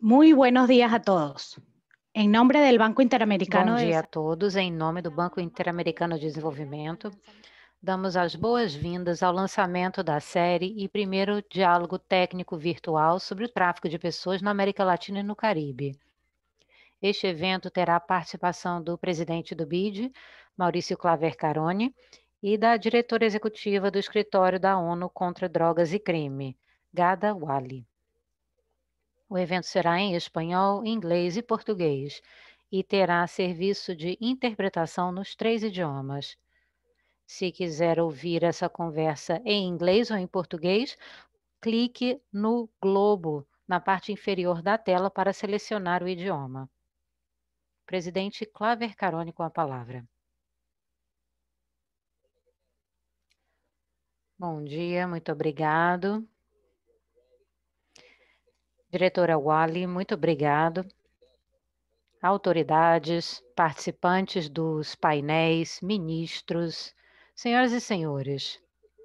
Muy buenos días a todos. En nombre del Banco Bom Interamericano dia a todos. Em nome do Banco Interamericano de Desenvolvimento, damos as boas-vindas ao lançamento da série e primeiro diálogo técnico virtual sobre o tráfico de pessoas na América Latina e no Caribe. Este evento terá a participação do presidente do BID, Maurício Claver Carone, e da diretora executiva do Escritório da ONU contra Drogas e Crime, Ghada Wali. O evento será em espanhol, inglês e português e terá serviço de interpretação nos 3 idiomas. Se quiser ouvir essa conversa em inglês ou em português, clique no globo na parte inferior da tela para selecionar o idioma. Presidente Claver Carone com a palavra. Bom dia, muito obrigado. Diretora Wali, muito obrigado. Autoridades, participantes dos painéis, ministros, senhoras e senhores.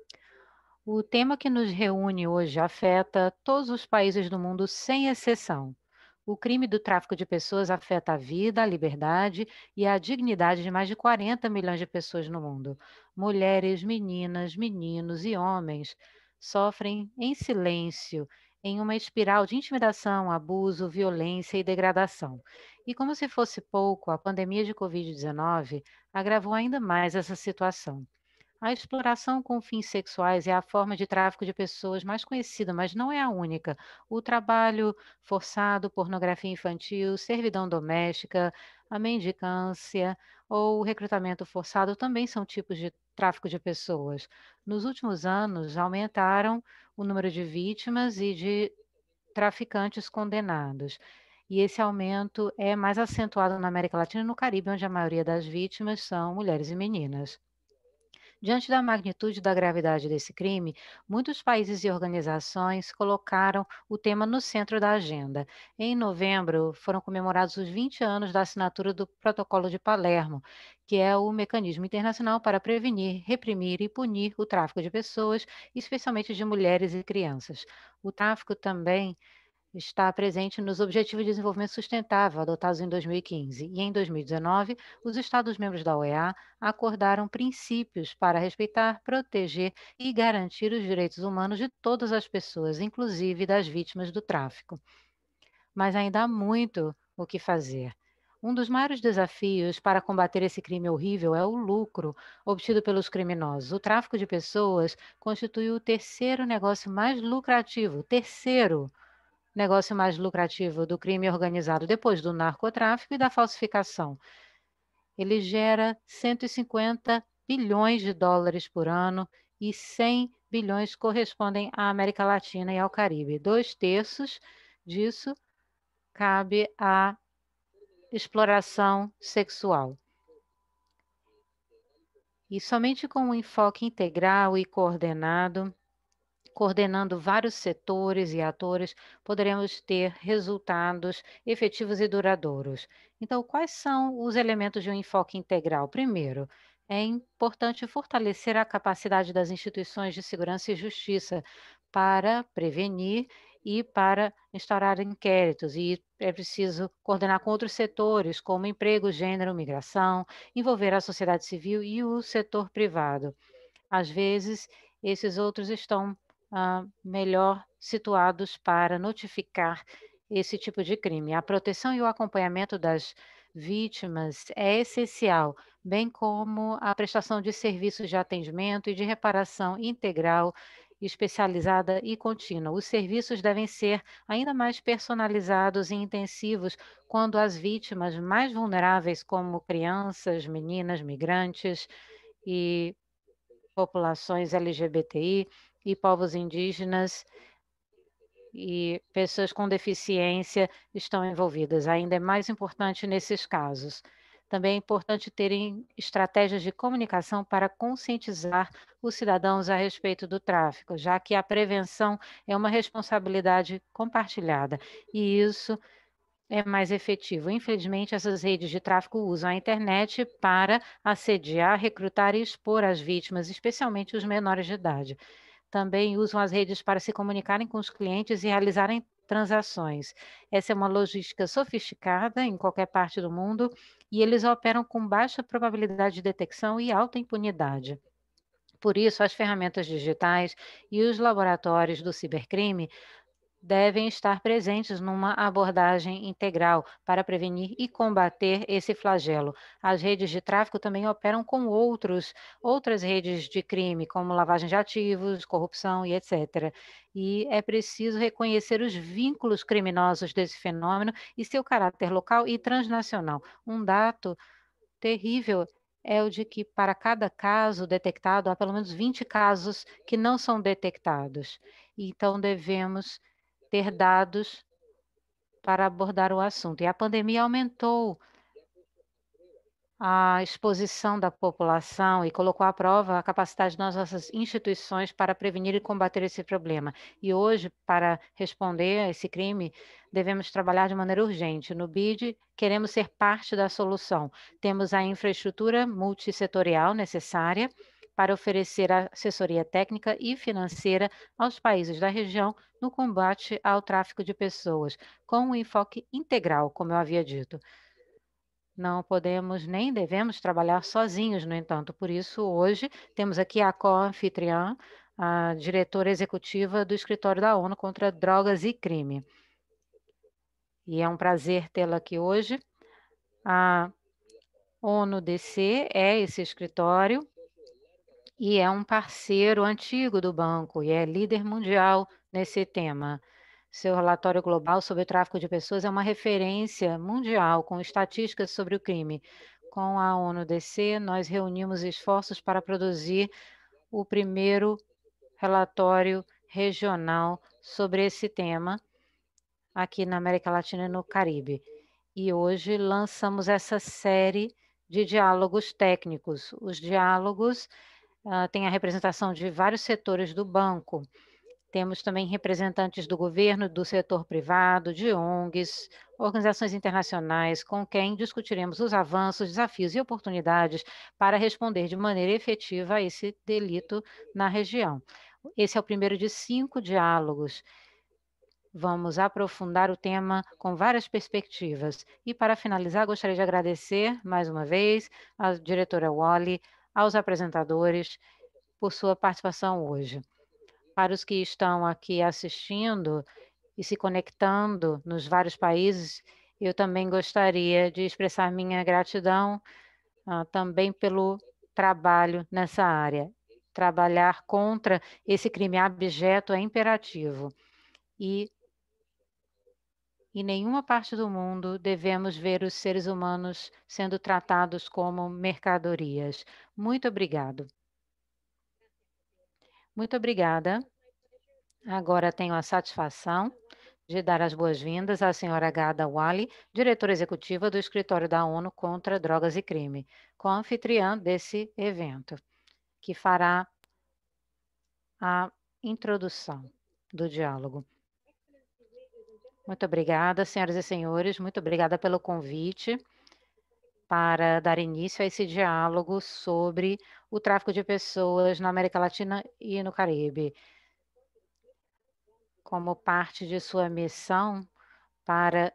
O tema que nos reúne hoje afeta todos os países do mundo sem exceção. O crime do tráfico de pessoas afeta a vida, a liberdade e a dignidade de mais de 40 milhões de pessoas no mundo. Mulheres, meninas, meninos e homens sofrem em silêncio, em uma espiral de intimidação, abuso, violência e degradação. E como se fosse pouco, a pandemia de Covid-19 agravou ainda mais essa situação. A exploração com fins sexuais é a forma de tráfico de pessoas mais conhecida, mas não é a única. O trabalho forçado, pornografia infantil, servidão doméstica, a mendicância ou o recrutamento forçado também são tipos de tráfico de pessoas. Nos últimos anos, aumentaram o número de vítimas e de traficantes condenados. E esse aumento é mais acentuado na América Latina e no Caribe, onde a maioria das vítimas são mulheres e meninas. Diante da magnitude da gravidade desse crime, muitos países e organizações colocaram o tema no centro da agenda. Em novembro, foram comemorados os 20 anos da assinatura do Protocolo de Palermo, que é o mecanismo internacional para prevenir, reprimir e punir o tráfico de pessoas, especialmente de mulheres e crianças. O tráfico também está presente nos Objetivos de Desenvolvimento Sustentável, adotados em 2015. E em 2019, os Estados-membros da OEA acordaram princípios para respeitar, proteger e garantir os direitos humanos de todas as pessoas, inclusive das vítimas do tráfico. Mas ainda há muito o que fazer. Um dos maiores desafios para combater esse crime horrível é o lucro obtido pelos criminosos. O tráfico de pessoas constitui o terceiro negócio mais lucrativo, negócio mais lucrativo do crime organizado depois do narcotráfico e da falsificação. Ele gera 150 bilhões de dólares por ano e 100 bilhões correspondem à América Latina e ao Caribe. 2/3 disso cabe à exploração sexual. E somente com um enfoque integral e coordenando vários setores e atores, poderemos ter resultados efetivos e duradouros. Então, quais são os elementos de um enfoque integral? Primeiro, é importante fortalecer a capacidade das instituições de segurança e justiça para prevenir e para instaurar inquéritos, e é preciso coordenar com outros setores, como emprego, gênero, migração, envolver a sociedade civil e o setor privado. Às vezes, esses outros estão melhor situados para notificar esse tipo de crime. A proteção e o acompanhamento das vítimas é essencial, bem como a prestação de serviços de atendimento e de reparação integral, especializada e contínua. Os serviços devem ser ainda mais personalizados e intensivos quando as vítimas mais vulneráveis, como crianças, meninas, migrantes e populações LGBTI e povos indígenas e pessoas com deficiência estão envolvidas. Ainda é mais importante nesses casos. Também é importante terem estratégias de comunicação para conscientizar os cidadãos a respeito do tráfico, já que a prevenção é uma responsabilidade compartilhada, e isso é mais efetivo. Infelizmente, essas redes de tráfico usam a internet para assediar, recrutar e expor as vítimas, especialmente os menores de idade. Também usam as redes para se comunicarem com os clientes e realizarem transações. Essa é uma logística sofisticada em qualquer parte do mundo e eles operam com baixa probabilidade de detecção e alta impunidade. Por isso, as ferramentas digitais e os laboratórios do cibercrime devem estar presentes numa abordagem integral para prevenir e combater esse flagelo. As redes de tráfico também operam com outras redes de crime, como lavagem de ativos, corrupção e etc. E é preciso reconhecer os vínculos criminosos desse fenômeno e seu caráter local e transnacional. Um dado terrível é o de que, para cada caso detectado, há pelo menos 20 casos que não são detectados. Então, devemos ter dados para abordar o assunto. E a pandemia aumentou a exposição da população e colocou à prova a capacidade das nossas instituições para prevenir e combater esse problema. E hoje, para responder a esse crime, devemos trabalhar de maneira urgente. No BID, queremos ser parte da solução. Temos a infraestrutura multissetorial necessária para oferecer assessoria técnica e financeira aos países da região no combate ao tráfico de pessoas, com um enfoque integral, como eu havia dito. Não podemos nem devemos trabalhar sozinhos, no entanto. Por isso, hoje, temos aqui a co-anfitriã, a diretora executiva do Escritório da ONU contra Drogas e Crime. E é um prazer tê-la aqui hoje. A ONU-DC é esse escritório e é um parceiro antigo do banco e é líder mundial nesse tema. Seu relatório global sobre o tráfico de pessoas é uma referência mundial com estatísticas sobre o crime. Com a ONU-DC, nós reunimos esforços para produzir o primeiro relatório regional sobre esse tema aqui na América Latina e no Caribe. E hoje lançamos essa série de diálogos técnicos. Os diálogos têm a representação de vários setores do banco. Temos também representantes do governo, do setor privado, de ONGs, organizações internacionais, com quem discutiremos os avanços, desafios e oportunidades para responder de maneira efetiva a esse delito na região. Esse é o primeiro de 5 diálogos. Vamos aprofundar o tema com várias perspectivas. E, para finalizar, gostaria de agradecer mais uma vez à diretora Wally, aos apresentadores, por sua participação hoje. Para os que estão aqui assistindo e se conectando nos vários países, eu também gostaria de expressar minha gratidão também pelo trabalho nessa área. Trabalhar contra esse crime abjeto é imperativo. E em nenhuma parte do mundo devemos ver os seres humanos sendo tratados como mercadorias. Muito obrigado. Muito obrigada. Agora tenho a satisfação de dar as boas-vindas à senhora Ghada Wali, diretora executiva do Escritório da ONU contra Drogas e Crime, co-anfitriã desse evento, que fará a introdução do diálogo. Muito obrigada, senhoras e senhores, muito obrigada pelo convite para dar início a esse diálogo sobre o tráfico de pessoas na América Latina e no Caribe. Como parte de sua missão para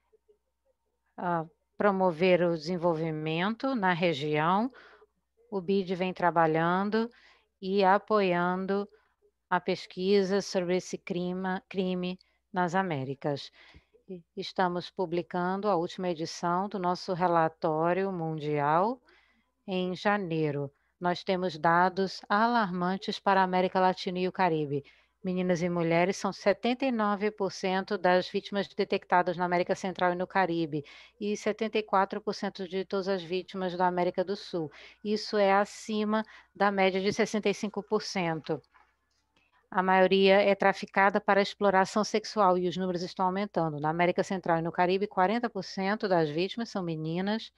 promover o desenvolvimento na região, o BID vem trabalhando e apoiando a pesquisa sobre esse crime nas Américas. Estamos publicando a última edição do nosso relatório mundial em janeiro. Nós temos dados alarmantes para a América Latina e o Caribe. Meninas e mulheres são 79% das vítimas detectadas na América Central e no Caribe e 74% de todas as vítimas da América do Sul. Isso é acima da média de 65%. A maioria é traficada para exploração sexual e os números estão aumentando. Na América Central e no Caribe, 40% das vítimas são meninas.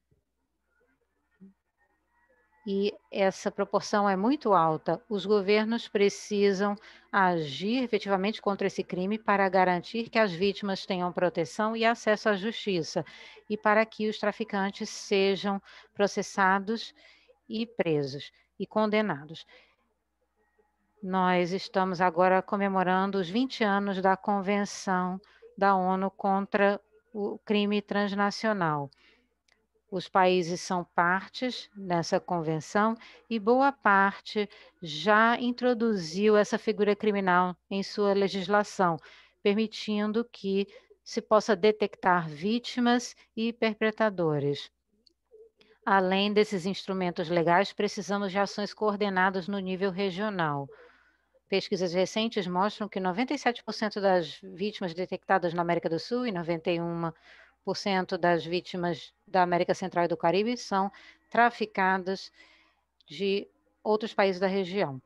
E essa proporção é muito alta. Os governos precisam agir efetivamente contra esse crime para garantir que as vítimas tenham proteção e acesso à justiça e para que os traficantes sejam processados e presos e condenados. Nós estamos agora comemorando os 20 anos da Convenção da ONU contra o crime transnacional. Os países são partes nessa convenção e boa parte já introduziu essa figura criminal em sua legislação, permitindo que se possa detectar vítimas e perpetradores. Além desses instrumentos legais, precisamos de ações coordenadas no nível regional. Pesquisas recentes mostram que 97% das vítimas detectadas na América do Sul e 91% das vítimas da América Central e do Caribe são traficadas de outros países da região.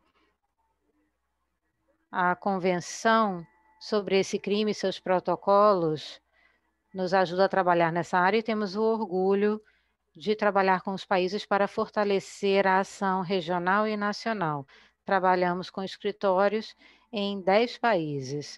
A Convenção sobre esse crime e seus protocolos nos ajuda a trabalhar nessa área e temos o orgulho de trabalhar com os países para fortalecer a ação regional e nacional. Trabalhamos com escritórios em 10 países.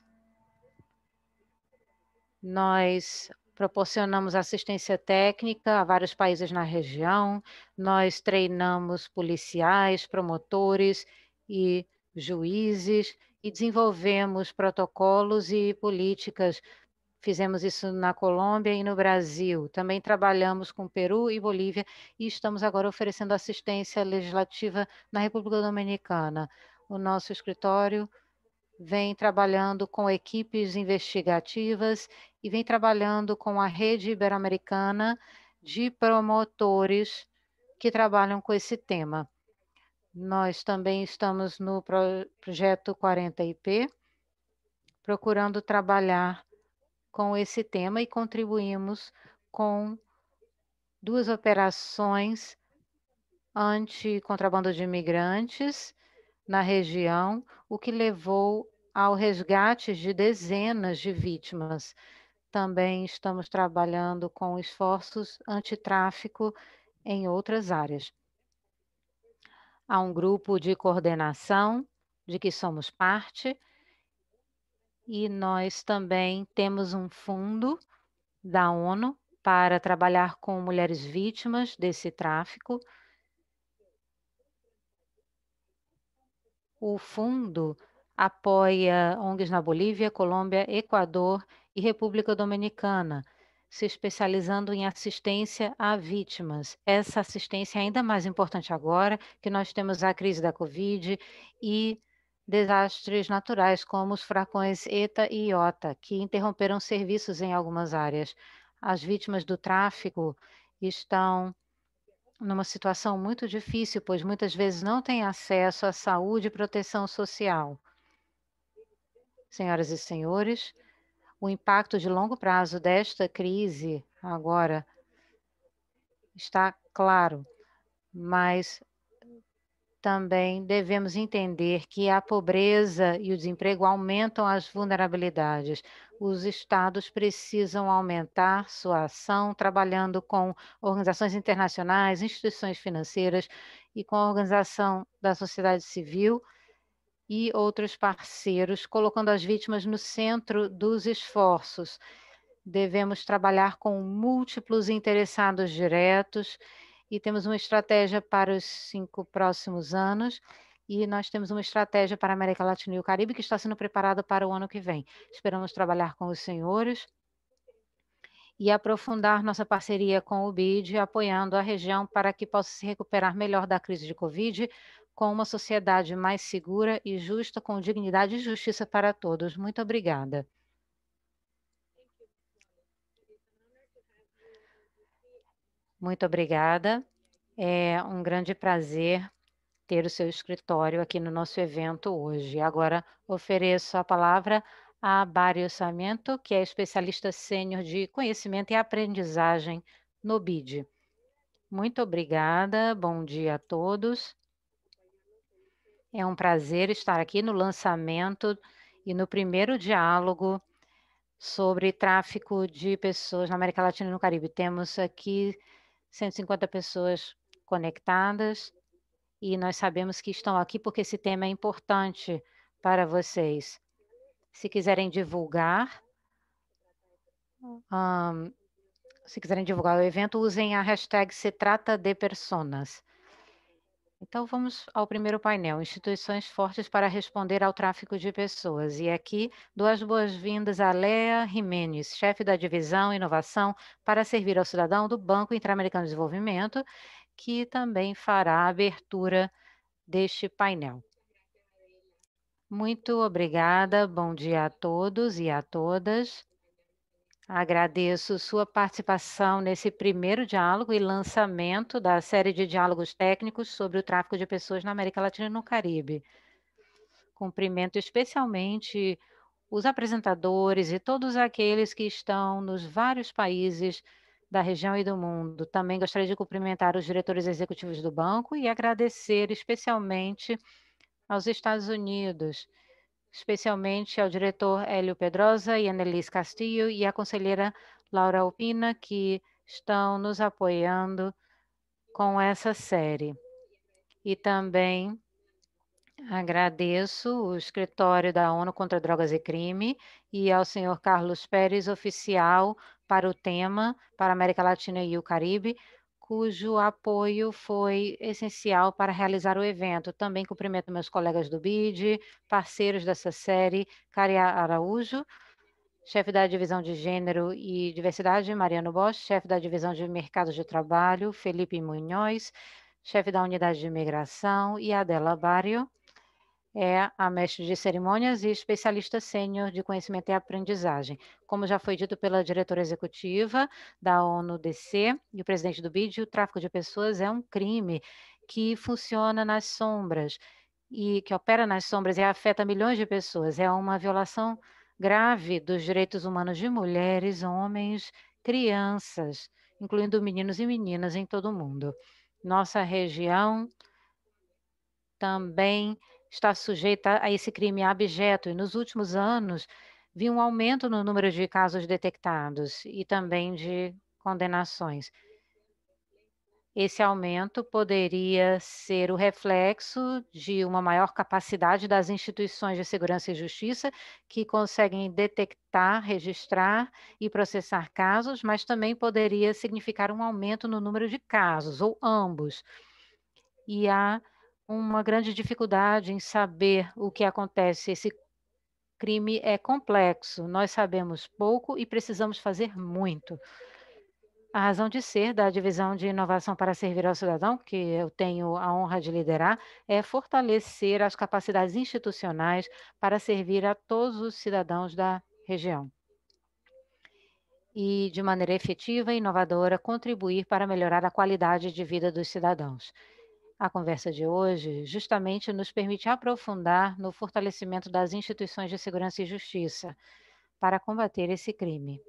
Nós proporcionamos assistência técnica a vários países na região, nós treinamos policiais, promotores e juízes e desenvolvemos protocolos e políticas. Fizemos isso na Colômbia e no Brasil. Também trabalhamos com Peru e Bolívia e estamos agora oferecendo assistência legislativa na República Dominicana. O nosso escritório vem trabalhando com equipes investigativas e vem trabalhando com a rede ibero-americana de promotores que trabalham com esse tema. Nós também estamos no projeto 40IP, procurando trabalhar com esse tema e contribuímos com 2 operações anti-contrabando de imigrantes na região, o que levou ao resgate de dezenas de vítimas. Também estamos trabalhando com esforços antitráfico em outras áreas. Há um grupo de coordenação de que somos parte e nós também temos um fundo da ONU para trabalhar com mulheres vítimas desse tráfico. O fundo apoia ONGs na Bolívia, Colômbia, Equador e República Dominicana, se especializando em assistência a vítimas. Essa assistência é ainda mais importante agora que nós temos a crise da Covid e desastres naturais, como os furacões ETA e IOTA, que interromperam serviços em algumas áreas. As vítimas do tráfico estão numa situação muito difícil, pois muitas vezes não têm acesso à saúde e proteção social. Senhoras e senhores, o impacto de longo prazo desta crise agora está claro, mas também devemos entender que a pobreza e o desemprego aumentam as vulnerabilidades. Os estados precisam aumentar sua ação, trabalhando com organizações internacionais, instituições financeiras e com a organização da sociedade civil e outros parceiros, colocando as vítimas no centro dos esforços. Devemos trabalhar com múltiplos interessados diretos e temos uma estratégia para os 5 próximos anos e nós temos uma estratégia para a América Latina e o Caribe que está sendo preparada para o ano que vem. Esperamos trabalhar com os senhores e aprofundar nossa parceria com o BID, apoiando a região para que possa se recuperar melhor da crise de Covid, com uma sociedade mais segura e justa, com dignidade e justiça para todos. Muito obrigada. Muito obrigada. É um grande prazer ter o seu escritório aqui no nosso evento hoje. Agora ofereço a palavra a Bário Sarmiento, que é especialista sênior de conhecimento e aprendizagem no BID. Muito obrigada, bom dia a todos. É um prazer estar aqui no lançamento e no primeiro diálogo sobre tráfico de pessoas na América Latina e no Caribe. Temos aqui 150 pessoas conectadas e nós sabemos que estão aqui porque esse tema é importante para vocês. Se quiserem divulgar, o evento, usem a hashtag Se Trata de Personas. Então, vamos ao primeiro painel: instituições fortes para responder ao tráfico de pessoas. E aqui dou as boas-vindas a Lea Jimenez, chefe da divisão Inovação para servir ao cidadão do Banco Interamericano de Desenvolvimento, que também fará a abertura deste painel. Muito obrigada, bom dia a todos e a todas. Agradeço sua participação nesse primeiro diálogo e lançamento da série de diálogos técnicos sobre o tráfico de pessoas na América Latina e no Caribe. Cumprimento especialmente os apresentadores e todos aqueles que estão nos vários países da região e do mundo. Também gostaria de cumprimentar os diretores executivos do banco e agradecer especialmente aos Estados Unidos, especialmente ao diretor Hélio Pedrosa e Annelise Castillo e à conselheira Laura Alpina, que estão nos apoiando com essa série. E também agradeço o escritório da ONU contra Drogas e Crime e ao senhor Carlos Pérez, oficial para o tema para a América Latina e o Caribe, cujo apoio foi essencial para realizar o evento. Também cumprimento meus colegas do BID, parceiros dessa série, Caria Araújo, chefe da divisão de Gênero e Diversidade, Mariano Bosch, chefe da divisão de Mercado de Trabalho, Felipe Munhoz, chefe da unidade de Imigração, e Adela Barrio, é a mestre de cerimônias e especialista sênior de conhecimento e aprendizagem. Como já foi dito pela diretora executiva da ONU-DC e o presidente do BID, o tráfico de pessoas é um crime que funciona nas sombras e que opera nas sombras e afeta milhões de pessoas. É uma violação grave dos direitos humanos de mulheres, homens, crianças, incluindo meninos e meninas em todo o mundo. Nossa região também está sujeita a esse crime abjeto e nos últimos anos vi um aumento no número de casos detectados e também de condenações. Esse aumento poderia ser o reflexo de uma maior capacidade das instituições de segurança e justiça, que conseguem detectar, registrar e processar casos, mas também poderia significar um aumento no número de casos, ou ambos. E há uma grande dificuldade em saber o que acontece. Esse crime é complexo, nós sabemos pouco e precisamos fazer muito. A razão de ser da Divisão de Inovação para Servir ao Cidadão, que eu tenho a honra de liderar, é fortalecer as capacidades institucionais para servir a todos os cidadãos da região e, de maneira efetiva e inovadora, contribuir para melhorar a qualidade de vida dos cidadãos. A conversa de hoje justamente nos permite aprofundar no fortalecimento das instituições de segurança e justiça para combater esse crime.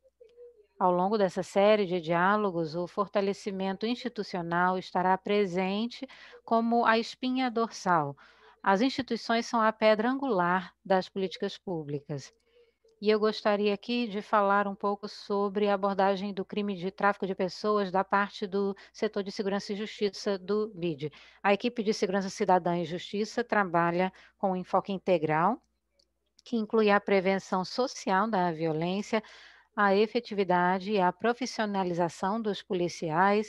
Ao longo dessa série de diálogos, o fortalecimento institucional estará presente como a espinha dorsal. As instituições são a pedra angular das políticas públicas. E eu gostaria aqui de falar um pouco sobre a abordagem do crime de tráfico de pessoas da parte do setor de segurança e justiça do BID. A equipe de segurança cidadã e justiça trabalha com um enfoque integral, que inclui a prevenção social da violência, a efetividade e a profissionalização dos policiais,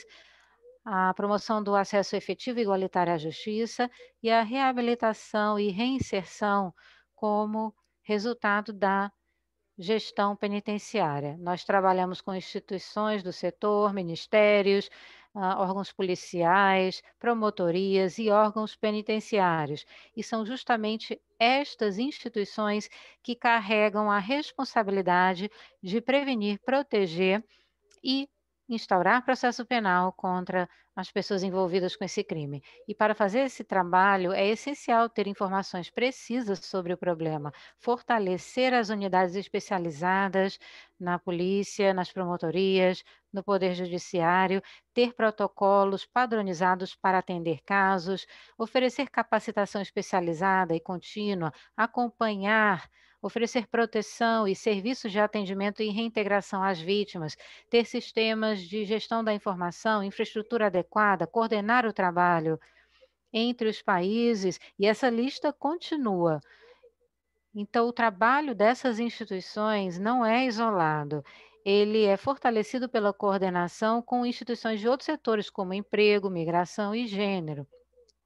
a promoção do acesso efetivo e igualitário à justiça e a reabilitação e reinserção como resultado da gestão penitenciária. Nós trabalhamos com instituições do setor, ministérios, órgãos policiais, promotorias e órgãos penitenciários. E são justamente estas instituições que carregam a responsabilidade de prevenir, proteger e instaurar processo penal contra as pessoas envolvidas com esse crime. E para fazer esse trabalho, é essencial ter informações precisas sobre o problema, fortalecer as unidades especializadas na polícia, nas promotorias, no Poder Judiciário, ter protocolos padronizados para atender casos, oferecer capacitação especializada e contínua, acompanhar, oferecer proteção e serviços de atendimento e reintegração às vítimas, ter sistemas de gestão da informação, infraestrutura adequada, coordenar o trabalho entre os países, e essa lista continua. Então, o trabalho dessas instituições não é isolado, ele é fortalecido pela coordenação com instituições de outros setores, como emprego, migração e gênero.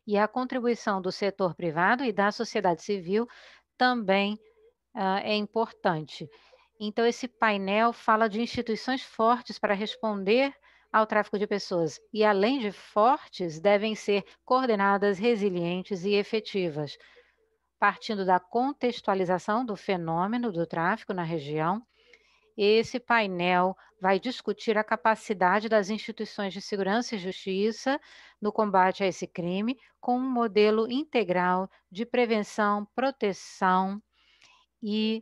E a contribuição do setor privado e da sociedade civil também é importante. Então, esse painel fala de instituições fortes para responder ao tráfico de pessoas e, além de fortes, devem ser coordenadas, resilientes e efetivas, partindo da contextualização do fenômeno do tráfico na região. Esse painel vai discutir a capacidade das instituições de segurança e justiça no combate a esse crime, com um modelo integral de prevenção, proteção e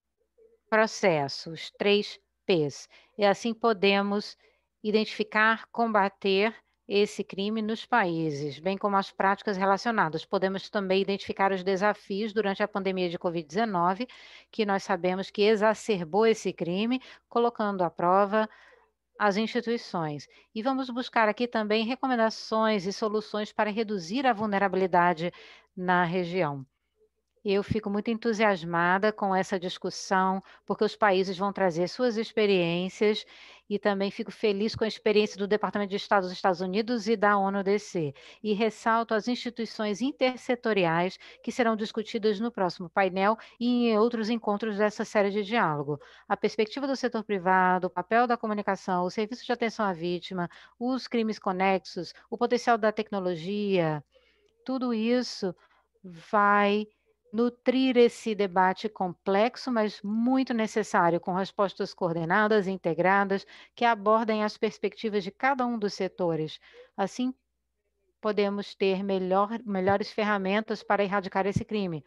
processos, 3 P's. E assim podemos identificar, combater esse crime nos países, bem como as práticas relacionadas. Podemos também identificar os desafios durante a pandemia de Covid-19, que nós sabemos que exacerbou esse crime, colocando à prova as instituições. E vamos buscar aqui também recomendações e soluções para reduzir a vulnerabilidade na região. Eu fico muito entusiasmada com essa discussão, porque os países vão trazer suas experiências e também fico feliz com a experiência do Departamento de Estado dos Estados Unidos e da ONU-DC. E ressalto as instituições intersetoriais que serão discutidas no próximo painel e em outros encontros dessa série de diálogo. A perspectiva do setor privado, o papel da comunicação, o serviço de atenção à vítima, os crimes conexos, o potencial da tecnologia, tudo isso vai nutrir esse debate complexo, mas muito necessário, com respostas coordenadas e integradas que abordem as perspectivas de cada um dos setores. Assim, podemos ter melhores ferramentas para erradicar esse crime.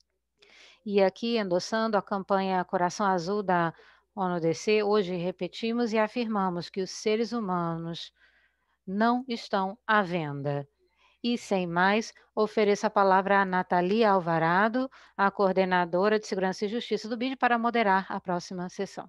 E aqui, endossando a campanha Coração Azul da ONU-DC, hoje repetimos e afirmamos que os seres humanos não estão à venda. E, sem mais, ofereço a palavra a Nathalie Alvarado, a coordenadora de Segurança e Justiça do BID, para moderar a próxima sessão.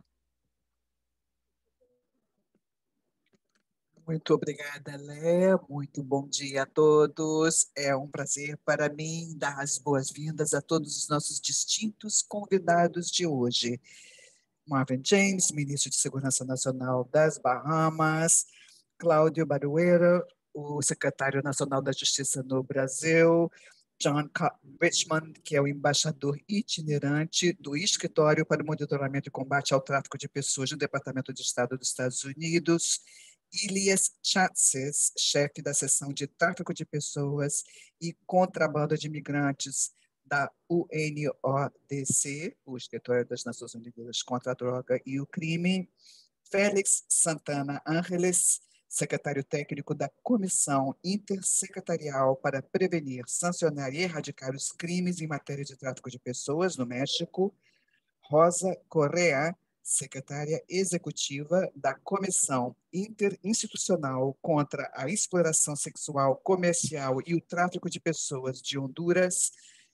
Muito obrigada, Lé. Muito bom dia a todos. É um prazer para mim dar as boas-vindas a todos os nossos distintos convidados de hoje. Marvin James, ministro de Segurança Nacional das Bahamas, Cláudio Barueira, o secretário nacional da Justiça no Brasil, John Richmond, que é o embaixador itinerante do Escritório para o Monitoramento e Combate ao Tráfico de Pessoas do Departamento de Estado dos Estados Unidos, Ilias Chatzes, chefe da seção de tráfico de pessoas e contrabando de imigrantes da UNODC, o Escritório das Nações Unidas contra a Droga e o Crime, Félix Santana Ángeles, secretário técnico da Comissão Intersecretarial para Prevenir, Sancionar e Erradicar os Crimes em Matéria de Tráfico de Pessoas no México, Rosa Correa, secretária executiva da Comissão Interinstitucional contra a Exploração Sexual, Comercial e o Tráfico de Pessoas de Honduras,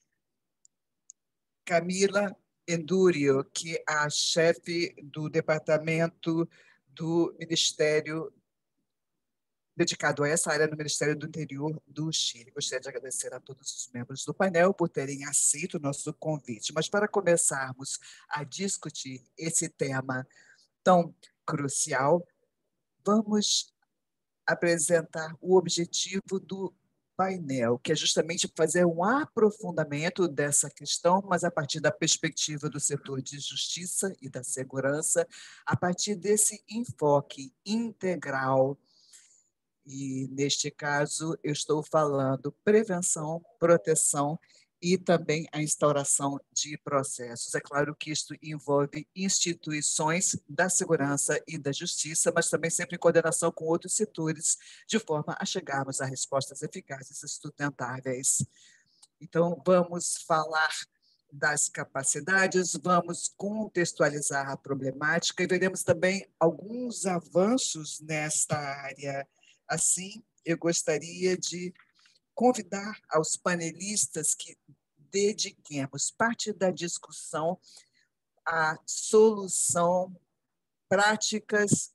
Camila Endurio, que é a chefe do departamento do Ministério dedicado a essa área no Ministério do Interior do Chile. Gostaria de agradecer a todos os membros do painel por terem aceito o nosso convite. Mas para começarmos a discutir esse tema tão crucial, vamos apresentar o objetivo do painel, que é justamente fazer um aprofundamento dessa questão, mas a partir da perspectiva do setor de justiça e da segurança, a partir desse enfoque integral. E, neste caso, eu estou falando prevenção, proteção e também a instauração de processos. É claro que isto envolve instituições da segurança e da justiça, mas também sempre em coordenação com outros setores, de forma a chegarmos a respostas eficazes e sustentáveis. Então, vamos falar das capacidades, vamos contextualizar a problemática e veremos também alguns avanços nesta área. Assim, eu gostaria de convidar aos panelistas que dediquemos parte da discussão à solução, práticas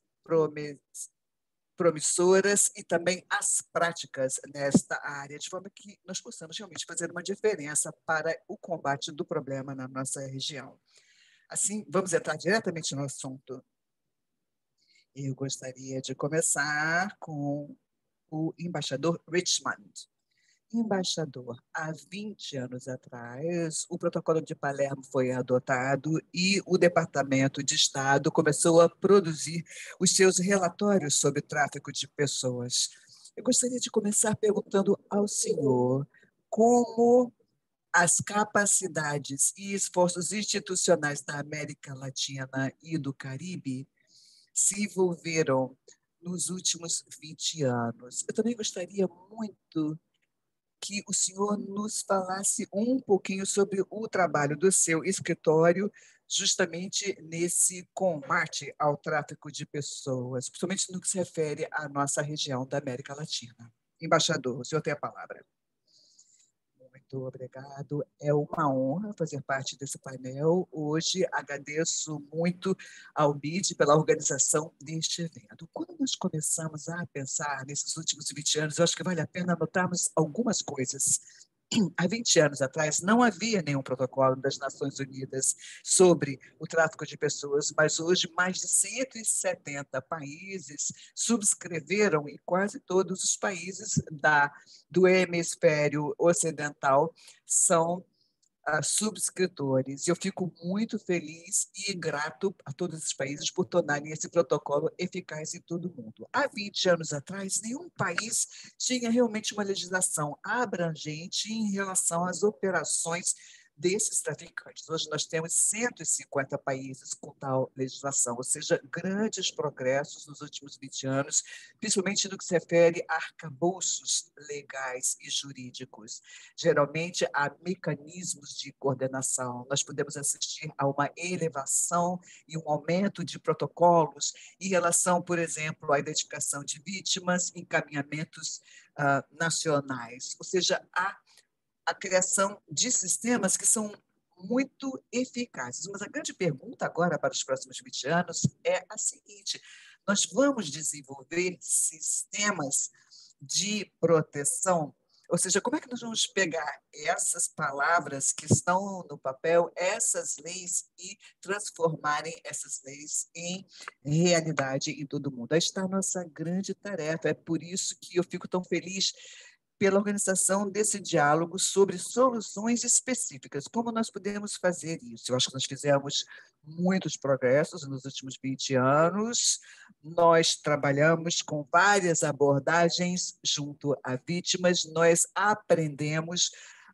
promissoras e também as práticas nesta área, de forma que nós possamos realmente fazer uma diferença para o combate do problema na nossa região. Assim, vamos entrar diretamente no assunto. Eu gostaria de começar com o embaixador Richmond. Embaixador, há 20 anos atrás, o Protocolo de Palermo foi adotado e o Departamento de Estado começou a produzir os seus relatórios sobre tráfico de pessoas. Eu gostaria de começar perguntando ao senhor como as capacidades e esforços institucionais da América Latina e do Caribe se envolveram nos últimos 20 anos. Eu também gostaria muito que o senhor nos falasse um pouquinho sobre o trabalho do seu escritório justamente nesse combate ao tráfico de pessoas, principalmente no que se refere à nossa região da América Latina. Embaixador, o senhor tem a palavra. Muito obrigado. É uma honra fazer parte desse painel. Hoje agradeço muito ao BID pela organização deste evento. Quando nós começamos a pensar nesses últimos 20 anos, eu acho que vale a pena notarmos algumas coisas. Há 20 anos atrás, não havia nenhum protocolo das Nações Unidas sobre o tráfico de pessoas, mas hoje mais de 170 países subscreveram, e quase todos os países do hemisfério ocidental são subscritores. Eu fico muito feliz e grato a todos os países por tornarem esse protocolo eficaz em todo o mundo. Há 20 anos atrás, nenhum país tinha realmente uma legislação abrangente em relação às operações desses traficantes. Hoje nós temos 150 países com tal legislação, ou seja, grandes progressos nos últimos 20 anos, principalmente no que se refere a arcabouços legais e jurídicos. Geralmente, há mecanismos de coordenação. Nós podemos assistir a uma elevação e um aumento de protocolos em relação, por exemplo, à identificação de vítimas, encaminhamentos nacionais. Ou seja, há a criação de sistemas que são muito eficazes. Mas a grande pergunta agora para os próximos 20 anos é a seguinte: nós vamos desenvolver sistemas de proteção? Ou seja, como é que nós vamos pegar essas palavras que estão no papel, essas leis, e transformarem essas leis em realidade em todo o mundo? Aí está a nossa grande tarefa. É por isso que eu fico tão feliz pela organização desse diálogo sobre soluções específicas. Como nós podemos fazer isso? Eu acho que nós fizemos muitos progressos nos últimos 20 anos. Nós trabalhamos com várias abordagens junto a vítimas, nós aprendemos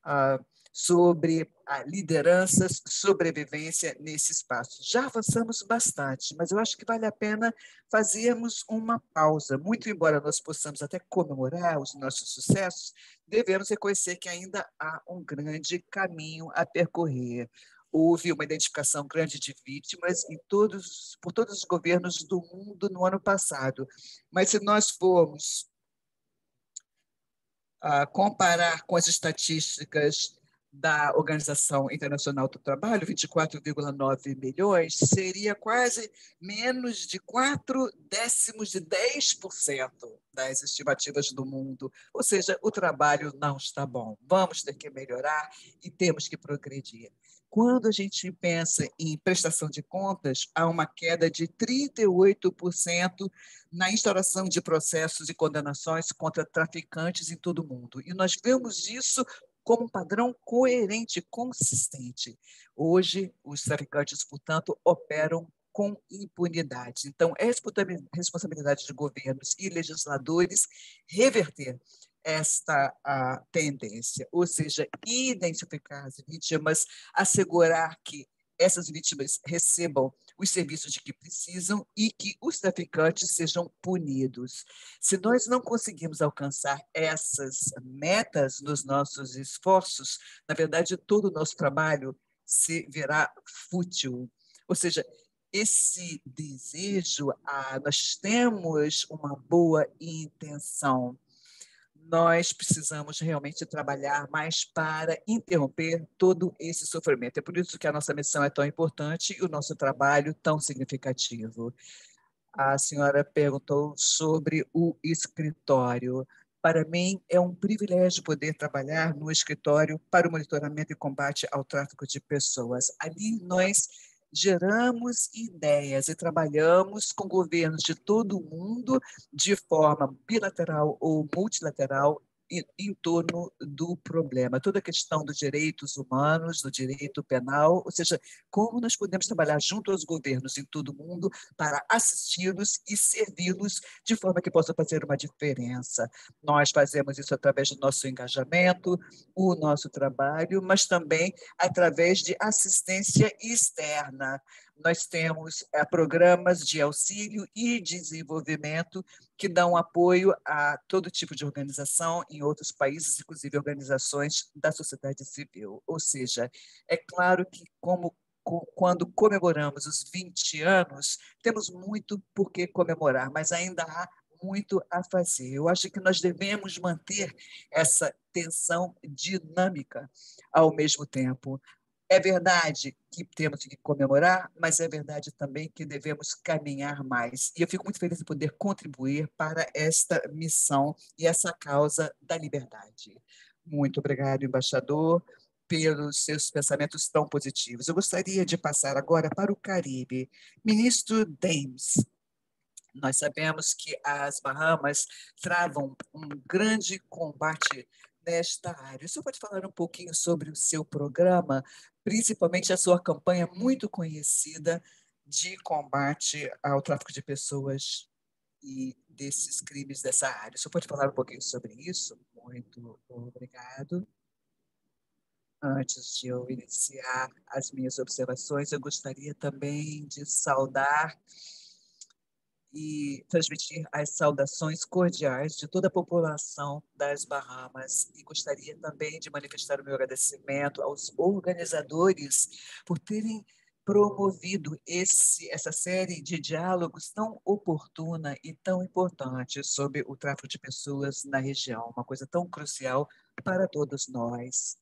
sobre lideranças, sobrevivência nesse espaço. Já avançamos bastante, mas eu acho que vale a pena fazermos uma pausa. Muito embora nós possamos até comemorar os nossos sucessos, devemos reconhecer que ainda há um grande caminho a percorrer. Houve uma identificação grande de vítimas por todos os governos do mundo no ano passado. Mas se nós formos comparar com as estatísticas da Organização Internacional do Trabalho, 24,9 milhões, seria quase menos de 0,4% das estimativas do mundo. Ou seja, o trabalho não está bom. Vamos ter que melhorar e temos que progredir. Quando a gente pensa em prestação de contas, há uma queda de 38% na instauração de processos e condenações contra traficantes em todo o mundo. E nós vemos isso como um padrão coerente, consistente. Hoje, os traficantes, portanto, operam com impunidade. Então, é responsabilidade de governos e legisladores reverter esta tendência, ou seja, identificar as vítimas, assegurar que essas vítimas recebam os serviços de que precisam e que os traficantes sejam punidos. Se nós não conseguirmos alcançar essas metas nos nossos esforços, na verdade, todo o nosso trabalho se verá fútil. Ou seja, esse desejo, nós temos uma boa intenção, nós precisamos realmente trabalhar mais para interromper todo esse sofrimento. É por isso que a nossa missão é tão importante e o nosso trabalho tão significativo. A senhora perguntou sobre o escritório. Para mim, é um privilégio poder trabalhar no escritório para o monitoramento e combate ao tráfico de pessoas. Ali nós geramos ideias e trabalhamos com governos de todo o mundo de forma bilateral ou multilateral em torno do problema, toda a questão dos direitos humanos, do direito penal, ou seja, como nós podemos trabalhar junto aos governos em todo o mundo para assisti-los e servi-los de forma que possa fazer uma diferença. Nós fazemos isso através do nosso engajamento, o nosso trabalho, mas também através de assistência externa. Nós temos programas de auxílio e desenvolvimento que dão apoio a todo tipo de organização em outros países, inclusive organizações da sociedade civil. Ou seja, é claro que quando comemoramos os 20 anos, temos muito por que comemorar, mas ainda há muito a fazer. Eu acho que nós devemos manter essa tensão dinâmica ao mesmo tempo. É verdade que temos que comemorar, mas é verdade também que devemos caminhar mais. E eu fico muito feliz de poder contribuir para esta missão e essa causa da liberdade. Muito obrigado, embaixador, pelos seus pensamentos tão positivos. Eu gostaria de passar agora para o Caribe. Ministro Dames, nós sabemos que as Bahamas travam um grande combate nesta área. O senhor pode falar um pouquinho sobre o seu programa, principalmente a sua campanha muito conhecida de combate ao tráfico de pessoas e desses crimes dessa área? O senhor pode falar um pouquinho sobre isso? Muito obrigado. Antes de eu iniciar as minhas observações, eu gostaria também de saudar e transmitir as saudações cordiais de toda a população das Bahamas. E gostaria também de manifestar o meu agradecimento aos organizadores por terem promovido essa série de diálogos tão oportuna e tão importante sobre o tráfico de pessoas na região, uma coisa tão crucial para todos nós.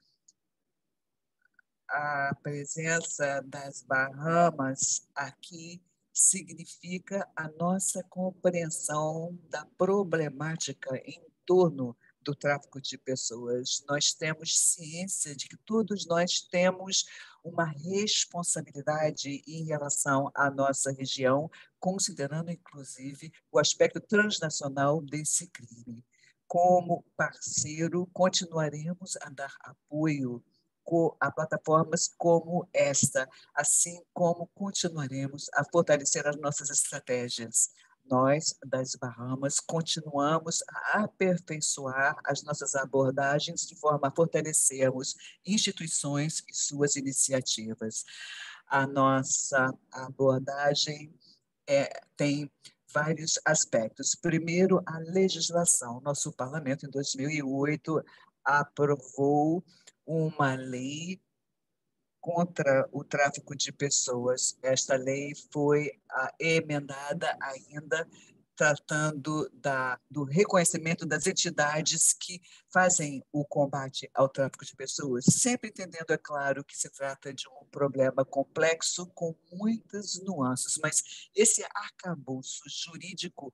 A presença das Bahamas aqui significa a nossa compreensão da problemática em torno do tráfico de pessoas. Nós temos ciência de que todos nós temos uma responsabilidade em relação à nossa região, considerando, inclusive, o aspecto transnacional desse crime. Como parceiro, continuaremos a dar apoio a plataformas como esta, assim como continuaremos a fortalecer as nossas estratégias. Nós, das Bahamas, continuamos a aperfeiçoar as nossas abordagens de forma a fortalecermos instituições e suas iniciativas. A nossa abordagem tem vários aspectos. Primeiro, a legislação. Nosso parlamento, em 2008, aprovou uma lei contra o tráfico de pessoas. Esta lei foi emendada ainda tratando do reconhecimento das entidades que fazem o combate ao tráfico de pessoas, sempre entendendo, é claro, que se trata de um problema complexo com muitas nuances, mas esse arcabouço jurídico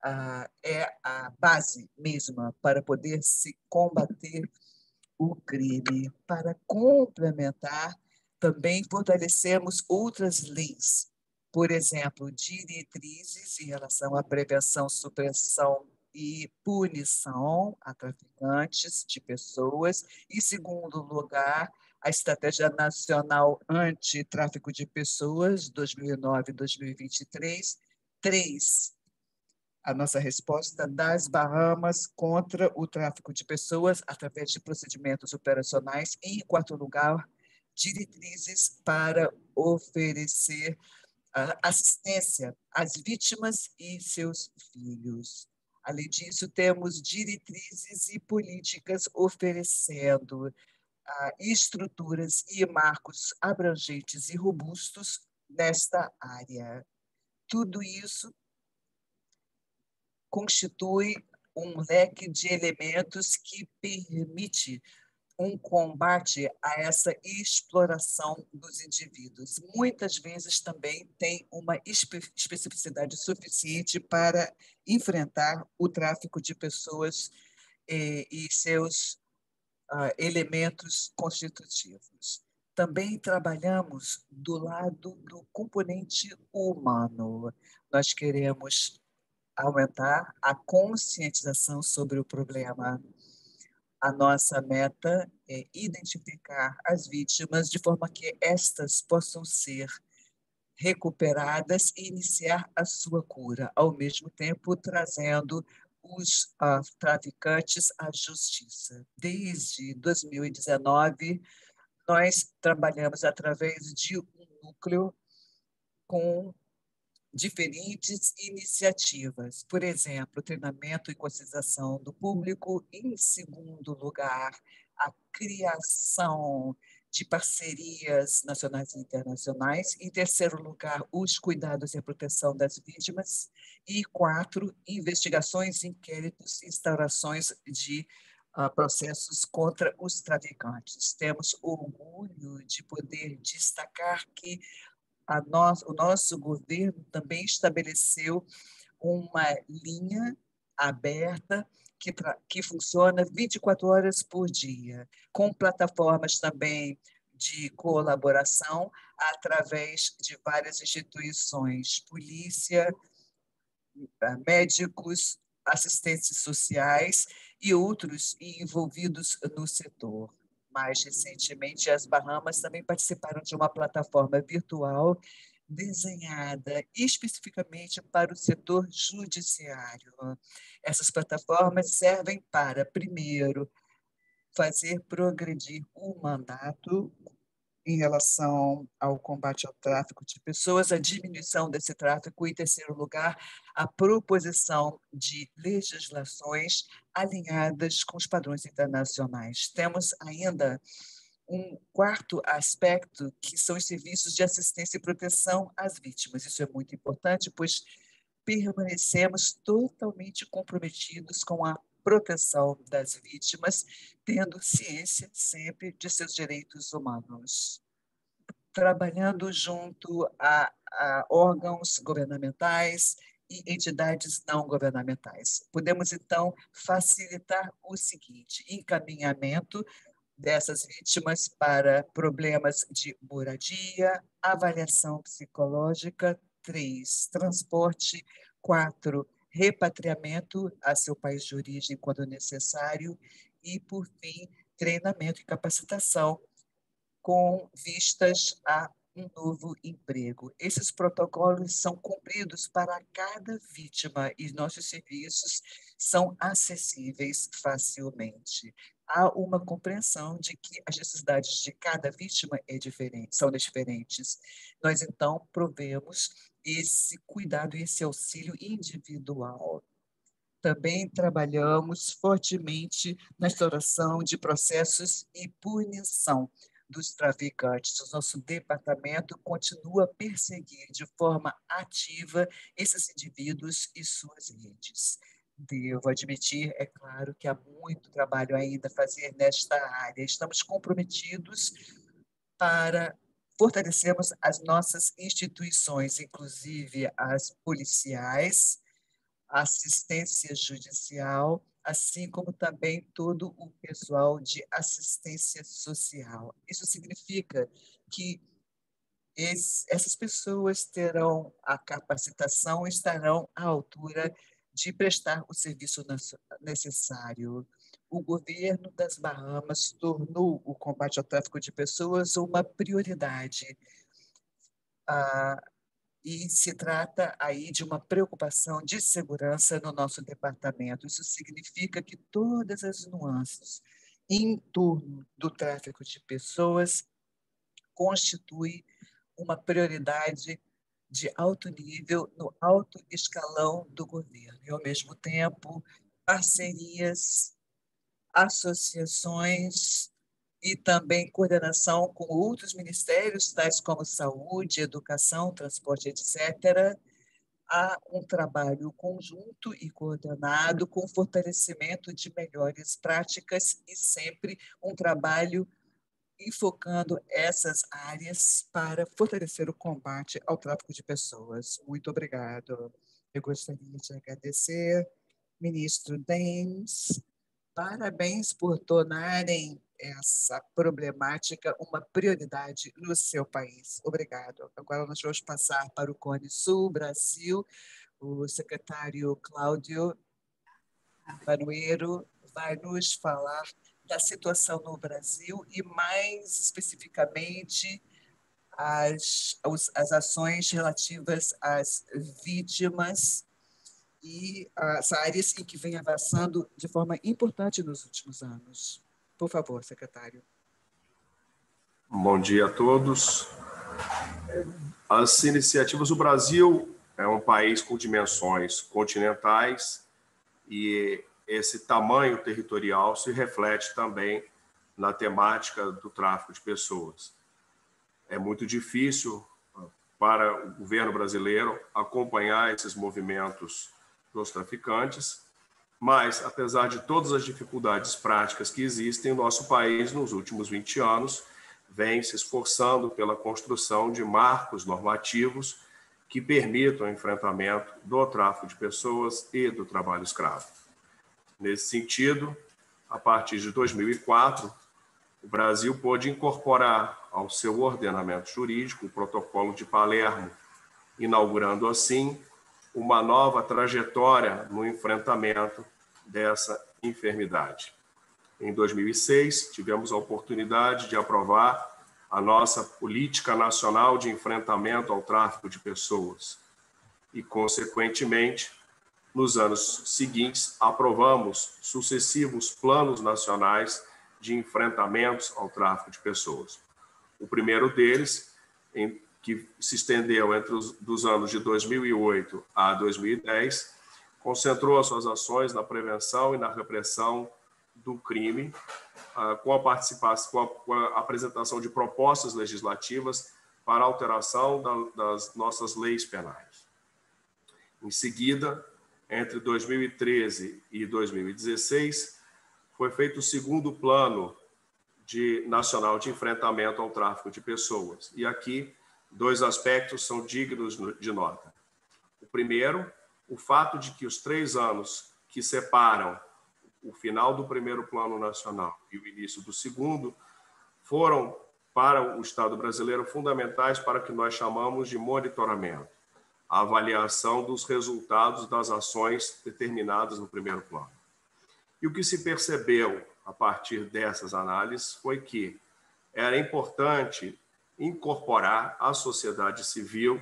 é a base mesma para poder se combater o crime. Para complementar, também fortalecemos outras leis, por exemplo, diretrizes em relação à prevenção, supressão e punição a traficantes de pessoas. Em segundo lugar, a Estratégia Nacional Anti-Tráfico de Pessoas, 2009-2023. 3, a nossa resposta das Bahamas contra o tráfico de pessoas através de procedimentos operacionais. E, em quarto lugar, diretrizes para oferecer assistência às vítimas e seus filhos. Além disso, temos diretrizes e políticas oferecendo estruturas e marcos abrangentes e robustos nesta área. Tudo isso constitui um leque de elementos que permite um combate a essa exploração dos indivíduos. Muitas vezes também tem uma especificidade suficiente para enfrentar o tráfico de pessoas e seus elementos constitutivos. Também trabalhamos do lado do componente humano. Nós queremos aumentar a conscientização sobre o problema. A nossa meta é identificar as vítimas de forma que estas possam ser recuperadas e iniciar a sua cura, ao mesmo tempo trazendo os traficantes à justiça. Desde 2019, nós trabalhamos através de um núcleo com diferentes iniciativas. Por exemplo, treinamento e conscientização do público. Em segundo lugar, a criação de parcerias nacionais e internacionais. Em terceiro lugar, os cuidados e a proteção das vítimas. E 4, investigações, inquéritos e instaurações de processos contra os traficantes. Temos orgulho de poder destacar que o nosso governo também estabeleceu uma linha aberta que funciona 24 horas por dia, com plataformas também de colaboração através de várias instituições, polícia, médicos, assistentes sociais e outros envolvidos no setor. Mais recentemente, as Bahamas também participaram de uma plataforma virtual desenhada especificamente para o setor judiciário. Essas plataformas servem para, primeiro, fazer progredir o mandato em relação ao combate ao tráfico de pessoas, a diminuição desse tráfico e, em terceiro lugar, a proposição de legislações alinhadas com os padrões internacionais. Temos ainda um quarto aspecto, que são os serviços de assistência e proteção às vítimas. Isso é muito importante, pois permanecemos totalmente comprometidos com a proteção das vítimas, tendo ciência sempre de seus direitos humanos. Trabalhando junto a órgãos governamentais e entidades não governamentais. Podemos, então, facilitar o seguinte: encaminhamento dessas vítimas para problemas de moradia, avaliação psicológica, 3, transporte, 4, repatriamento a seu país de origem quando necessário e, por fim, treinamento e capacitação com vistas a um novo emprego. Esses protocolos são cumpridos para cada vítima e nossos serviços são acessíveis facilmente. Há uma compreensão de que as necessidades de cada vítima são diferentes. Nós, então, provemos esse cuidado e esse auxílio individual. Também trabalhamos fortemente na instauração de processos e punição dos traficantes. O nosso departamento continua a perseguir de forma ativa esses indivíduos e suas redes. Devo admitir, é claro, que há muito trabalho ainda a fazer nesta área. Estamos comprometidos para fortalecermos as nossas instituições, inclusive as policiais, a assistência judicial, assim como também todo o pessoal de assistência social. Isso significa que essas pessoas terão a capacitação e estarão à altura de prestar o serviço necessário. O governo das Bahamas tornou o combate ao tráfico de pessoas uma prioridade. E se trata aí de uma preocupação de segurança no nosso departamento. Isso significa que todas as nuances em torno do tráfico de pessoas constituem uma prioridade de alto nível no alto escalão do governo. E, ao mesmo tempo, parcerias, associações e também coordenação com outros ministérios, tais como saúde, educação, transporte, etc., há um trabalho conjunto e coordenado com fortalecimento de melhores práticas e sempre um trabalho enfocando essas áreas para fortalecer o combate ao tráfico de pessoas. Muito obrigado. Eu gostaria de agradecer, ministro Daines. Parabéns por tornarem essa problemática uma prioridade no seu país. Obrigado. Agora nós vamos passar para o Cone Sul, Brasil. O secretário Cláudio Panueiro vai nos falar da situação no Brasil e, mais especificamente, as ações relativas às vítimas e as áreas em que vem avançando de forma importante nos últimos anos. Por favor, secretário. Bom dia a todos. As iniciativas do Brasil é um país com dimensões continentais e esse tamanho territorial se reflete também na temática do tráfico de pessoas. É muito difícil para o governo brasileiro acompanhar esses movimentos dos traficantes, mas, apesar de todas as dificuldades práticas que existem, o nosso país, nos últimos 20 anos, vem se esforçando pela construção de marcos normativos que permitam o enfrentamento do tráfico de pessoas e do trabalho escravo. Nesse sentido, a partir de 2004, o Brasil pôde incorporar ao seu ordenamento jurídico o Protocolo de Palermo, inaugurando assim uma nova trajetória no enfrentamento dessa enfermidade. Em 2006, tivemos a oportunidade de aprovar a nossa Política Nacional de Enfrentamento ao Tráfico de Pessoas e, consequentemente, nos anos seguintes, aprovamos sucessivos planos nacionais de enfrentamentos ao tráfico de pessoas. O primeiro deles, que se estendeu entre dos anos de 2008 a 2010, concentrou as suas ações na prevenção e na repressão do crime, com a participação, com a apresentação de propostas legislativas para alteração das nossas leis penais. Em seguida, entre 2013 e 2016, foi feito o segundo plano nacional de enfrentamento ao tráfico de pessoas. E aqui, dois aspectos são dignos de nota. O primeiro, o fato de que os 3 anos que separam o final do primeiro plano nacional e o início do segundo foram, para o Estado brasileiro, fundamentais para o que nós chamamos de monitoramento, a avaliação dos resultados das ações determinadas no primeiro plano. E o que se percebeu a partir dessas análises foi que era importante incorporar a sociedade civil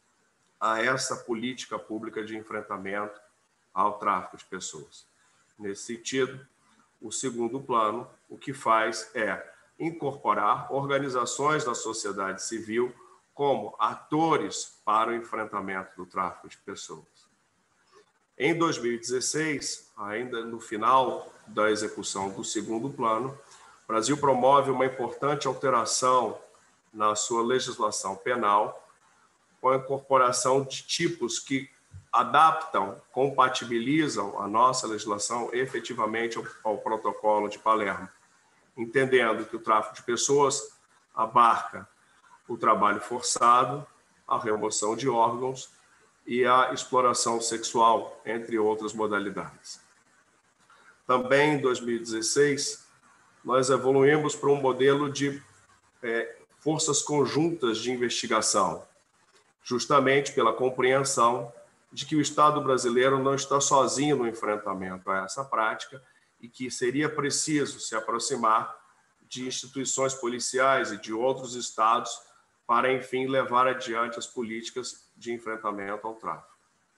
a essa política pública de enfrentamento ao tráfico de pessoas. Nesse sentido, o segundo plano, o que faz é incorporar organizações da sociedade civil como atores para o enfrentamento do tráfico de pessoas. Em 2016, ainda no final da execução do segundo plano, o Brasil promove uma importante alteração na sua legislação penal, com a incorporação de tipos que adaptam, compatibilizam a nossa legislação efetivamente ao Protocolo de Palermo, entendendo que o tráfico de pessoas abarca o trabalho forçado, a remoção de órgãos e a exploração sexual, entre outras modalidades. Também, em 2016, nós evoluímos para um modelo de forças conjuntas de investigação, justamente pela compreensão de que o Estado brasileiro não está sozinho no enfrentamento a essa prática e que seria preciso se aproximar de instituições policiais e de outros estados para, enfim, levar adiante as políticas de enfrentamento ao tráfico.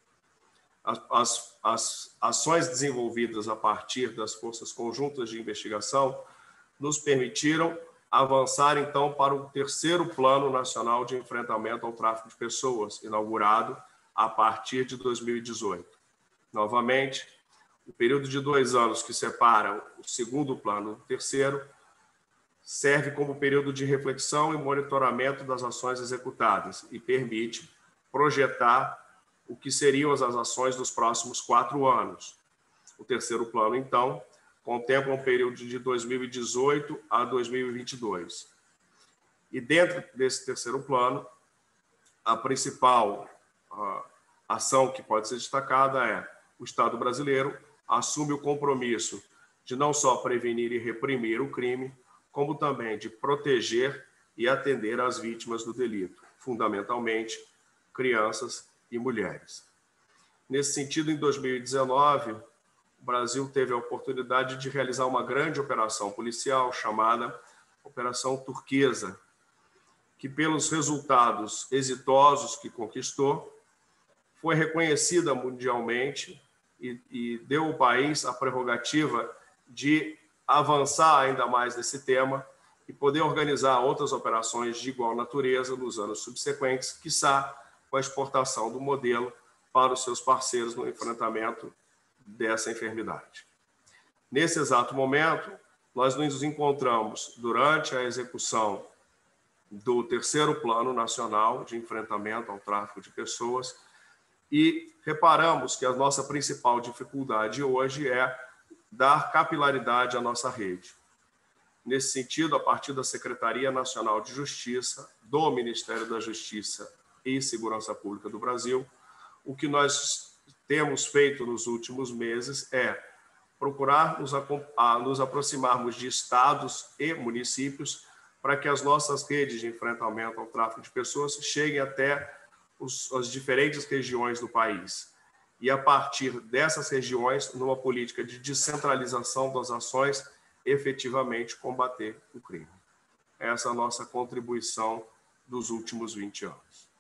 As ações desenvolvidas a partir das forças conjuntas de investigação nos permitiram avançar, então, para o terceiro Plano Nacional de Enfrentamento ao Tráfico de Pessoas, inaugurado a partir de 2018. Novamente, o período de 2 anos que separa o segundo plano do terceiro serve como período de reflexão e monitoramento das ações executadas e permite projetar o que seriam as ações dos próximos 4 anos. O terceiro plano, então, contempla um período de 2018 a 2022. E dentro desse terceiro plano, a principal ação que pode ser destacada é o Estado brasileiro assume o compromisso de não só prevenir e reprimir o crime, como também de proteger e atender às vítimas do delito, fundamentalmente crianças e mulheres. Nesse sentido, em 2019, o Brasil teve a oportunidade de realizar uma grande operação policial chamada Operação Turquesa, que, pelos resultados exitosos que conquistou, foi reconhecida mundialmente e deu ao país a prerrogativa de avançar ainda mais nesse tema e poder organizar outras operações de igual natureza nos anos subsequentes, quiçá com a exportação do modelo para os seus parceiros no enfrentamento dessa enfermidade. Nesse exato momento, nós nos encontramos durante a execução do terceiro Plano Nacional de Enfrentamento ao Tráfico de Pessoas e reparamos que a nossa principal dificuldade hoje é dar capilaridade à nossa rede. Nesse sentido, a partir da Secretaria Nacional de Justiça, do Ministério da Justiça e Segurança Pública do Brasil, o que nós temos feito nos últimos meses é procurar nos aproximarmos de estados e municípios para que as nossas redes de enfrentamento ao tráfico de pessoas cheguem até as diferentes regiões do país. E, a partir dessas regiões, numa política de descentralização das ações, efetivamente combater o crime. Essa é a nossa contribuição dos últimos 20 anos.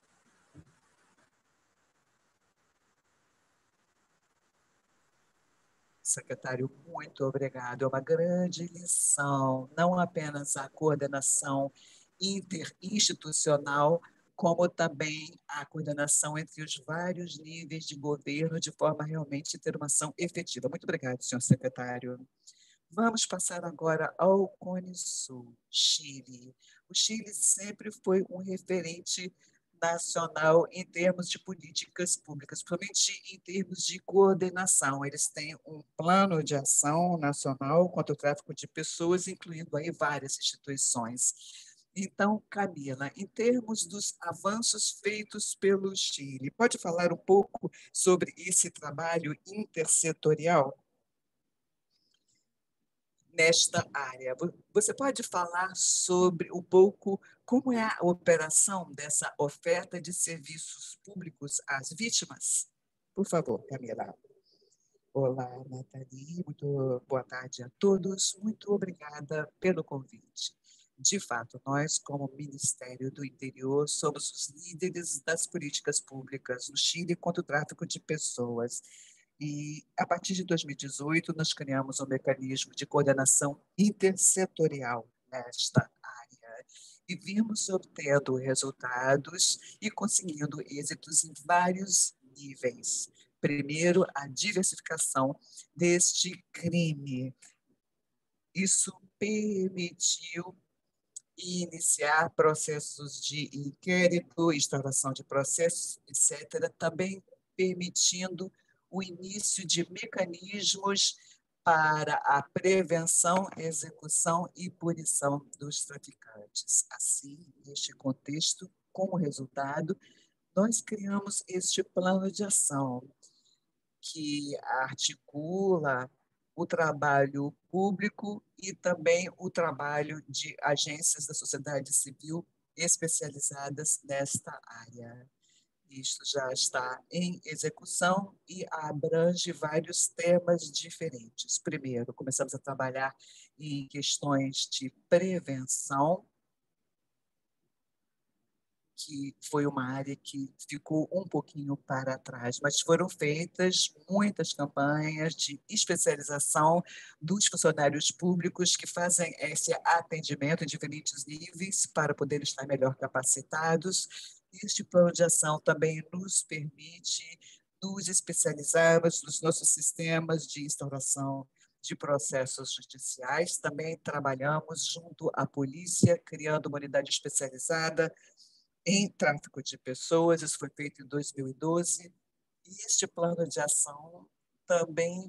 Secretário, muito obrigado. É uma grande lição, não apenas a coordenação interinstitucional, como também a coordenação entre os vários níveis de governo, de forma a realmente ter uma ação efetiva. Muito obrigado, senhor secretário. Vamos passar agora ao Cone Sul, Chile. O Chile sempre foi um referente nacional em termos de políticas públicas, principalmente em termos de coordenação. Eles têm um plano de ação nacional contra o tráfico de pessoas, incluindo aí várias instituições. Então, Camila, em termos dos avanços feitos pelo Chile, pode falar um pouco sobre esse trabalho intersetorial nesta área? Você pode falar sobre um pouco como é a operação dessa oferta de serviços públicos às vítimas? Por favor, Camila. Olá, Nathalie, muito boa tarde a todos. Muito obrigada pelo convite. De fato, nós, como Ministério do Interior, somos os líderes das políticas públicas no Chile contra o tráfico de pessoas. E, a partir de 2018, nós criamos um mecanismo de coordenação intersetorial nesta área e vimos obtendo resultados e conseguindo êxitos em vários níveis. Primeiro, a diversificação deste crime. Isso permitiu iniciar processos de inquérito, instauração de processos, etc., também permitindo o início de mecanismos para a prevenção, execução e punição dos traficantes. Assim, neste contexto, como resultado, nós criamos este plano de ação que articula o trabalho público e também o trabalho de agências da sociedade civil especializadas nesta área. Isto já está em execução e abrange vários temas diferentes. Primeiro, começamos a trabalhar em questões de prevenção, que foi uma área que ficou um pouquinho para trás, mas foram feitas muitas campanhas de especialização dos funcionários públicos que fazem esse atendimento em diferentes níveis para poder estar melhor capacitados. Este plano de ação também nos permite nos especializarmos nos nossos sistemas de instauração de processos judiciais. Também trabalhamos junto à polícia, criando uma unidade especializada em tráfico de pessoas. Isso foi feito em 2012. E este plano de ação também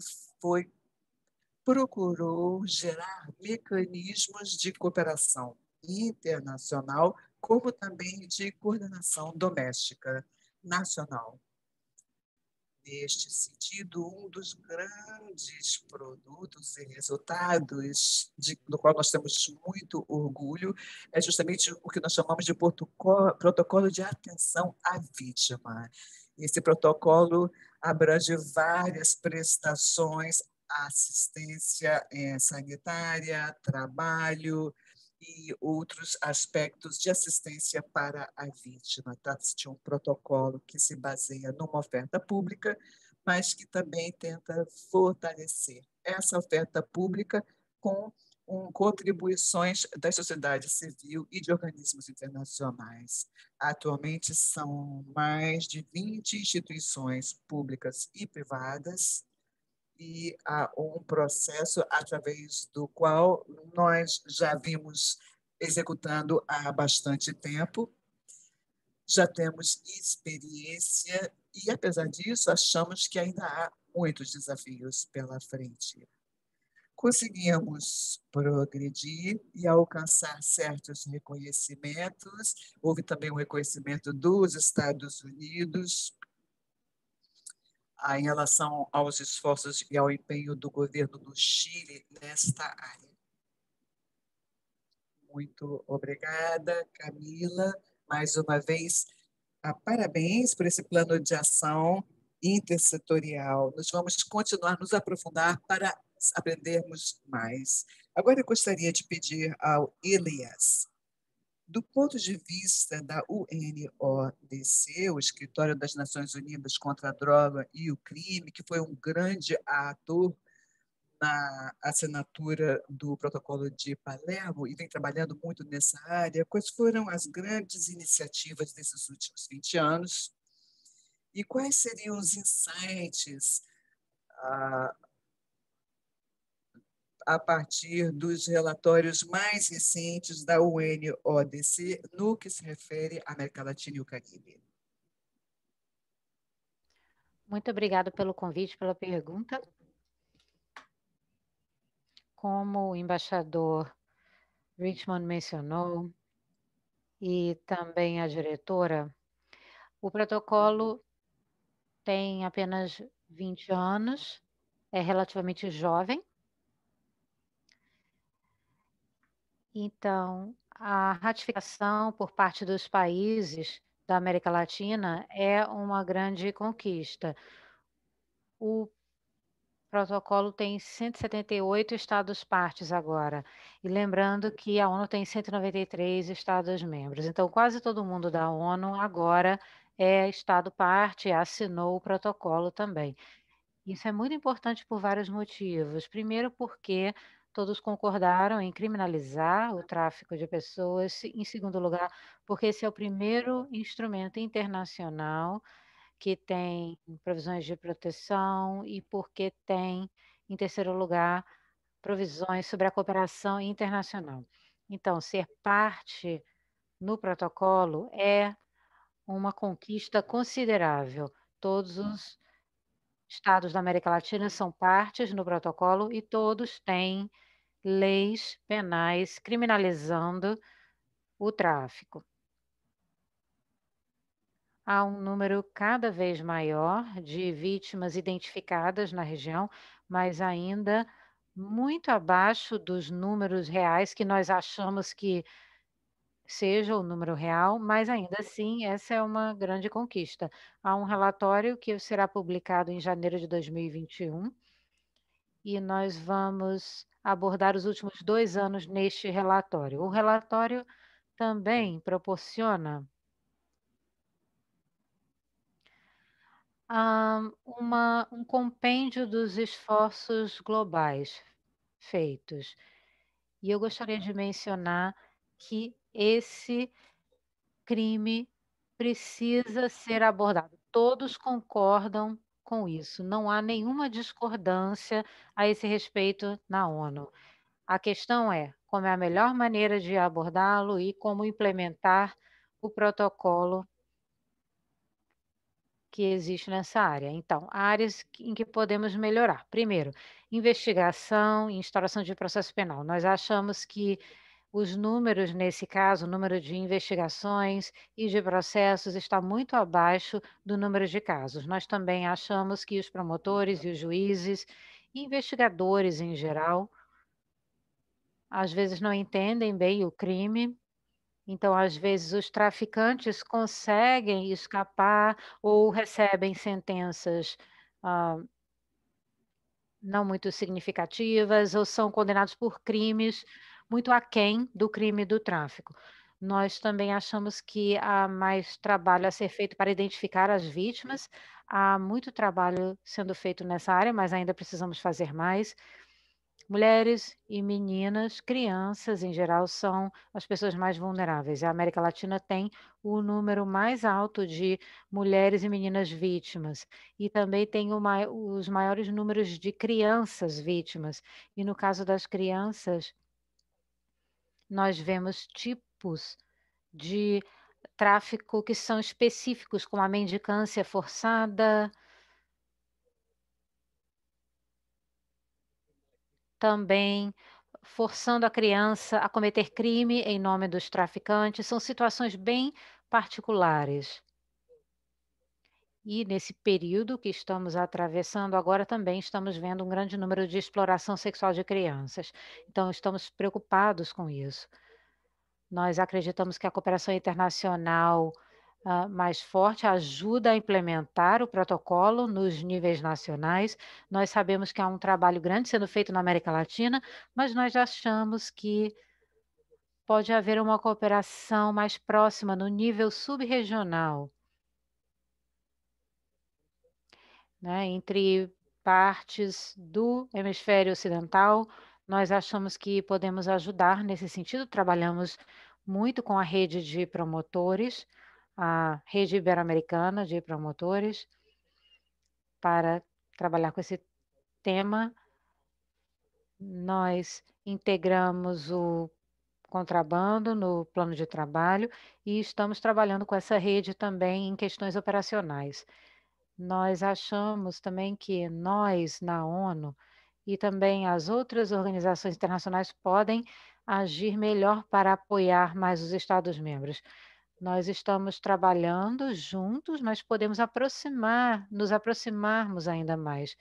procurou gerar mecanismos de cooperação internacional, como também de coordenação doméstica nacional. Neste sentido, um dos grandes produtos e resultados do qual nós temos muito orgulho é justamente o que nós chamamos de protocolo de atenção à vítima. Esse protocolo abrange várias prestações assistência sanitária, trabalho e outros aspectos de assistência para a vítima. Trata-se de um protocolo que se baseia numa oferta pública, mas que também tenta fortalecer essa oferta pública com contribuições da sociedade civil e de organismos internacionais. Atualmente, são mais de 20 instituições públicas e privadas e há um processo através do qual nós já vimos executando há bastante tempo, já temos experiência e, apesar disso, achamos que ainda há muitos desafios pela frente. Conseguimos progredir e alcançar certos reconhecimentos. Houve também um reconhecimento dos Estados Unidos em relação aos esforços e ao empenho do governo do Chile nesta área. Muito obrigada, Camila. Mais uma vez, parabéns por esse plano de ação intersetorial. Nós vamos continuar nos aprofundar para aprendermos mais. Agora eu gostaria de pedir ao Elias, do ponto de vista da UNODC, o Escritório das Nações Unidas contra a Droga e o Crime, que foi um grande ator na assinatura do Protocolo de Palermo e vem trabalhando muito nessa área, quais foram as grandes iniciativas desses últimos 20 anos e quais seriam os insights a partir dos relatórios mais recentes da UNODC no que se refere à América Latina e o Caribe. Muito obrigada pelo convite, pela pergunta. Como o embaixador Richmond mencionou, e também a diretora, o protocolo tem apenas 20 anos, é relativamente jovem. Então, a ratificação por parte dos países da América Latina é uma grande conquista. O protocolo tem 178 Estados-partes agora, e lembrando que a ONU tem 193 Estados-membros. Então, quase todo mundo da ONU agora é Estado-parte, assinou o protocolo também. Isso é muito importante por vários motivos. Primeiro, porque todos concordaram em criminalizar o tráfico de pessoas. Em segundo lugar, porque esse é o primeiro instrumento internacional que tem provisões de proteção e porque tem, em terceiro lugar, provisões sobre a cooperação internacional. Então, ser parte no protocolo é uma conquista considerável. Todos os estados da América Latina são partes no protocolo e todos têm leis penais criminalizando o tráfico. Há um número cada vez maior de vítimas identificadas na região, mas ainda muito abaixo dos números reais que nós achamos que seja o número real, mas ainda assim essa é uma grande conquista. Há um relatório que será publicado em janeiro de 2021 e nós vamos abordar os últimos 2 anos neste relatório. O relatório também proporciona um compêndio dos esforços globais feitos. E eu gostaria de mencionar que esse crime precisa ser abordado. Todos concordam com isso, não há nenhuma discordância a esse respeito na ONU. A questão é como é a melhor maneira de abordá-lo e como implementar o protocolo que existe nessa área. Então, áreas em que podemos melhorar. Primeiro, investigação e instauração de processo penal. Nós achamos que os números, nesse caso, o número de investigações e de processos está muito abaixo do número de casos. Nós também achamos que os promotores e os juízes, investigadores em geral, às vezes não entendem bem o crime. Então, às vezes, os traficantes conseguem escapar ou recebem sentenças não muito significativas ou são condenados por crimes muito aquém do crime do tráfico. Nós também achamos que há mais trabalho a ser feito para identificar as vítimas. Há muito trabalho sendo feito nessa área, mas ainda precisamos fazer mais. Mulheres e meninas, crianças em geral, são as pessoas mais vulneráveis. A América Latina tem o número mais alto de mulheres e meninas vítimas e também tem os maiores números de crianças vítimas. E no caso das crianças, nós vemos tipos de tráfico que são específicos, como a mendicância forçada, também forçando a criança a cometer crime em nome dos traficantes. São situações bem particulares. E nesse período que estamos atravessando agora também estamos vendo um grande número de exploração sexual de crianças. Então, estamos preocupados com isso. Nós acreditamos que a cooperação internacional mais forte ajuda a implementar o protocolo nos níveis nacionais. Nós sabemos que há um trabalho grande sendo feito na América Latina, mas nós achamos que pode haver uma cooperação mais próxima no nível subregional, né, entre partes do hemisfério ocidental. Nós achamos que podemos ajudar nesse sentido. Trabalhamos muito com a rede de promotores, a rede ibero-americana de promotores, para trabalhar com esse tema. Nós integramos o contrabando no plano de trabalho e estamos trabalhando com essa rede também em questões operacionais. Nós achamos também que nós, na ONU, e também as outras organizações internacionais podem agir melhor para apoiar mais os Estados-membros. Nós estamos trabalhando juntos, mas podemos nos aproximarmos ainda mais.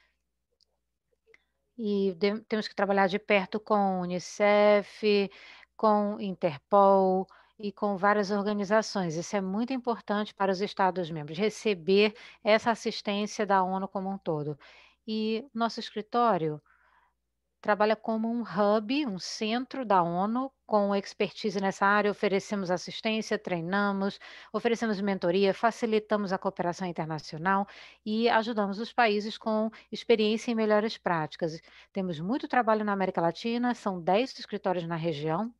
E temos que trabalhar de perto com a Unicef, com Interpol e com várias organizações. Isso é muito importante para os Estados-membros, receber essa assistência da ONU como um todo. E nosso escritório trabalha como um hub, um centro da ONU, com expertise nessa área. Oferecemos assistência, treinamos, oferecemos mentoria, facilitamos a cooperação internacional e ajudamos os países com experiência em melhores práticas. Temos muito trabalho na América Latina, são 10 escritórios na região.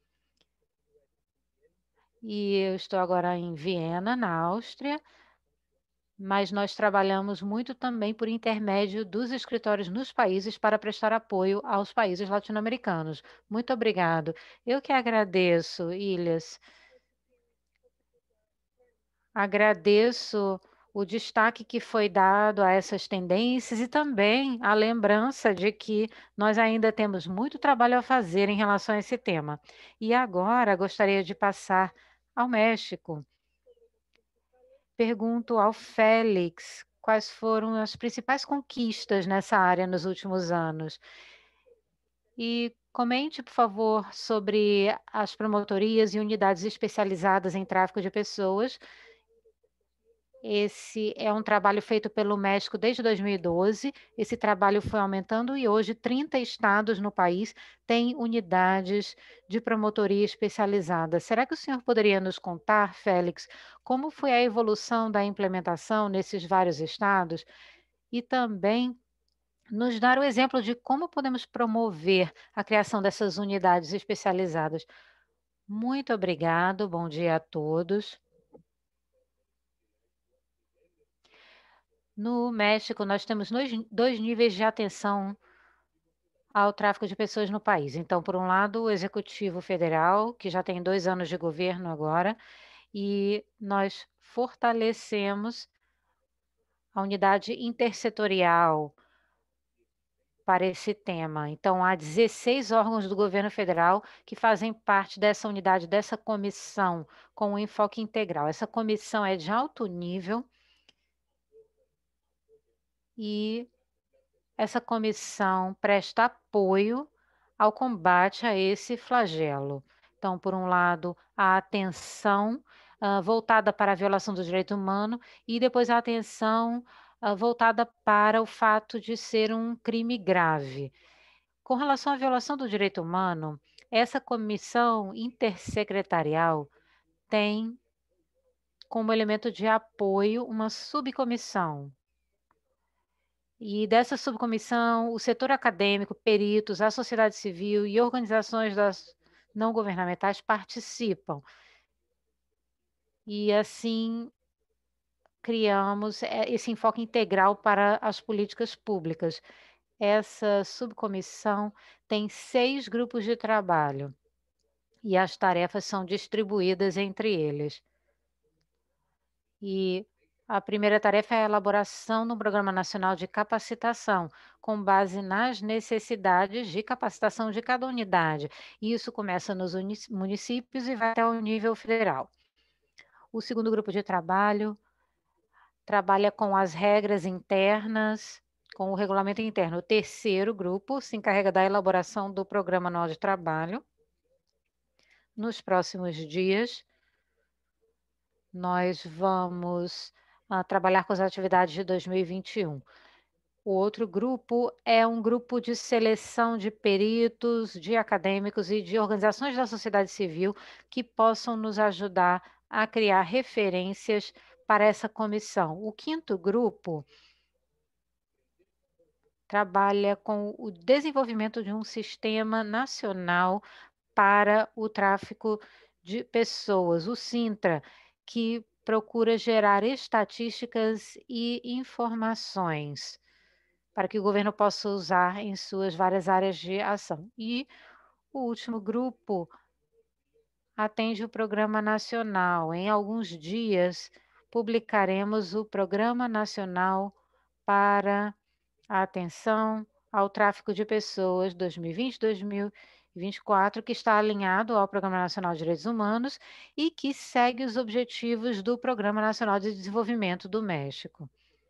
E eu estou agora em Viena, na Áustria, mas nós trabalhamos muito também por intermédio dos escritórios nos países para prestar apoio aos países latino-americanos. Muito obrigado. Eu que agradeço, Ilhas. Agradeço o destaque que foi dado a essas tendências e também a lembrança de que nós ainda temos muito trabalho a fazer em relação a esse tema. E agora gostaria de passar ao México. Pergunto ao Félix quais foram as principais conquistas nessa área nos últimos anos. E comente, por favor, sobre as promotorias e unidades especializadas em tráfico de pessoas. Esse é um trabalho feito pelo México desde 2012. Esse trabalho foi aumentando e hoje 30 estados no país têm unidades de promotoria especializada. Será que o senhor poderia nos contar, Félix, como foi a evolução da implementação nesses vários estados e também nos dar o exemplo de como podemos promover a criação dessas unidades especializadas? Muito obrigado, bom dia a todos. No México, nós temos dois níveis de atenção ao tráfico de pessoas no país. Então, por um lado, o Executivo Federal, que já tem 2 anos de governo agora, e nós fortalecemos a unidade intersetorial para esse tema. Então, há 16 órgãos do governo federal que fazem parte dessa unidade, dessa comissão, com um enfoque integral. Essa comissão é de alto nível e essa comissão presta apoio ao combate a esse flagelo. Então, por um lado, a atenção voltada para a violação do direito humano e depois a atenção voltada para o fato de ser um crime grave. Com relação à violação do direito humano, essa comissão intersecretarial tem como elemento de apoio uma subcomissão. E dessa subcomissão, o setor acadêmico, peritos, a sociedade civil e organizações não governamentais participam. E assim criamos esse enfoque integral para as políticas públicas. Essa subcomissão tem 6 grupos de trabalho e as tarefas são distribuídas entre eles. E a primeira tarefa é a elaboração do Programa Nacional de Capacitação, com base nas necessidades de capacitação de cada unidade. E isso começa nos municípios e vai até o nível federal. O segundo grupo de trabalho trabalha com as regras internas, com o regulamento interno. O terceiro grupo se encarrega da elaboração do Programa Anual de Trabalho. Nos próximos dias, nós vamos trabalhar com as atividades de 2021. O outro grupo é um grupo de seleção de peritos, de acadêmicos e de organizações da sociedade civil que possam nos ajudar a criar referências para essa comissão. O quinto grupo trabalha com o desenvolvimento de um sistema nacional para o tráfico de pessoas, o SINTRA, que procura gerar estatísticas e informações para que o governo possa usar em suas várias áreas de ação. E o último grupo atende o Programa Nacional. Em alguns dias, publicaremos o Programa Nacional para a Atenção ao Tráfico de Pessoas 2020-2024, que está alinhado ao Programa Nacional de Direitos Humanos e que segue os objetivos do Programa Nacional de Desenvolvimento do México.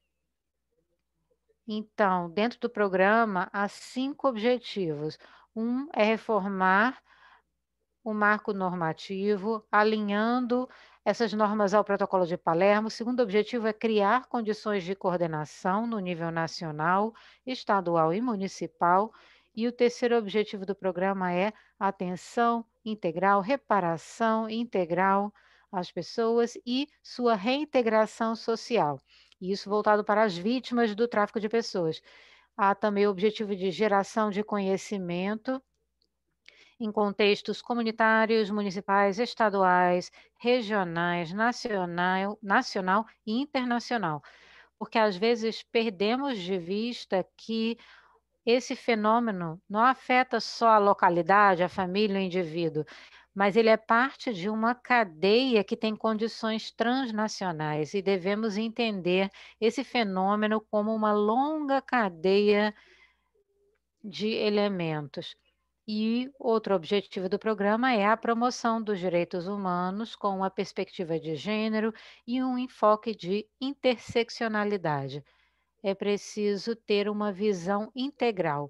Então, dentro do programa, há 5 objetivos. Um é reformar o marco normativo, alinhando essas normas ao Protocolo de Palermo. O segundo objetivo é criar condições de coordenação no nível nacional, estadual e municipal. E o terceiro objetivo do programa é atenção integral, reparação integral às pessoas e sua reintegração social. E isso voltado para as vítimas do tráfico de pessoas. Há também o objetivo de geração de conhecimento em contextos comunitários, municipais, estaduais, regionais, nacional e internacional. Porque às vezes perdemos de vista que esse fenômeno não afeta só a localidade, a família, o indivíduo, mas ele é parte de uma cadeia que tem condições transnacionais e devemos entender esse fenômeno como uma longa cadeia de elementos. E outro objetivo do programa é a promoção dos direitos humanos com uma perspectiva de gênero e um enfoque de interseccionalidade. É preciso ter uma visão integral.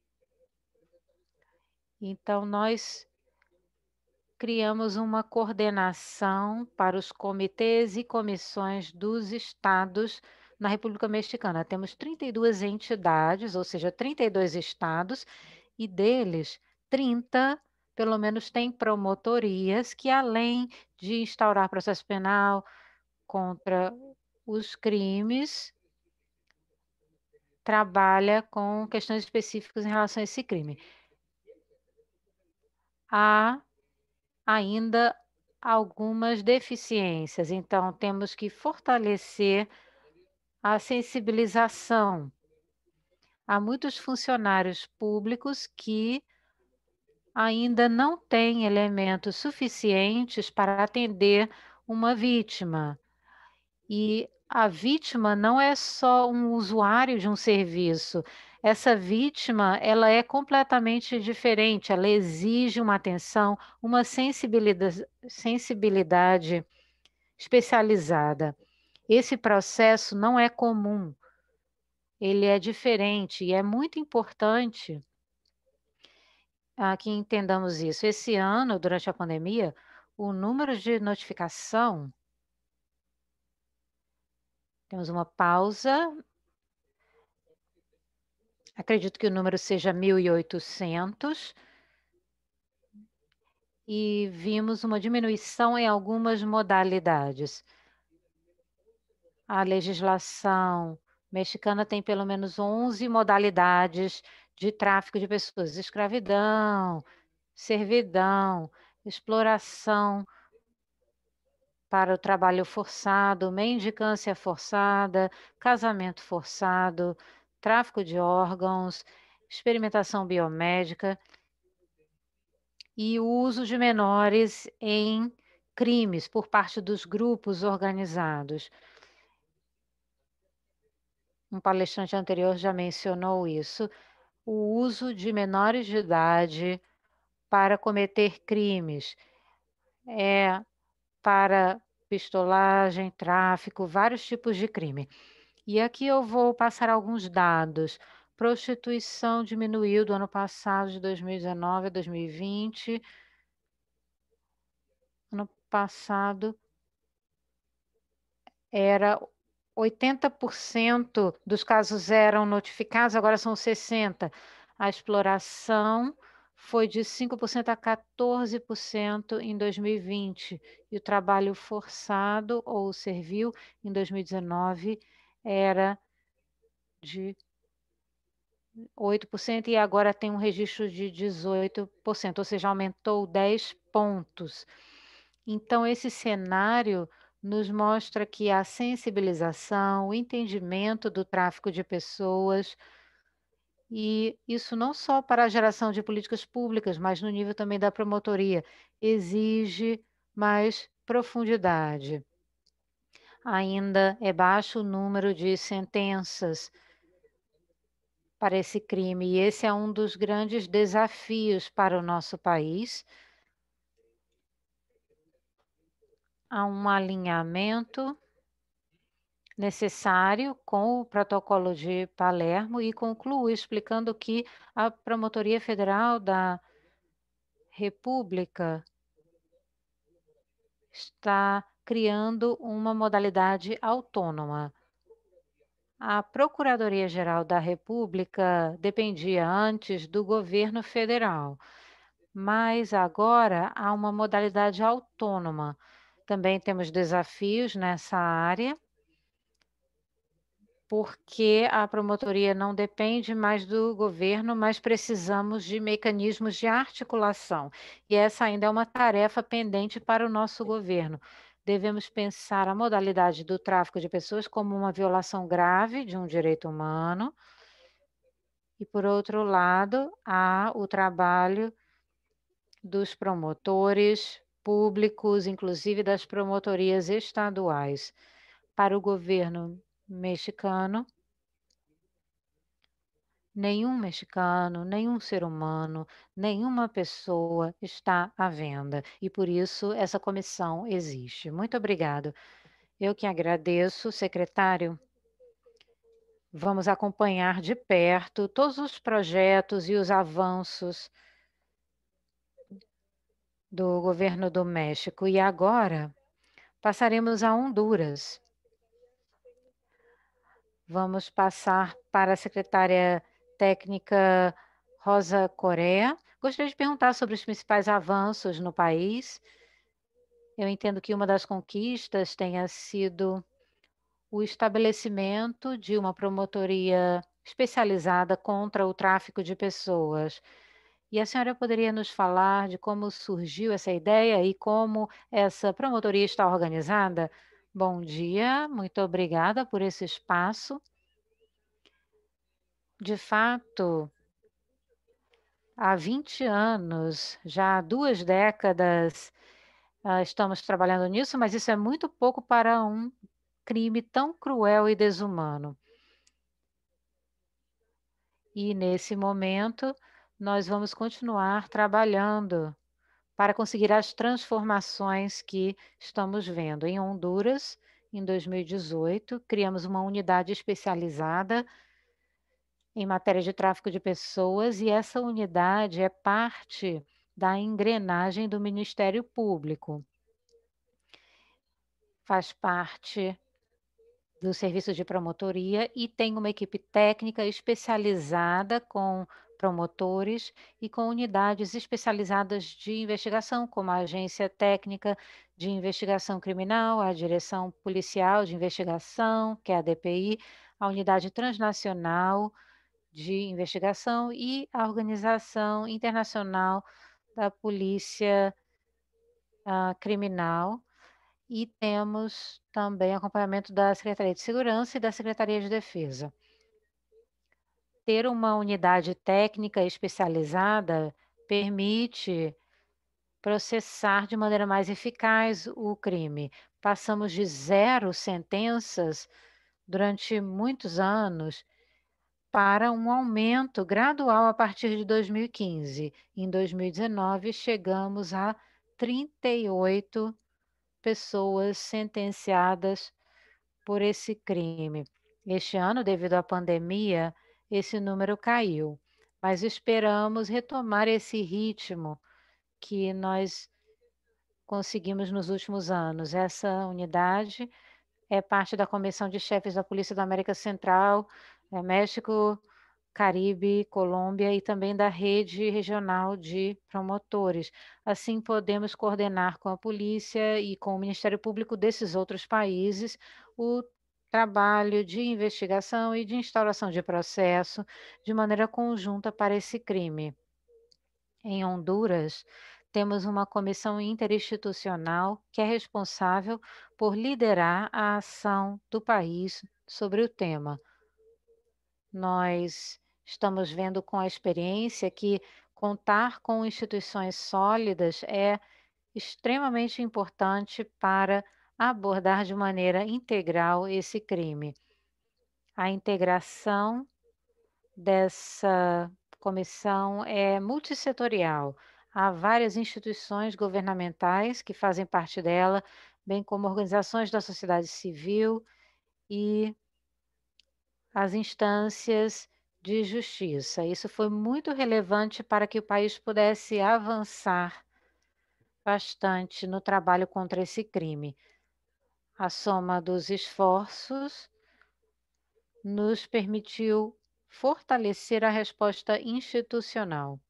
Então, nós criamos uma coordenação para os comitês e comissões dos estados na República Mexicana. Temos 32 entidades, ou seja, 32 estados, e deles, 30, pelo menos, têm promotorias que, além de instaurar processo penal contra os crimes, trabalha com questões específicas em relação a esse crime. Há ainda algumas deficiências, então temos que fortalecer a sensibilização. Há muitos funcionários públicos que ainda não têm elementos suficientes para atender uma vítima. E a vítima não é só um usuário de um serviço. Essa vítima, ela é completamente diferente, ela exige uma atenção, uma sensibilidade especializada. Esse processo não é comum, ele é diferente e é muito importante que entendamos isso. Esse ano, durante a pandemia, o número de notificação, temos uma pausa Acredito que o número seja 1.800. E vimos uma diminuição em algumas modalidades. A legislação mexicana tem pelo menos 11 modalidades de tráfico de pessoas: escravidão, servidão, exploração para o trabalho forçado, mendicância forçada, casamento forçado, tráfico de órgãos, experimentação biomédica e o uso de menores em crimes por parte dos grupos organizados. Um palestrante anterior já mencionou isso. O uso de menores de idade para cometer crimes, para pistolagem, tráfico, vários tipos de crime. E aqui eu vou passar alguns dados. Prostituição diminuiu do ano passado, de 2019 a 2020. Ano passado era 80% dos casos eram notificados, agora são 60%. A exploração foi de 5% a 14% em 2020. E o trabalho forçado ou servil em 2019 era de 8% e agora tem um registro de 18%, ou seja, aumentou 10 pontos. Então, esse cenário nos mostra que a sensibilização, o entendimento do tráfico de pessoas, e isso não só para a geração de políticas públicas, mas no nível também da promotoria, exige mais profundidade. Ainda é baixo o número de sentenças para esse crime, e esse é um dos grandes desafios para o nosso país. Há um alinhamento necessário com o protocolo de Palermo e concluo explicando que a Promotoria Federal da República está criando uma modalidade autônoma. A Procuradoria-Geral da República dependia antes do governo federal, mas agora há uma modalidade autônoma. Também temos desafios nessa área, porque a promotoria não depende mais do governo, mas precisamos de mecanismos de articulação. E essa ainda é uma tarefa pendente para o nosso governo. Devemos pensar a modalidade do tráfico de pessoas como uma violação grave de um direito humano. E, por outro lado, há o trabalho dos promotores públicos, inclusive das promotorias estaduais. Para o governo mexicano, nenhum mexicano, nenhum ser humano, nenhuma pessoa está à venda. E por isso essa comissão existe. Muito obrigado. Eu que agradeço, secretário. Vamos acompanhar de perto todos os projetos e os avanços do governo do México. E agora passaremos a Honduras. Vamos passar para a secretária técnica Rosa Corea. Gostaria de perguntar sobre os principais avanços no país. Eu entendo que uma das conquistas tenha sido o estabelecimento de uma promotoria especializada contra o tráfico de pessoas. E a senhora poderia nos falar de como surgiu essa ideia e como essa promotoria está organizada? Bom dia, muito obrigada por esse espaço. De fato, há 20 anos, já há 2 décadas, estamos trabalhando nisso, mas isso é muito pouco para um crime tão cruel e desumano. E, nesse momento, nós vamos continuar trabalhando para conseguir as transformações que estamos vendo. Em Honduras, em 2018, criamos uma unidade especializada em matéria de tráfico de pessoas e essa unidade é parte da engrenagem do Ministério Público. Faz parte do serviço de promotoria e tem uma equipe técnica especializada com promotores e com unidades especializadas de investigação, como a Agência Técnica de Investigação Criminal, a Direção Policial de Investigação, que é a DPI, a Unidade Transnacional de Investigação e a Organização Internacional da Polícia Criminal. E temos também acompanhamento da Secretaria de Segurança e da Secretaria de Defesa. Ter uma unidade técnica especializada permite processar de maneira mais eficaz o crime. Passamos de 0 sentenças durante muitos anos para um aumento gradual a partir de 2015. Em 2019, chegamos a 38 pessoas sentenciadas por esse crime. Este ano, devido à pandemia, esse número caiu, mas esperamos retomar esse ritmo que nós conseguimos nos últimos anos. Essa unidade é parte da Comissão de Chefes da Polícia da América Central, México, Caribe, Colômbia e também da Rede Regional de Promotores. Assim, podemos coordenar com a polícia e com o Ministério Público desses outros países o trabalho de investigação e de instauração de processo de maneira conjunta para esse crime. Em Honduras, temos uma comissão interinstitucional que é responsável por liderar a ação do país sobre o tema. Nós estamos vendo com a experiência que contar com instituições sólidas é extremamente importante para abordar de maneira integral esse crime. A integração dessa comissão é multissetorial. Há várias instituições governamentais que fazem parte dela, bem como organizações da sociedade civil e as instâncias de justiça. Isso foi muito relevante para que o país pudesse avançar bastante no trabalho contra esse crime. A soma dos esforços nos permitiu fortalecer a resposta institucional.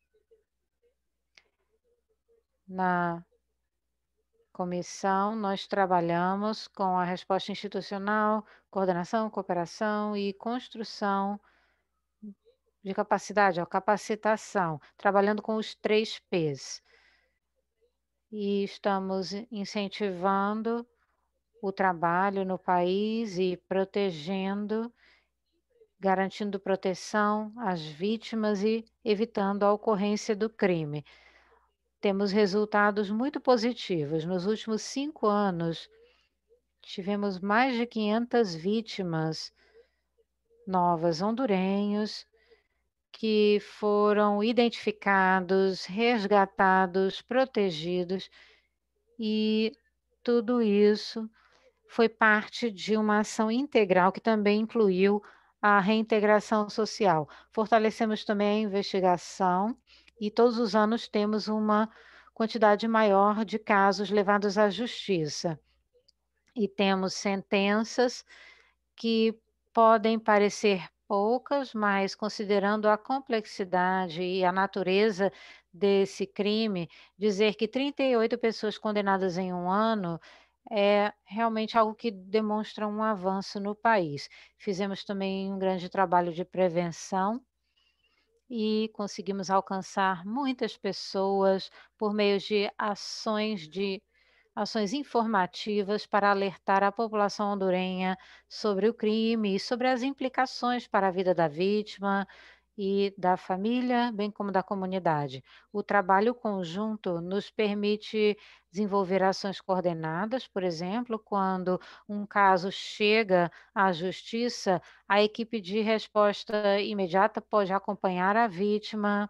Na comissão, nós trabalhamos com a resposta institucional, coordenação, cooperação e construção de capacidade, a capacitação, trabalhando com os 3 Ps. E estamos incentivando o trabalho no país e protegendo, garantindo proteção às vítimas e evitando a ocorrência do crime. Temos resultados muito positivos. Nos últimos 5 anos, tivemos mais de 500 vítimas novas, hondurenhos, que foram identificados, resgatados, protegidos, e tudo isso foi parte de uma ação integral que também incluiu a reintegração social. Fortalecemos também a investigação e todos os anos temos uma quantidade maior de casos levados à justiça. E temos sentenças que podem parecer poucas, mas considerando a complexidade e a natureza desse crime, dizer que 38 pessoas condenadas em um ano é realmente algo que demonstra um avanço no país. Fizemos também um grande trabalho de prevenção e conseguimos alcançar muitas pessoas por meio de ações informativas para alertar a população hondurenha sobre o crime e sobre as implicações para a vida da vítima e da família, bem como da comunidade. O trabalho conjunto nos permite desenvolver ações coordenadas, por exemplo, quando um caso chega à justiça, a equipe de resposta imediata pode acompanhar a vítima,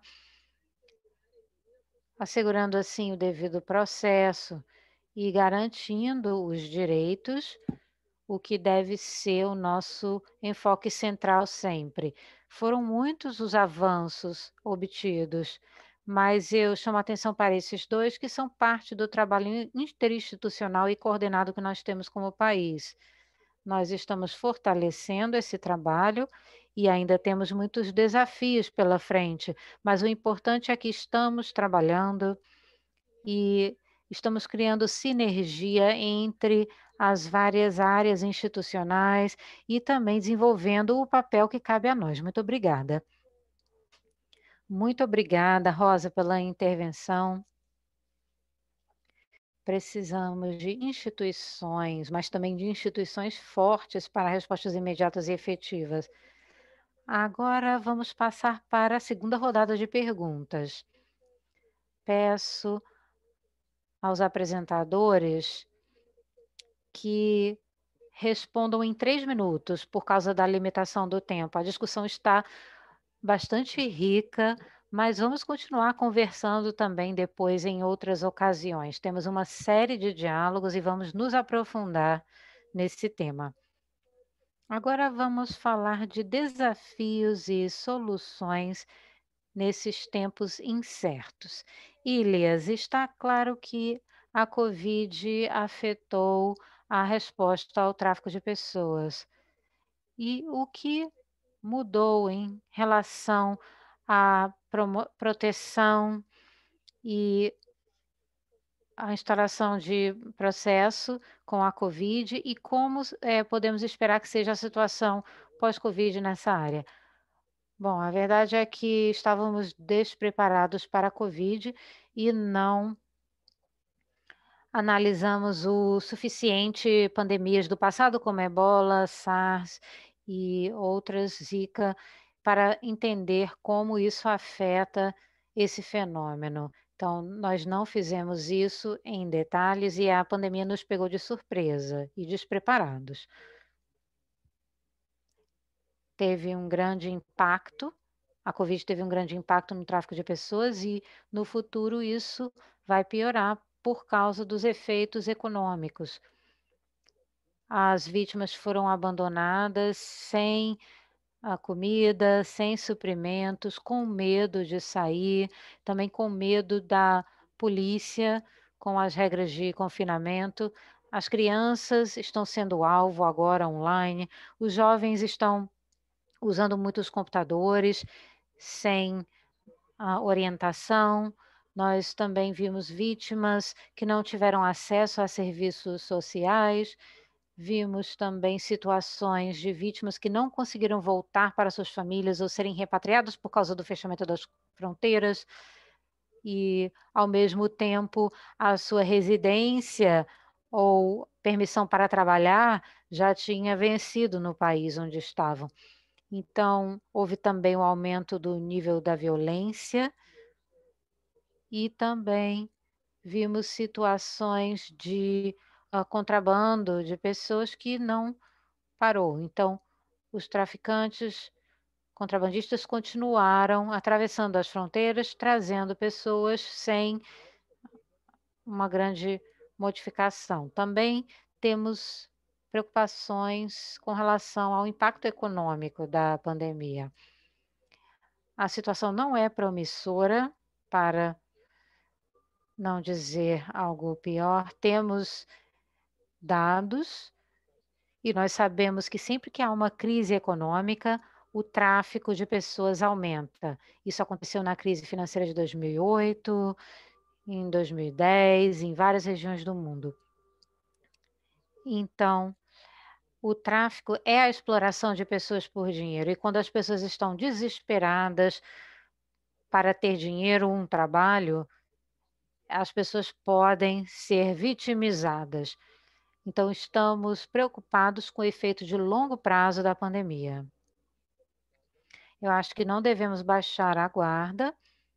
assegurando assim o devido processo e garantindo os direitos, o que deve ser o nosso enfoque central sempre. Foram muitos os avanços obtidos, mas eu chamo a atenção para esses 2 que são parte do trabalho interinstitucional e coordenado que nós temos como país. Nós estamos fortalecendo esse trabalho e ainda temos muitos desafios pela frente, mas o importante é que estamos trabalhando e estamos criando sinergia entre as várias áreas institucionais e também desenvolvendo o papel que cabe a nós. Muito obrigada. Muito obrigada, Rosa, pela intervenção. Precisamos de instituições, mas também de instituições fortes para respostas imediatas e efetivas. Agora vamos passar para a segunda rodada de perguntas. Peço aos apresentadores que respondam em 3 minutos, por causa da limitação do tempo. A discussão está bastante rica, mas vamos continuar conversando também depois em outras ocasiões. Temos uma série de diálogos e vamos nos aprofundar nesse tema. Agora vamos falar de desafios e soluções nesses tempos incertos. Ilias, está claro que a Covid afetou a resposta ao tráfico de pessoas. E o que mudou em relação à proteção e a instalação de processo com a Covid e como podemos esperar que seja a situação pós-Covid nessa área? Bom, a verdade é que estávamos despreparados para a Covid e não analisamos o suficiente pandemias do passado, como Ebola, SARS e outras, Zika, para entender como isso afeta esse fenômeno. Então, nós não fizemos isso em detalhes e a pandemia nos pegou de surpresa e despreparados. Teve um grande impacto, a Covid teve um grande impacto no tráfico de pessoas e, no futuro, isso vai piorar por causa dos efeitos econômicos. As vítimas foram abandonadas sem a comida, sem suprimentos, com medo de sair, também com medo da polícia, com as regras de confinamento. As crianças estão sendo alvo agora online, os jovens estão usando muitos computadores sem a orientação. Nós também vimos vítimas que não tiveram acesso a serviços sociais. Vimos também situações de vítimas que não conseguiram voltar para suas famílias ou serem repatriadas por causa do fechamento das fronteiras. E, ao mesmo tempo, a sua residência ou permissão para trabalhar já tinha vencido no país onde estavam. Então, houve também um aumento do nível da violência e também vimos situações de contrabando de pessoas que não parou. Então, os traficantes, contrabandistas continuaram atravessando as fronteiras, trazendo pessoas sem uma grande modificação. Também temos preocupações com relação ao impacto econômico da pandemia. A situação não é promissora, para não dizer algo pior. Temos dados e nós sabemos que sempre que há uma crise econômica, o tráfico de pessoas aumenta. Isso aconteceu na crise financeira de 2008, em 2010, em várias regiões do mundo. Então, o tráfico é a exploração de pessoas por dinheiro. E quando as pessoas estão desesperadas para ter dinheiro ou um trabalho, as pessoas podem ser vitimizadas. Então, estamos preocupados com o efeito de longo prazo da pandemia. Eu acho que não devemos baixar a guarda,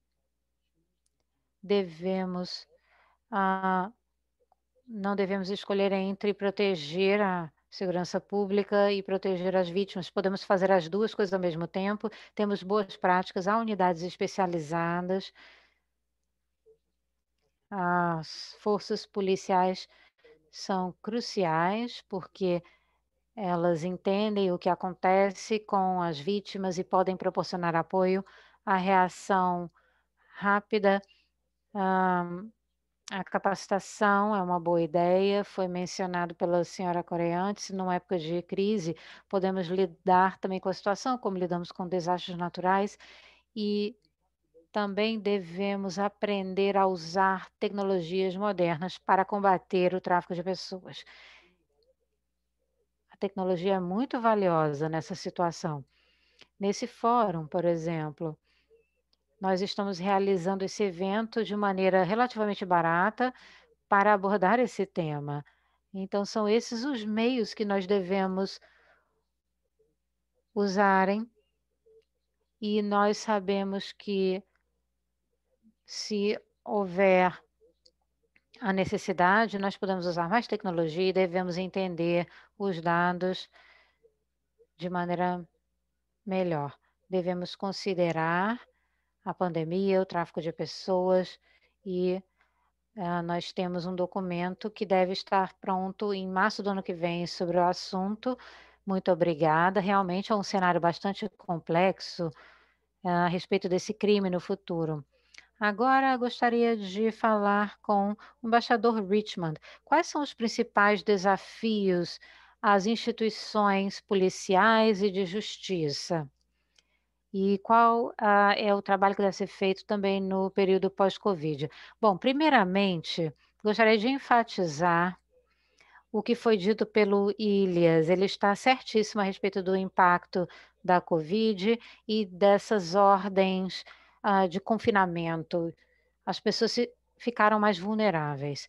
não devemos escolher entre proteger a segurança pública e proteger as vítimas. Podemos fazer as duas coisas ao mesmo tempo. Temos boas práticas, há unidades especializadas. As forças policiais são cruciais porque elas entendem o que acontece com as vítimas e podem proporcionar apoio. A reação rápida A capacitação é uma boa ideia, foi mencionado pela senhora Correia antes, numa época de crise, podemos lidar também com a situação, como lidamos com desastres naturais, e também devemos aprender a usar tecnologias modernas para combater o tráfico de pessoas. A tecnologia é muito valiosa nessa situação. Nesse fórum, por exemplo, nós estamos realizando esse evento de maneira relativamente barata para abordar esse tema. Então, são esses os meios que nós devemos usarem, e nós sabemos que se houver a necessidade, nós podemos usar mais tecnologia e devemos entender os dados de maneira melhor. Devemos considerar a pandemia, o tráfico de pessoas e nós temos um documento que deve estar pronto em março do ano que vem sobre o assunto. Muito obrigada. Realmente é um cenário bastante complexo a respeito desse crime no futuro. Agora, gostaria de falar com o embaixador Richmond. Quais são os principais desafios às instituições policiais e de justiça? E qual é o trabalho que deve ser feito também no período pós-Covid? Bom, primeiramente, gostaria de enfatizar o que foi dito pelo Ilias. Ele está certíssimo a respeito do impacto da Covid e dessas ordens de confinamento. As pessoas ficaram mais vulneráveis.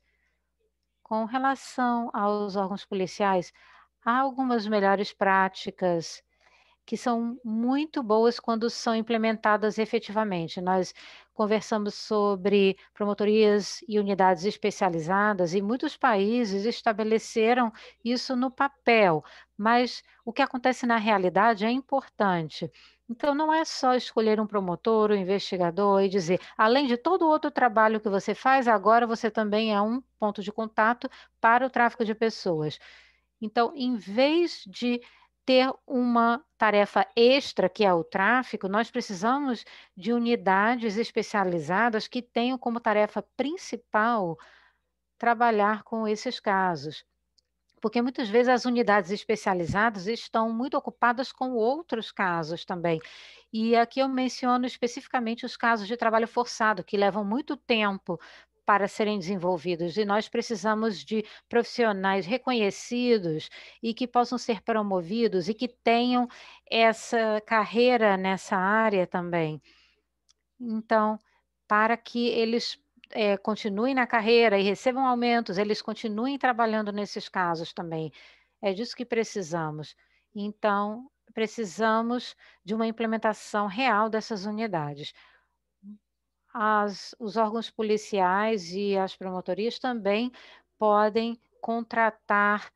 Com relação aos órgãos policiais, há algumas melhores práticas que são muito boas quando são implementadas efetivamente. Nós conversamos sobre promotorias e unidades especializadas e muitos países estabeleceram isso no papel, mas o que acontece na realidade é importante. Então, não é só escolher um promotor, um investigador e dizer, além de todo o outro trabalho que você faz, agora você também é um ponto de contato para o tráfico de pessoas. Então, em vez de ter uma tarefa extra, que é o tráfico, nós precisamos de unidades especializadas que tenham como tarefa principal trabalhar com esses casos. Porque muitas vezes as unidades especializadas estão muito ocupadas com outros casos também. E aqui eu menciono especificamente os casos de trabalho forçado, que levam muito tempo para serem desenvolvidos, e nós precisamos de profissionais reconhecidos e que possam ser promovidos e que tenham essa carreira nessa área também. Então, para que eles continuem na carreira e recebam aumentos, eles continuem trabalhando nesses casos também. É disso que precisamos. Então, precisamos de uma implementação real dessas unidades. Os órgãos policiais e as promotorias também podem contratar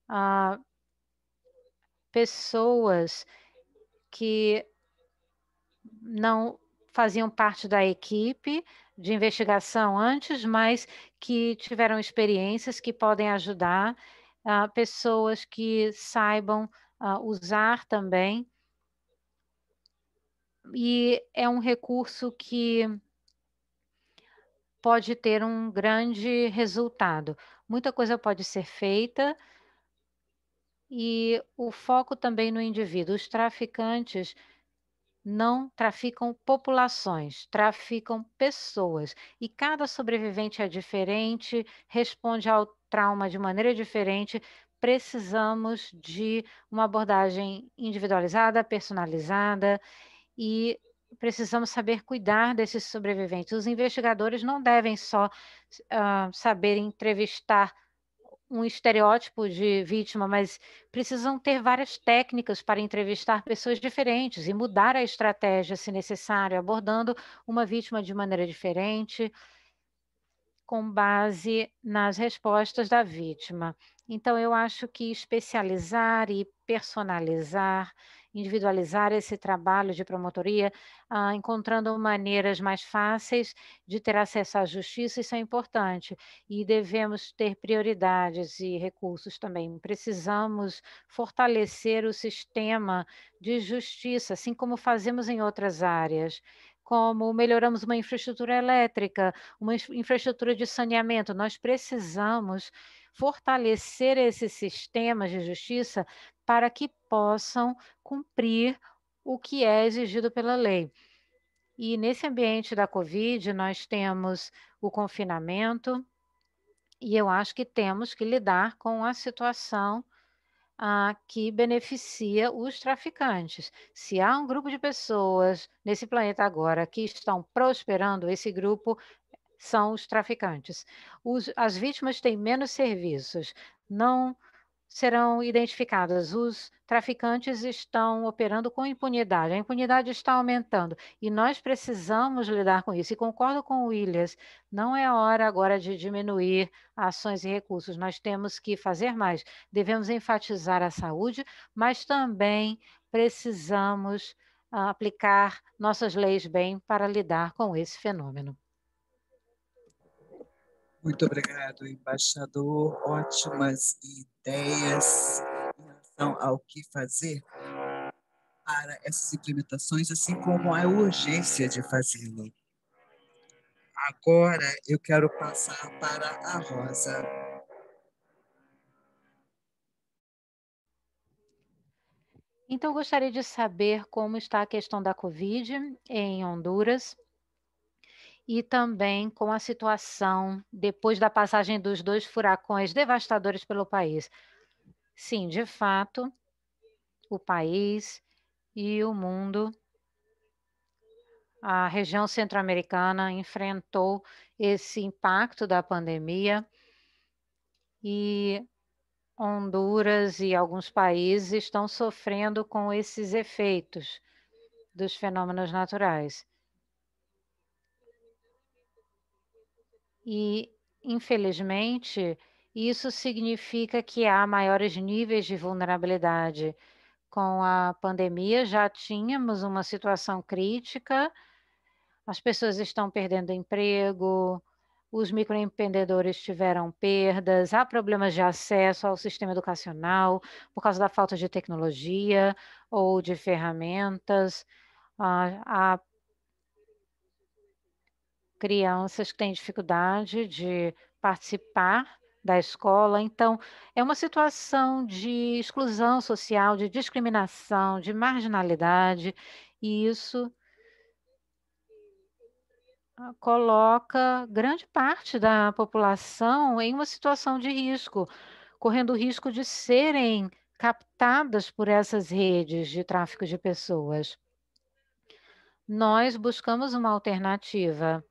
pessoas que não faziam parte da equipe de investigação antes, mas que tiveram experiências que podem ajudar, pessoas que saibam usar também. E é um recurso que pode ter um grande resultado. Muita coisa pode ser feita e o foco também no indivíduo. Os traficantes não traficam populações, traficam pessoas. E cada sobrevivente é diferente, responde ao trauma de maneira diferente. Precisamos de uma abordagem individualizada, personalizada, e precisamos saber cuidar desses sobreviventes. Os investigadores não devem só saber entrevistar um estereótipo de vítima, mas precisam ter várias técnicas para entrevistar pessoas diferentes e mudar a estratégia, se necessário, abordando uma vítima de maneira diferente, com base nas respostas da vítima. Então, eu acho que especializar e personalizar, individualizar esse trabalho de promotoria, encontrando maneiras mais fáceis de ter acesso à justiça, isso é importante. E devemos ter prioridades e recursos também. Precisamos fortalecer o sistema de justiça, assim como fazemos em outras áreas. como melhoramos uma infraestrutura elétrica, uma infraestrutura de saneamento. Nós precisamos fortalecer esses sistemas de justiça para que possam cumprir o que é exigido pela lei. E nesse ambiente da Covid, nós temos o confinamento, e eu acho que temos que lidar com a situação que beneficia os traficantes. Se há um grupo de pessoas nesse planeta agora que estão prosperando, esse grupo são os traficantes. As vítimas têm menos serviços, não serão identificadas. Os traficantes estão operando com impunidade. A impunidade está aumentando e nós precisamos lidar com isso. E concordo com o Williams, não é hora agora de diminuir ações e recursos. Nós temos que fazer mais. Devemos enfatizar a saúde, mas também precisamos aplicar nossas leis bem para lidar com esse fenômeno. Muito obrigado, embaixador. Ótimas ideias em relação ao que fazer para essas implementações, assim como a urgência de fazê-lo. Agora eu quero passar para a Rosa. Então, eu gostaria de saber como está a questão da Covid em Honduras e também com a situação depois da passagem dos 2 furacões devastadores pelo país. Sim, de fato, o país e o mundo, a região centro-americana enfrentou esse impacto da pandemia e Honduras e alguns países estão sofrendo com esses efeitos dos fenômenos naturais. E, infelizmente, isso significa que há maiores níveis de vulnerabilidade. Com a pandemia, já tínhamos uma situação crítica, as pessoas estão perdendo emprego, os microempreendedores tiveram perdas, há problemas de acesso ao sistema educacional por causa da falta de tecnologia ou de ferramentas, há crianças que têm dificuldade de participar da escola. Então, é uma situação de exclusão social, de discriminação, de marginalidade, e isso coloca grande parte da população em uma situação de risco, correndo o risco de serem captadas por essas redes de tráfico de pessoas. Nós buscamos uma alternativa.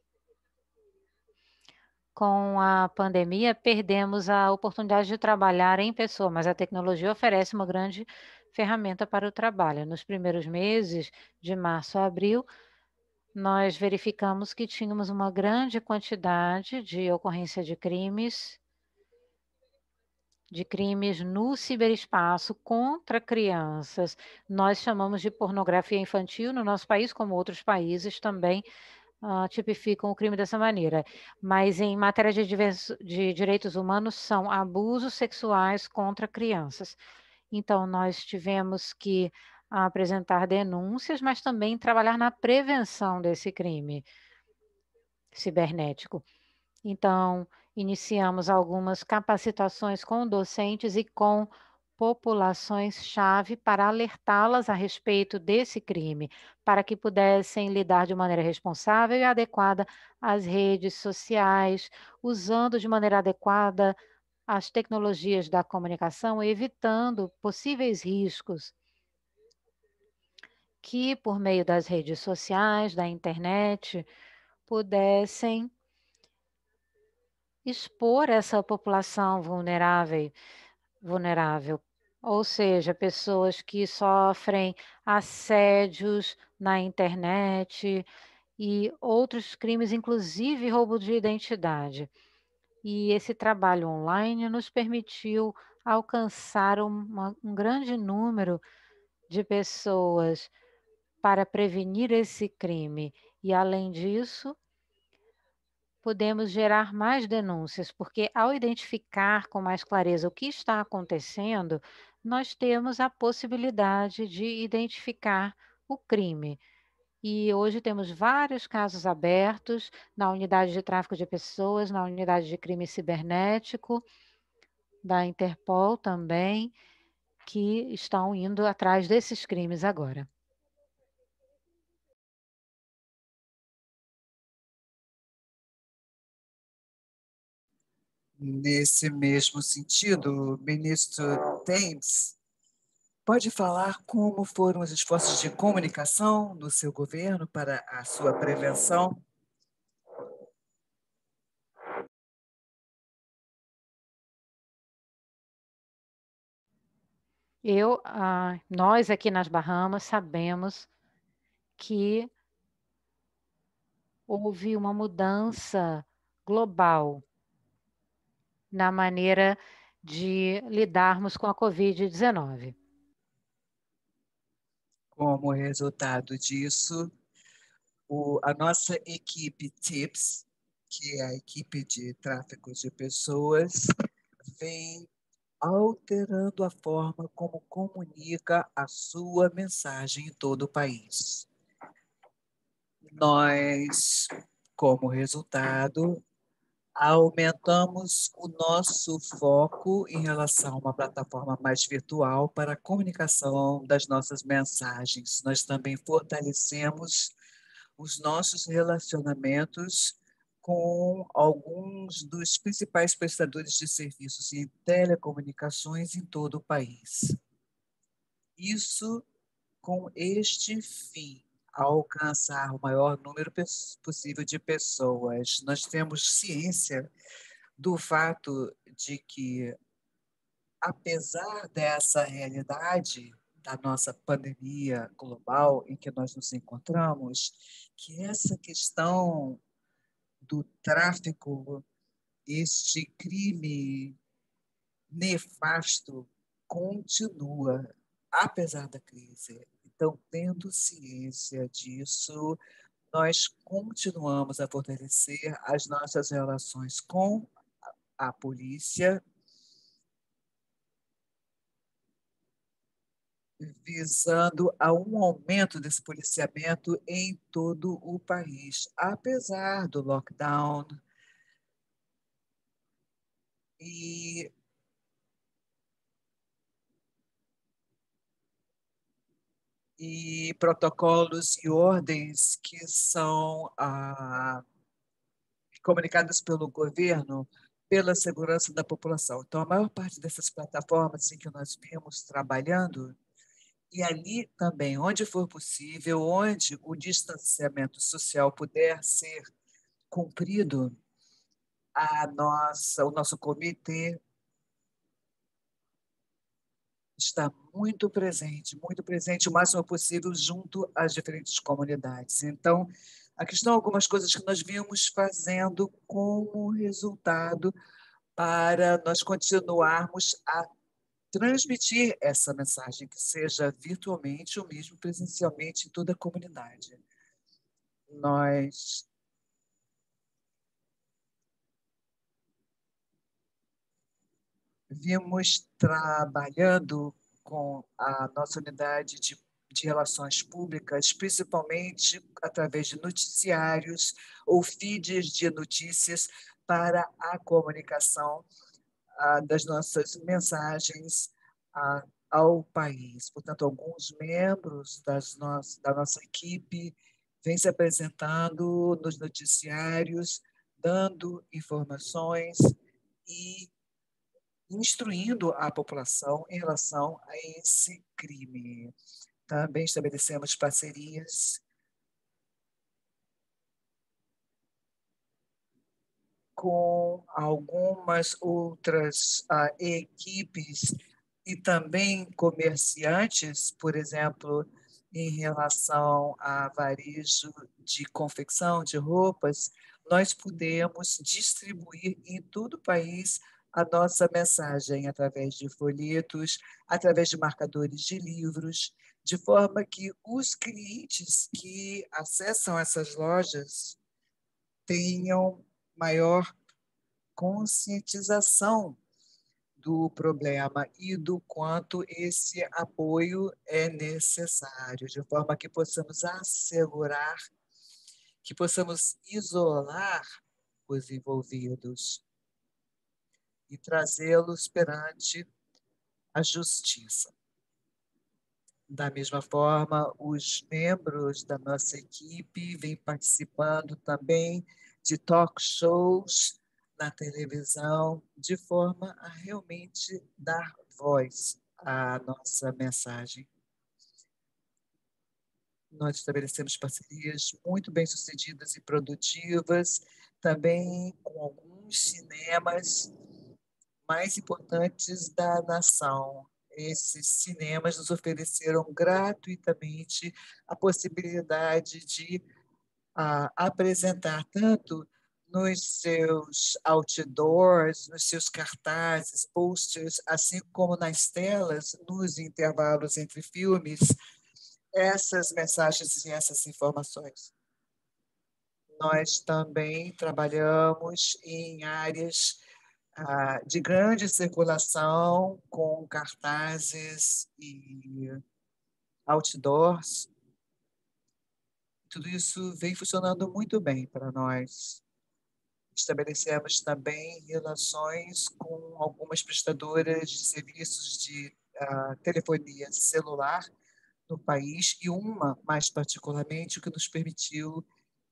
Com a pandemia, perdemos a oportunidade de trabalhar em pessoa, mas a tecnologia oferece uma grande ferramenta para o trabalho. Nos primeiros meses, de março a abril, nós verificamos que tínhamos uma grande quantidade de ocorrência de crimes no ciberespaço contra crianças. Nós chamamos de pornografia infantil no nosso país, como outros países também tipificam o crime dessa maneira. Mas em matéria de direitos humanos, são abusos sexuais contra crianças. Então, nós tivemos que apresentar denúncias, mas também trabalhar na prevenção desse crime cibernético. Então, iniciamos algumas capacitações com docentes e com populações-chave para alertá-las a respeito desse crime, para que pudessem lidar de maneira responsável e adequada às redes sociais, usando de maneira adequada as tecnologias da comunicação, evitando possíveis riscos que, por meio das redes sociais, da internet, pudessem expor essa população vulnerável, ou seja, pessoas que sofrem assédios na internet e outros crimes, inclusive roubo de identidade. E esse trabalho online nos permitiu alcançar um grande número de pessoas para prevenir esse crime. E, além disso, podemos gerar mais denúncias, porque ao identificar com mais clareza o que está acontecendo, nós temos a possibilidade de identificar o crime. E hoje temos vários casos abertos na unidade de tráfico de pessoas, na unidade de crime cibernético, da Interpol também, que estão indo atrás desses crimes agora. Nesse mesmo sentido, ministro Thames, pode falar como foram os esforços de comunicação no seu governo para a sua prevenção? Nós aqui nas Bahamas sabemos que houve uma mudança global na maneira de lidarmos com a Covid-19. Como resultado disso, a nossa equipe TIPS, que é a equipe de tráfico de pessoas, vem alterando a forma como comunica a sua mensagem em todo o país. Nós, como resultado, aumentamos o nosso foco em relação a uma plataforma mais virtual para a comunicação das nossas mensagens. Nós também fortalecemos os nossos relacionamentos com alguns dos principais prestadores de serviços em telecomunicações em todo o país. Isso com este fim, alcançar o maior número possível de pessoas. Nós temos ciência do fato de que, apesar dessa realidade da nossa pandemia global em que nós nos encontramos, que essa questão do tráfico, este crime nefasto, continua, apesar da crise. Então, tendo ciência disso, nós continuamos a fortalecer as nossas relações com a polícia, visando a um aumento desse policiamento em todo o país, apesar do lockdown e protocolos e ordens que são comunicados pelo governo pela segurança da população. Então, a maior parte dessas plataformas em que nós vimos trabalhando, e ali também, onde for possível, onde o distanciamento social puder ser cumprido, o nosso comitê está muito presente, o máximo possível junto às diferentes comunidades. Então, aqui estão algumas coisas que nós vimos fazendo como resultado para nós continuarmos a transmitir essa mensagem, que seja virtualmente ou mesmo presencialmente em toda a comunidade. Nós vimos trabalhando com a nossa unidade de relações públicas, principalmente através de noticiários ou feeds de notícias para a comunicação das nossas mensagens ao país. Portanto, alguns membros da nossa equipe vêm se apresentando nos noticiários, dando informações e instruindo a população em relação a esse crime. Também estabelecemos parcerias com algumas outras equipes e também comerciantes, por exemplo, em relação a varejo de confecção de roupas, nós podemos distribuir em todo o país a nossa mensagem através de folhetos, através de marcadores de livros, de forma que os clientes que acessam essas lojas tenham maior conscientização do problema e do quanto esse apoio é necessário, de forma que possamos assegurar, que possamos isolar os envolvidos e trazê-los perante a justiça. Da mesma forma, os membros da nossa equipe vêm participando também de talk shows na televisão, de forma a realmente dar voz à nossa mensagem. Nós estabelecemos parcerias muito bem-sucedidas e produtivas, também com alguns cinemas mais importantes da nação. Esses cinemas nos ofereceram gratuitamente a possibilidade de apresentar tanto nos seus outdoors, nos seus cartazes, posters, assim como nas telas, nos intervalos entre filmes, essas mensagens e essas informações. Nós também trabalhamos em áreas de grande circulação, com cartazes e outdoors. Tudo isso vem funcionando muito bem para nós. Estabelecemos também relações com algumas prestadoras de serviços de telefonia celular no país, e uma, mais particularmente, o que nos permitiu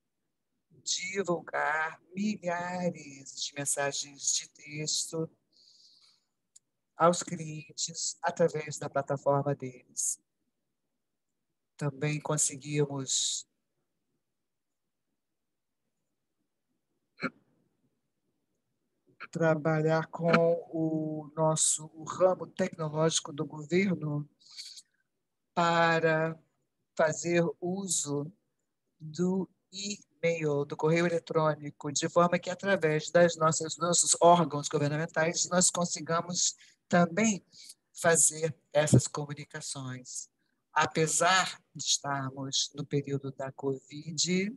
divulgar milhares de mensagens de texto aos clientes através da plataforma deles. Também conseguimos trabalhar com o ramo tecnológico do governo para fazer uso do e-mail, do correio eletrônico, de forma que, através dos nossos órgãos governamentais, nós consigamos também fazer essas comunicações. Apesar de estarmos no período da Covid,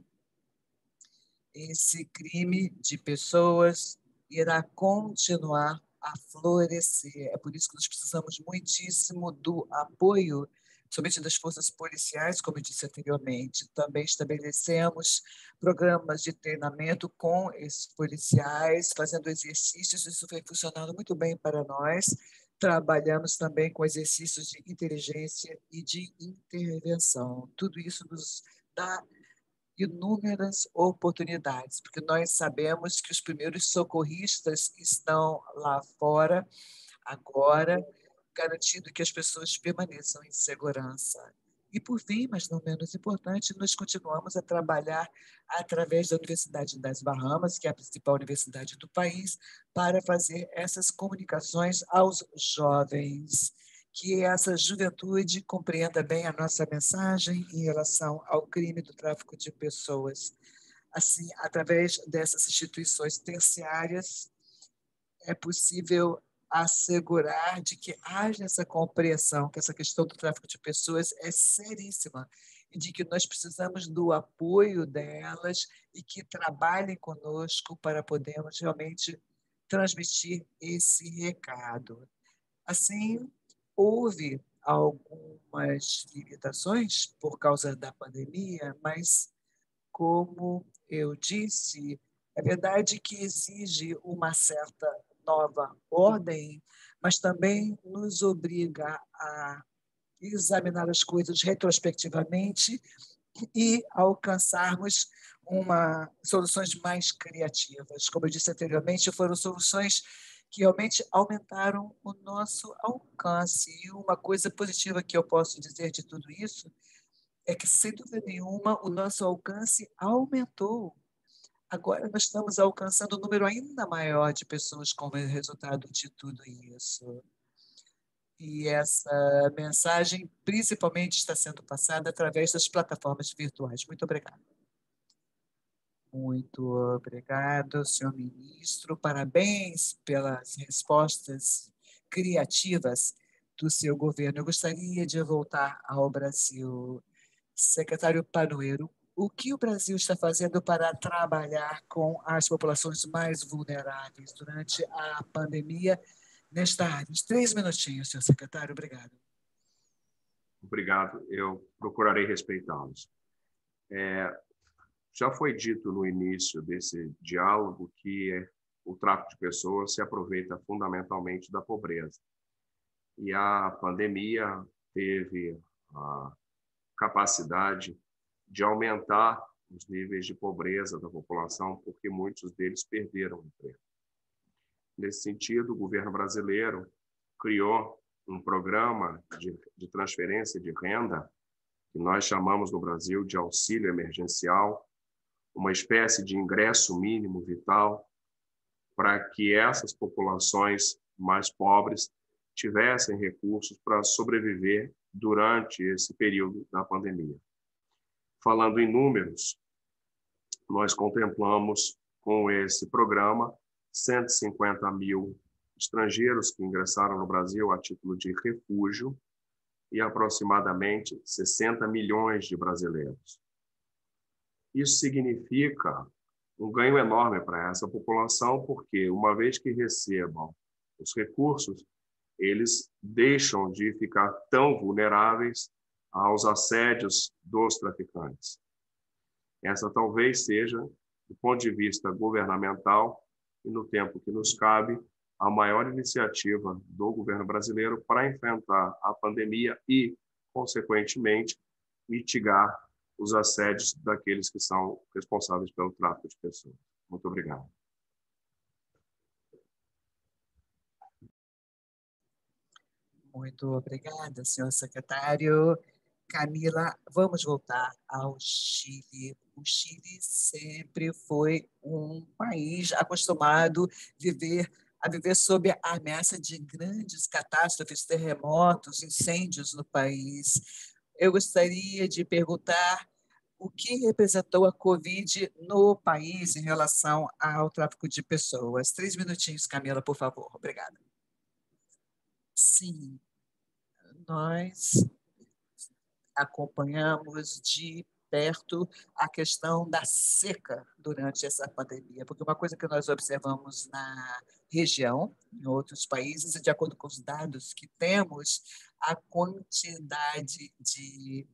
esse crime de pessoas irá continuar a florescer. É por isso que nós precisamos muitíssimo do apoio, somente das forças policiais, como eu disse anteriormente. Também estabelecemos programas de treinamento com esses policiais, fazendo exercícios. Isso vem funcionando muito bem para nós. Trabalhamos também com exercícios de inteligência e de intervenção. Tudo isso nos dá inúmeras oportunidades, porque nós sabemos que os primeiros socorristas estão lá fora agora, garantindo que as pessoas permaneçam em segurança. E, por fim, mas não menos importante, nós continuamos a trabalhar através da Universidade das Bahamas, que é a principal universidade do país, para fazer essas comunicações aos jovens, que essa juventude compreenda bem a nossa mensagem em relação ao crime do tráfico de pessoas. Assim, através dessas instituições terciárias, é possível assegurar de que haja essa compreensão, que essa questão do tráfico de pessoas é seríssima e de que nós precisamos do apoio delas e que trabalhem conosco para podermos realmente transmitir esse recado. Assim, houve algumas limitações por causa da pandemia, mas, como eu disse, é verdade que exige uma certa nova ordem, mas também nos obriga a examinar as coisas retrospectivamente e alcançarmos soluções mais criativas. Como eu disse anteriormente, foram soluções que realmente aumentaram o nosso alcance. E uma coisa positiva que eu posso dizer de tudo isso é que, sem dúvida nenhuma, o nosso alcance aumentou. Agora nós estamos alcançando um número ainda maior de pessoas como resultado de tudo isso. E essa mensagem, principalmente, está sendo passada através das plataformas virtuais. Muito obrigada. Muito obrigado, senhor ministro. Parabéns pelas respostas criativas do seu governo. Eu gostaria de voltar ao Brasil. Secretário Panueiro, o que o Brasil está fazendo para trabalhar com as populações mais vulneráveis? Durante a pandemia, nesta área. 3 minutinhos, senhor secretário. Obrigado. Obrigado. Eu procurarei respeitá-los. Já foi dito no início desse diálogo que o tráfico de pessoas se aproveita fundamentalmente da pobreza. E a pandemia teve a capacidade de aumentar os níveis de pobreza da população, porque muitos deles perderam o emprego. Nesse sentido, o governo brasileiro criou um programa de transferência de renda, que nós chamamos no Brasil de auxílio emergencial, uma espécie de ingresso mínimo vital, para que essas populações mais pobres tivessem recursos para sobreviver durante esse período da pandemia. Falando em números, nós contemplamos com esse programa 150 mil estrangeiros que ingressaram no Brasil a título de refúgio e aproximadamente 60 milhões de brasileiros. Isso significa um ganho enorme para essa população, porque uma vez que recebam os recursos, eles deixam de ficar tão vulneráveis aos assédios dos traficantes. Essa talvez seja, do ponto de vista governamental, e no tempo que nos cabe, a maior iniciativa do governo brasileiro para enfrentar a pandemia e, consequentemente, mitigar os assédios daqueles que são responsáveis pelo tráfico de pessoas. Muito obrigado. Muito obrigada, senhor secretário. Camila, vamos voltar ao Chile. O Chile sempre foi um país acostumado a viver sob a ameaça de grandes catástrofes, terremotos, incêndios no país. Eu gostaria de perguntar o que representou a Covid no país em relação ao tráfico de pessoas. 3 minutinhos, Camila, por favor. Obrigada. Sim, nós acompanhamos de perto a questão da seca durante essa pandemia, porque uma coisa que nós observamos na região, em outros países, e de acordo com os dados que temos, a quantidade de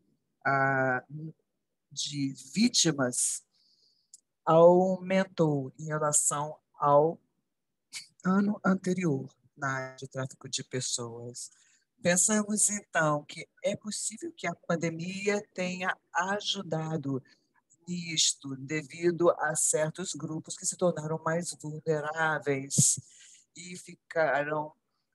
vítimas aumentou em relação ao ano anterior na área de tráfico de pessoas. Pensamos, então, que é possível que a pandemia tenha ajudado nisto, devido a certos grupos que se tornaram mais vulneráveis e ficaram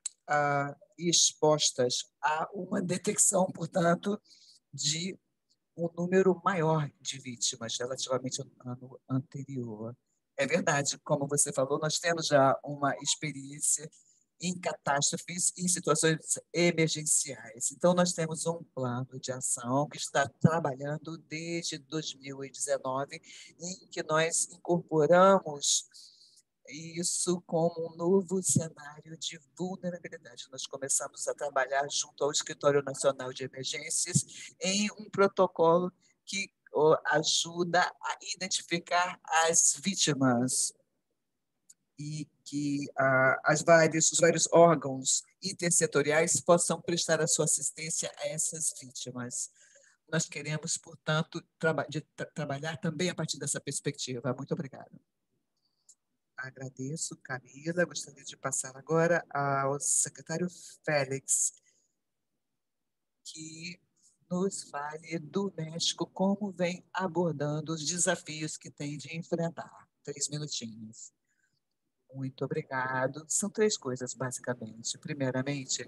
expostas a uma detecção, portanto, de um número maior de vítimas relativamente ao ano anterior. É verdade, como você falou, nós temos já uma experiência em catástrofes e em situações emergenciais. Então, nós temos um plano de ação que está trabalhando desde 2019, em que nós incorporamos isso como um novo cenário de vulnerabilidade. Nós começamos a trabalhar junto ao Escritório Nacional de Emergências em um protocolo que ajuda a identificar as vítimas e que os vários órgãos intersetoriais possam prestar a sua assistência a essas vítimas. Nós queremos, portanto, trabalhar também a partir dessa perspectiva. Muito obrigada. Agradeço, Camila. Gostaria de passar agora ao secretário Félix, que nos fale do México, como vem abordando os desafios que tem de enfrentar. 3 minutinhos. Muito obrigado. São 3 coisas, basicamente. Primeiramente,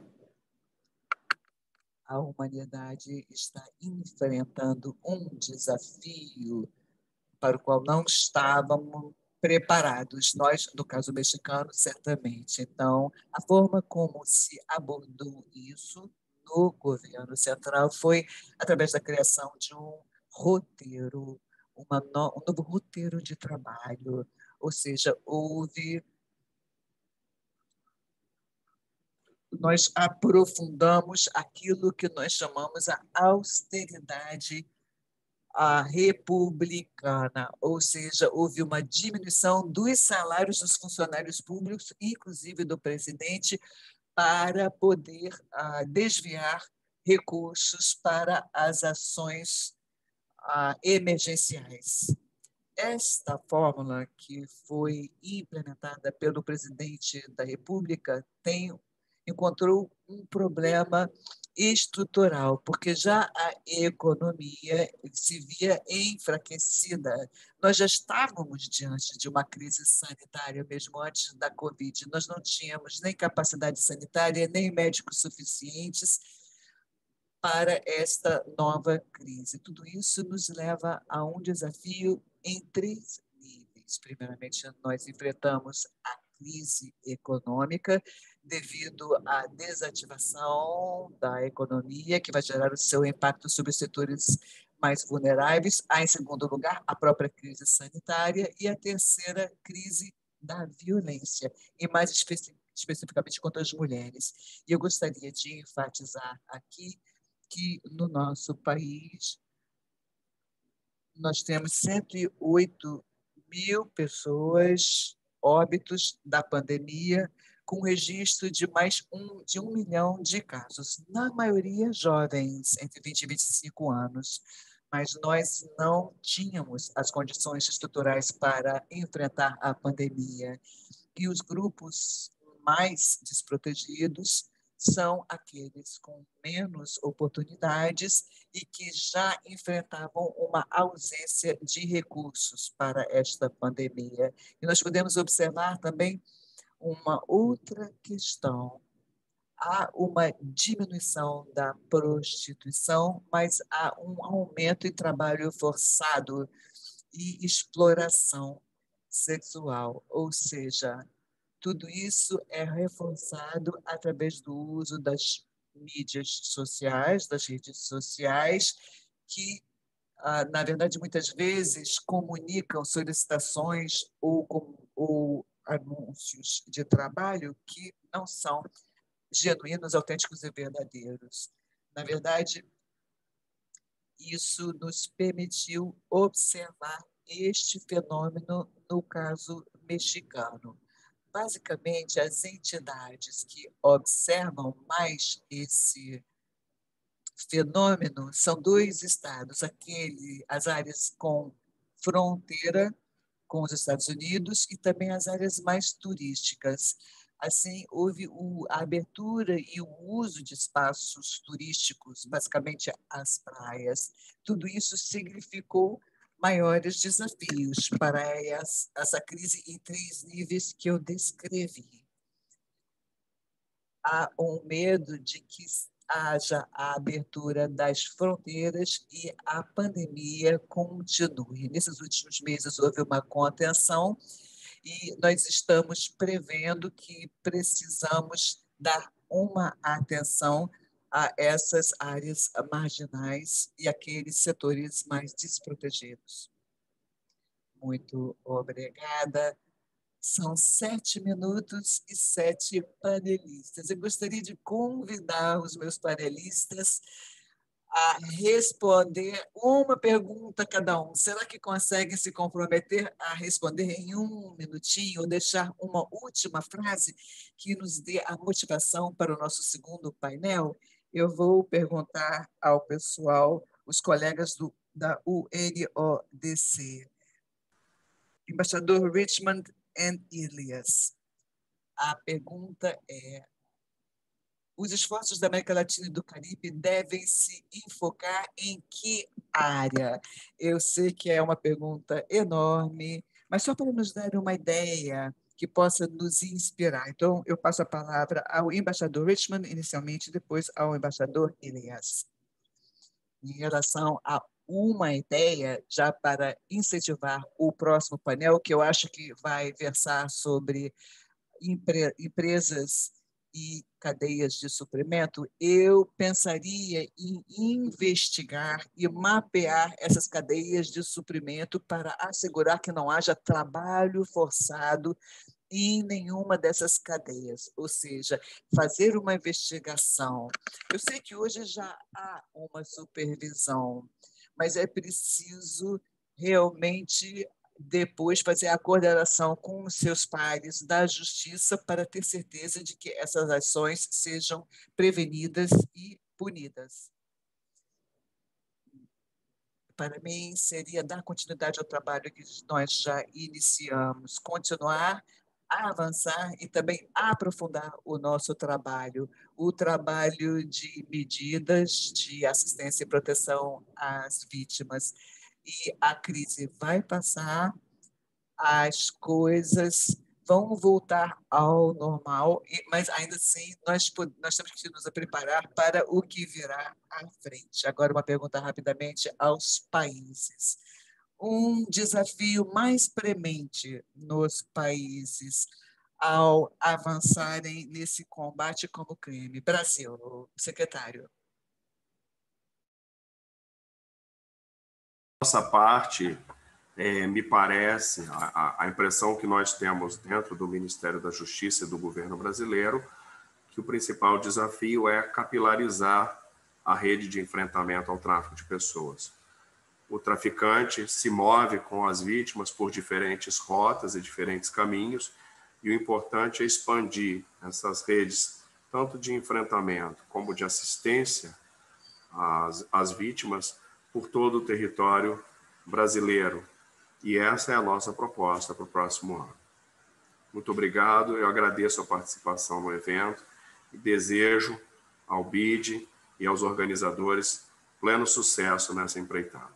a humanidade está enfrentando um desafio para o qual não estávamos preparados. Nós, no caso mexicano, certamente. Então, a forma como se abordou isso no governo central foi através da criação de um roteiro, um novo roteiro de trabalho, ou seja, nós aprofundamos aquilo que nós chamamos a austeridade a republicana, ou seja, houve uma diminuição dos salários dos funcionários públicos, inclusive do presidente, para poder desviar recursos para as ações emergenciais. Esta fórmula que foi implementada pelo presidente da República encontrou um problema estrutural, porque já a economia se via enfraquecida. Nós já estávamos diante de uma crise sanitária, mesmo antes da Covid. Nós não tínhamos nem capacidade sanitária, nem médicos suficientes para esta nova crise. Tudo isso nos leva a um desafio em 3 níveis. Primeiramente, nós enfrentamos a crise econômica devido à desativação da economia, que vai gerar o seu impacto sobre os setores mais vulneráveis. Há, em segundo lugar, a própria crise sanitária e a terceira, crise da violência, e mais especificamente contra as mulheres. E eu gostaria de enfatizar aqui que no nosso país nós temos 108 mil pessoas óbitos da pandemia, com registro de de 1 milhão de casos, na maioria jovens, entre 20 e 25 anos. Mas nós não tínhamos as condições estruturais para enfrentar a pandemia. E os grupos mais desprotegidos são aqueles com menos oportunidades e que já enfrentavam uma ausência de recursos para esta pandemia. E nós podemos observar também uma outra questão. Há uma diminuição da prostituição, mas há um aumento em trabalho forçado e exploração sexual, ou seja, tudo isso é reforçado através do uso das mídias sociais, das redes sociais, que, na verdade, muitas vezes comunicam solicitações ou anúncios de trabalho que não são genuínos, autênticos e verdadeiros. Na verdade, isso nos permitiu observar este fenômeno no caso mexicano. Basicamente, as entidades que observam mais esse fenômeno são 2 estados, as áreas com fronteira com os Estados Unidos e também as áreas mais turísticas. Assim, houve a abertura e o uso de espaços turísticos, basicamente as praias. Tudo isso significou maiores desafios para essa crise em 3 níveis que eu descrevi. Há um medo de que haja a abertura das fronteiras e a pandemia continue. Nesses últimos meses houve uma contenção e nós estamos prevendo que precisamos dar uma atenção a essas áreas marginais e aqueles setores mais desprotegidos. Muito obrigada. São 7 minutos e 7 panelistas. Eu gostaria de convidar os meus panelistas a responder uma pergunta cada um. Será que conseguem se comprometer a responder em 1 minutinho ou deixar uma última frase que nos dê a motivação para o nosso segundo painel? Eu vou perguntar ao pessoal, os colegas da UNODC. Embaixador Richmond e Elias. A pergunta é: os esforços da América Latina e do Caribe devem se enfocar em que área? Eu sei que é uma pergunta enorme, mas só para nos dar uma ideia que possa nos inspirar. Então, eu passo a palavra ao embaixador Richmond, inicialmente, depois ao embaixador Elias. Em relação a uma ideia, já para incentivar o próximo painel, que eu acho que vai versar sobre empresas e cadeias de suprimento, eu pensaria em investigar e mapear essas cadeias de suprimento para assegurar que não haja trabalho forçado em nenhuma dessas cadeias, ou seja, fazer uma investigação. Eu sei que hoje já há uma supervisão, mas é preciso realmente depois fazer a coordenação com os seus pares da justiça para ter certeza de que essas ações sejam prevenidas e punidas. Para mim, seria dar continuidade ao trabalho que nós já iniciamos, continuar a avançar e também aprofundar o nosso trabalho, o trabalho de medidas de assistência e proteção às vítimas. E a crise vai passar, as coisas vão voltar ao normal, mas ainda assim nós temos que nos preparar para o que virá à frente. Agora, uma pergunta rapidamente aos países. Um desafio mais premente nos países ao avançarem nesse combate como crime. Brasil, secretário. Nossa parte, me parece, a impressão que nós temos dentro do Ministério da Justiça e do governo brasileiro, que o principal desafio é capilarizar a rede de enfrentamento ao tráfico de pessoas. O traficante se move com as vítimas por diferentes rotas e diferentes caminhos, e o importante é expandir essas redes, tanto de enfrentamento como de assistência às vítimas, por todo o território brasileiro. E essa é a nossa proposta para o próximo ano. Muito obrigado, eu agradeço a participação no evento e desejo ao BID e aos organizadores pleno sucesso nessa empreitada.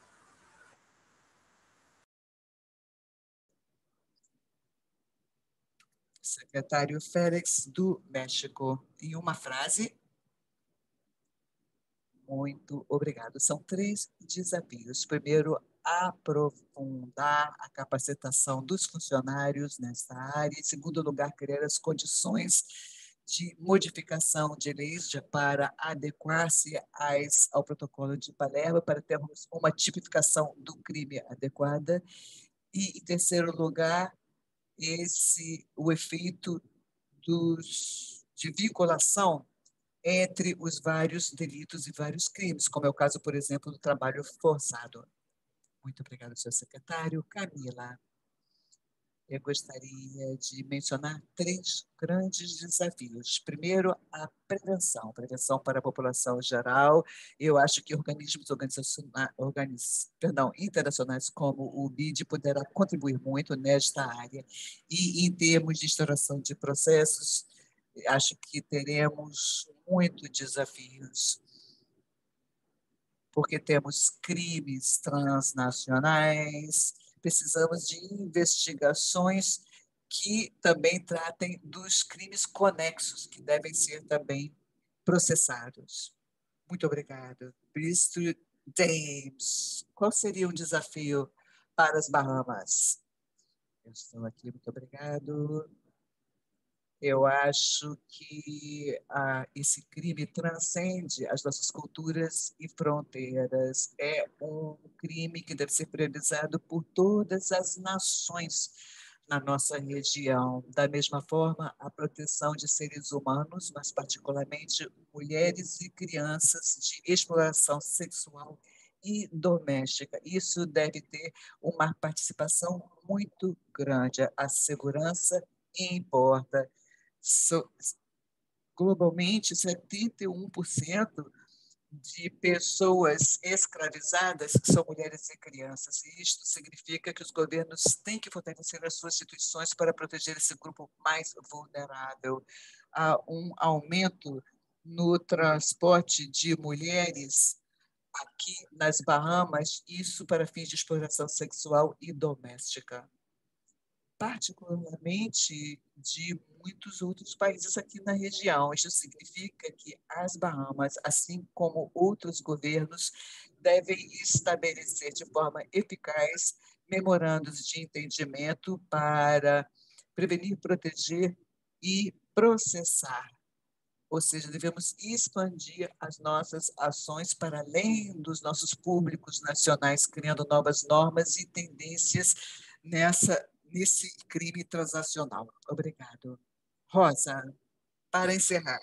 Secretário Félix, do México. Em uma frase. Muito obrigado. São 3 desafios. Primeiro, aprofundar a capacitação dos funcionários nesta área. Em segundo lugar, criar as condições de modificação de leis para adequar-se ao protocolo de Palermo, para termos uma tipificação do crime adequada. E, em terceiro lugar, o efeito de vinculação entre os vários delitos e vários crimes, como é o caso, por exemplo, do trabalho forçado. Muito obrigada, senhor secretário. Camila, eu gostaria de mencionar 3 grandes desafios. Primeiro, a prevenção para a população geral. Eu acho que organismos internacionais como o BID poderá contribuir muito nesta área. E, em termos de instauração de processos, acho que teremos muitos desafios, porque temos crimes transnacionais, precisamos de investigações que também tratem dos crimes conexos, que devem ser também processados. Muito obrigada. Ministro James, qual seria um desafio para as Bahamas? Eu estou aqui, muito obrigado. Eu acho que esse crime transcende as nossas culturas e fronteiras. É um crime que deve ser priorizado por todas as nações na nossa região. Da mesma forma, a proteção de seres humanos, mas particularmente mulheres e crianças de exploração sexual e doméstica. Isso deve ter uma participação muito grande. A segurança importa. Globalmente, 71% de pessoas escravizadas são mulheres e crianças. E isto significa que os governos têm que fortalecer as suas instituições para proteger esse grupo mais vulnerável. Há um aumento no transporte de mulheres aqui nas Bahamas, isso para fins de exploração sexual e doméstica, particularmente de muitos outros países aqui na região. Isso significa que as Bahamas, assim como outros governos, devem estabelecer de forma eficaz memorandos de entendimento para prevenir, proteger e processar. Ou seja, devemos expandir as nossas ações para além dos nossos públicos nacionais, criando novas normas e tendências nesse crime transacional. Obrigado. Rosa, para encerrar.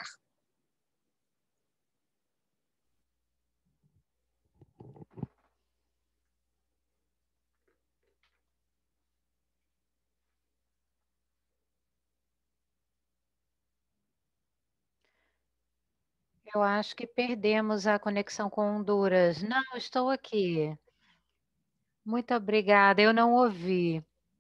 Eu acho que perdemos a conexão com Honduras. Não, estou aqui. Muito obrigada, eu não ouvi.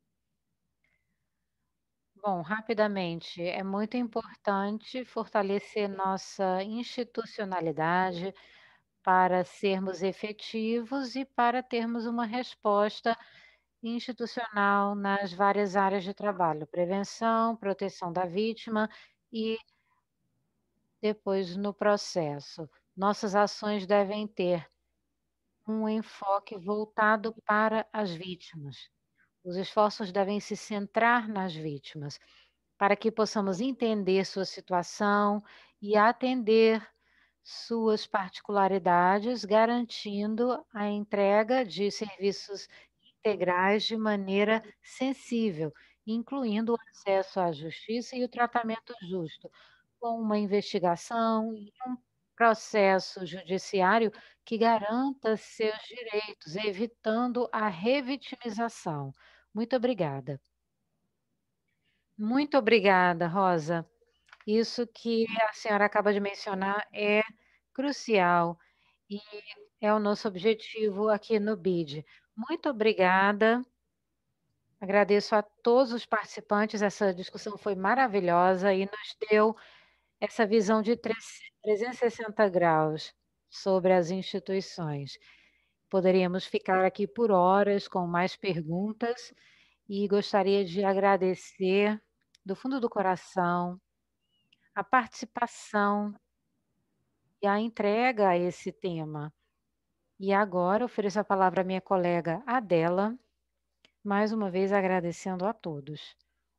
Bom, rapidamente, é muito importante fortalecer nossa institucionalidade para sermos efetivos e para termos uma resposta institucional nas várias áreas de trabalho, prevenção, proteção da vítima e depois no processo. Nossas ações devem ter um enfoque voltado para as vítimas. Os esforços devem se centrar nas vítimas, para que possamos entender sua situação e atender suas particularidades, garantindo a entrega de serviços integrais de maneira sensível, incluindo o acesso à justiça e o tratamento justo, com uma investigação e um processo judiciário que garanta seus direitos, evitando a revitimização. Muito obrigada. Muito obrigada, Rosa. Isso que a senhora acaba de mencionar é crucial e é o nosso objetivo aqui no BID. Muito obrigada. Agradeço a todos os participantes. Essa discussão foi maravilhosa e nos deu essa visão de 360 graus sobre as instituições. Poderíamos ficar aqui por horas com mais perguntas e gostaria de agradecer do fundo do coração a participação e a entrega a esse tema. E agora ofereço a palavra à minha colega Adela, mais uma vez agradecendo a todos.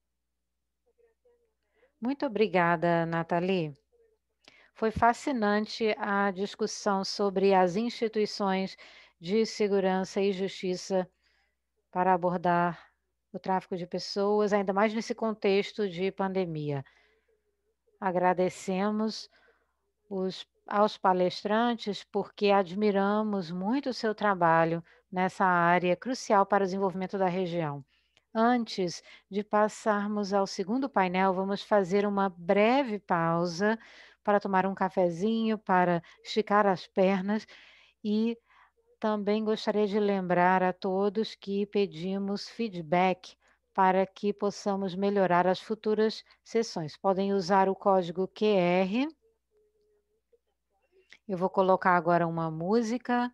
Muito obrigada, Nathalie. Foi fascinante a discussão sobre as instituições de segurança e justiça para abordar o tráfico de pessoas, ainda mais nesse contexto de pandemia. Agradecemos aos palestrantes porque admiramos muito o seu trabalho nessa área crucial para o desenvolvimento da região. Antes de passarmos ao segundo painel, vamos fazer uma breve pausa para tomar um cafezinho, para esticar as pernas e também gostaria de lembrar a todos que pedimos feedback para que possamos melhorar as futuras sessões. Podem usar o código QR. Eu vou colocar agora uma música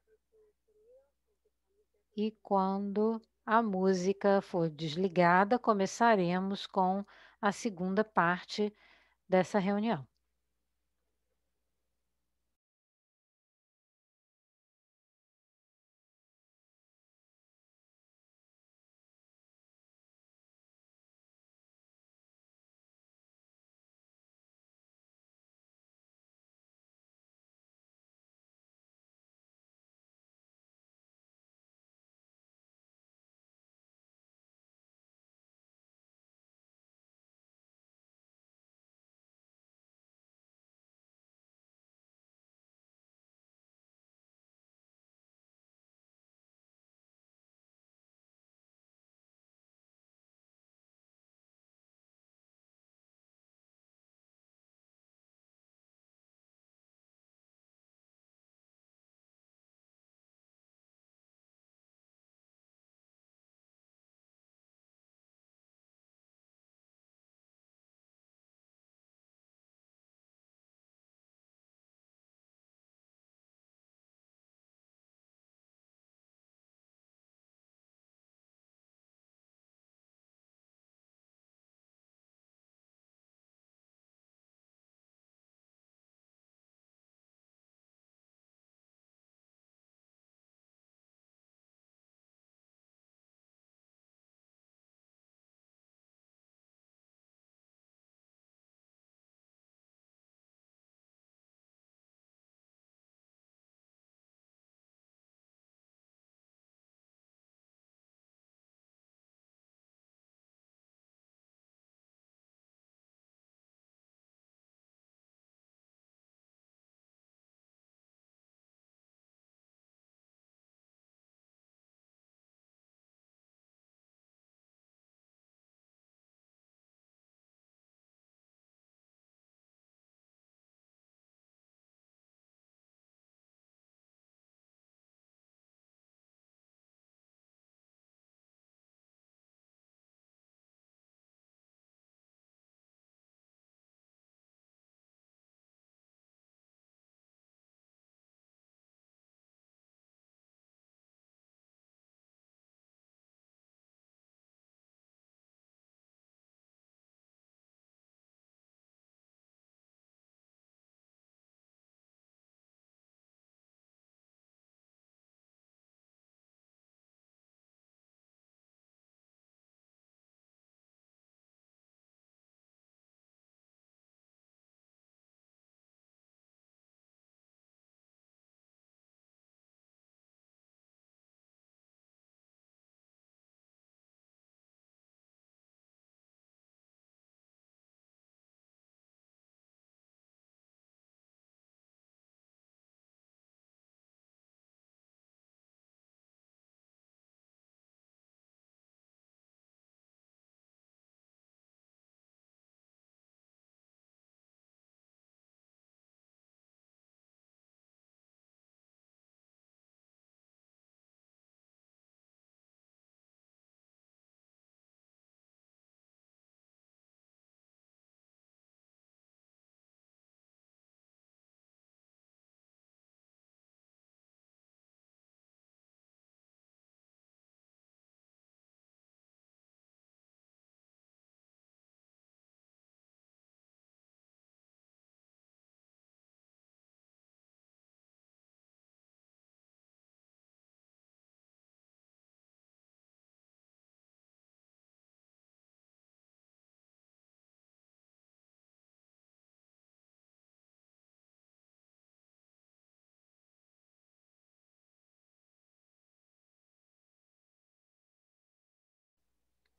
e quando a música for desligada, começaremos com a segunda parte dessa reunião.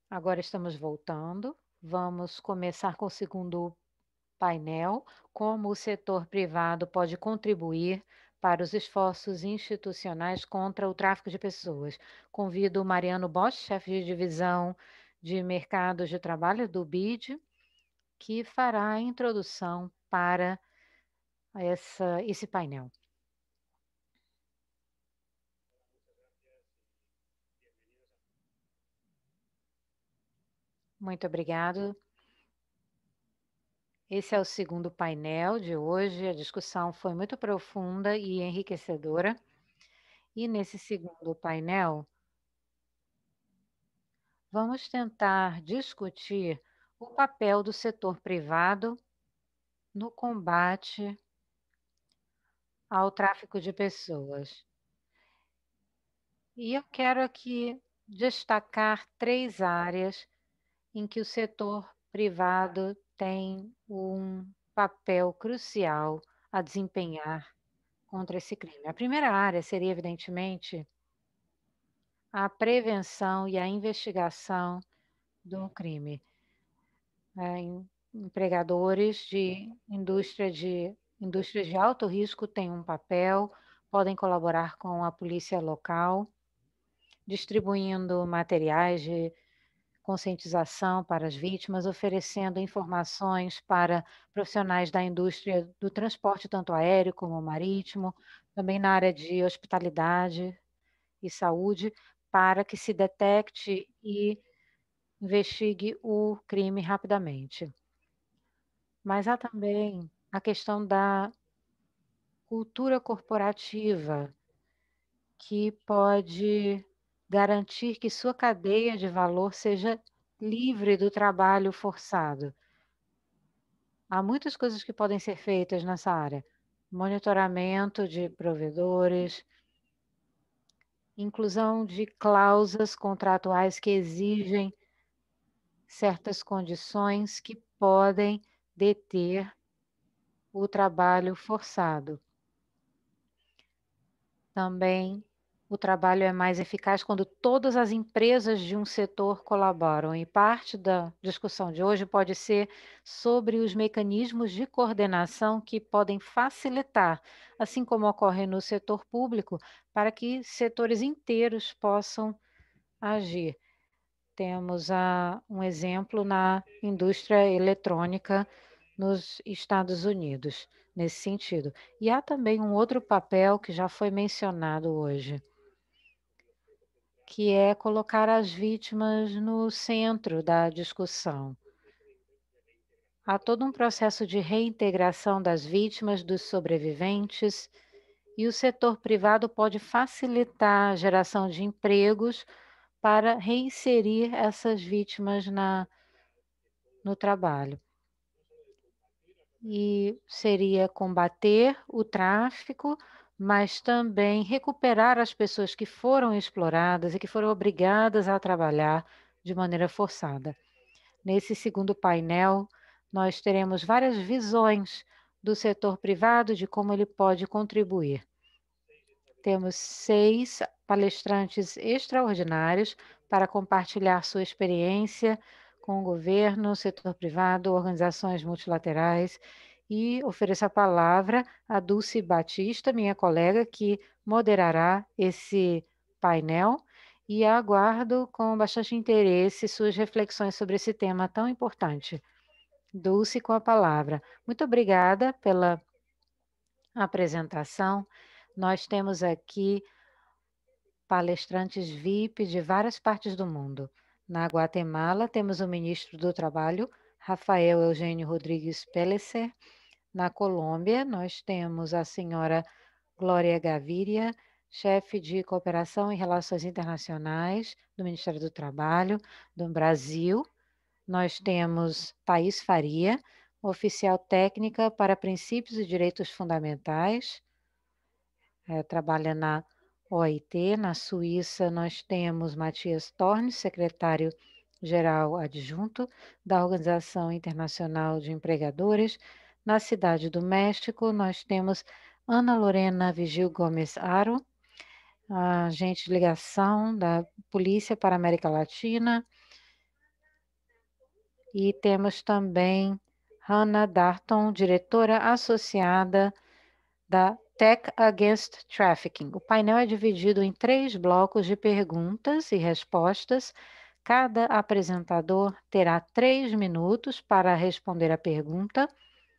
Agora estamos voltando. Vamos começar com o segundo painel, como o setor privado pode contribuir para os esforços institucionais contra o tráfico de pessoas. Convido o Mariano Bosch, chefe de divisão de mercados de trabalho do BID, que fará a introdução para esse painel. Muito obrigado. Esse é o segundo painel de hoje. A discussão foi muito profunda e enriquecedora. E nesse segundo painel, vamos tentar discutir o papel do setor privado no combate ao tráfico de pessoas. E eu quero aqui destacar 3 áreas em que o setor privado tem um papel crucial a desempenhar contra esse crime. A primeira área seria, evidentemente, a prevenção e a investigação do crime. Empregadores de indústrias de alto risco têm um papel, podem colaborar com a polícia local, distribuindo materiais de conscientização para as vítimas, oferecendo informações para profissionais da indústria do transporte, tanto aéreo como marítimo, também na área de hospitalidade e saúde, para que se detecte e investigue o crime rapidamente. Mas há também a questão da cultura corporativa, que pode garantir que sua cadeia de valor seja livre do trabalho forçado. Há muitas coisas que podem ser feitas nessa área. Monitoramento de provedores, inclusão de cláusulas contratuais que exigem certas condições que podem deter o trabalho forçado. Também o trabalho é mais eficaz quando todas as empresas de um setor colaboram. E parte da discussão de hoje pode ser sobre os mecanismos de coordenação que podem facilitar, assim como ocorre no setor público, para que setores inteiros possam agir. Temos um exemplo na indústria eletrônica nos Estados Unidos, nesse sentido. E há também um outro papel que já foi mencionado hoje, que é colocar as vítimas no centro da discussão. Há todo um processo de reintegração das vítimas, dos sobreviventes, e o setor privado pode facilitar a geração de empregos para reinserir essas vítimas no trabalho. E seria combater o tráfico, mas também recuperar as pessoas que foram exploradas e que foram obrigadas a trabalhar de maneira forçada. Nesse segundo painel, nós teremos várias visões do setor privado de como ele pode contribuir. Temos 6 palestrantes extraordinários para compartilhar sua experiência com o governo, setor privado, organizações multilaterais, e ofereço a palavra a Dulce Batista, minha colega, que moderará esse painel, e aguardo com bastante interesse suas reflexões sobre esse tema tão importante. Dulce, com a palavra. Muito obrigada pela apresentação. Nós temos aqui palestrantes VIP de várias partes do mundo. Na Guatemala, temos o ministro do Trabalho, Rafael Eugênio Rodrigues Pellicer. Na Colômbia, nós temos a senhora Glória Gaviria, chefe de Cooperação e Relações Internacionais do Ministério do Trabalho. Do Brasil, nós temos Thaís Faria, oficial técnica para Princípios e Direitos Fundamentais, trabalha na OIT. Na Suíça, nós temos Matias Tornes, secretário-geral adjunto da Organização Internacional de Empregadores. Na Cidade do México, nós temos Ana Lorena Vigil Gomes Aro, agente de ligação da Polícia para a América Latina. E temos também Hannah Darton, diretora associada da Tech Against Trafficking. O painel é dividido em 3 blocos de perguntas e respostas. Cada apresentador terá 3 minutos para responder a pergunta.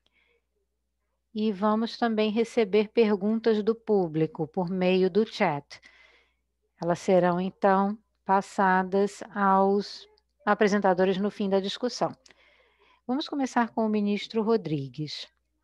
E vamos também receber perguntas do público por meio do chat. Elas serão, então, passadas aos apresentadores no fim da discussão. Vamos começar com o ministro Rodrigues.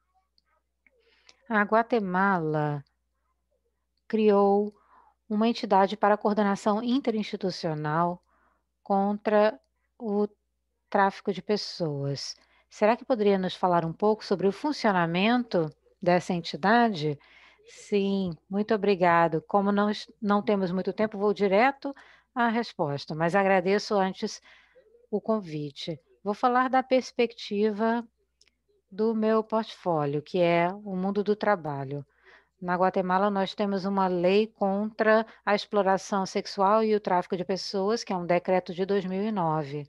A Guatemala criou uma entidade para coordenação interinstitucional contra o tráfico de pessoas. Será que poderia nos falar um pouco sobre o funcionamento dessa entidade? Sim, muito obrigado. Como não temos muito tempo, vou direto à resposta, mas agradeço antes o convite. Vou falar da perspectiva do meu portfólio, que é o mundo do trabalho. Na Guatemala, nós temos uma lei contra a exploração sexual e o tráfico de pessoas, que é um decreto de 2009.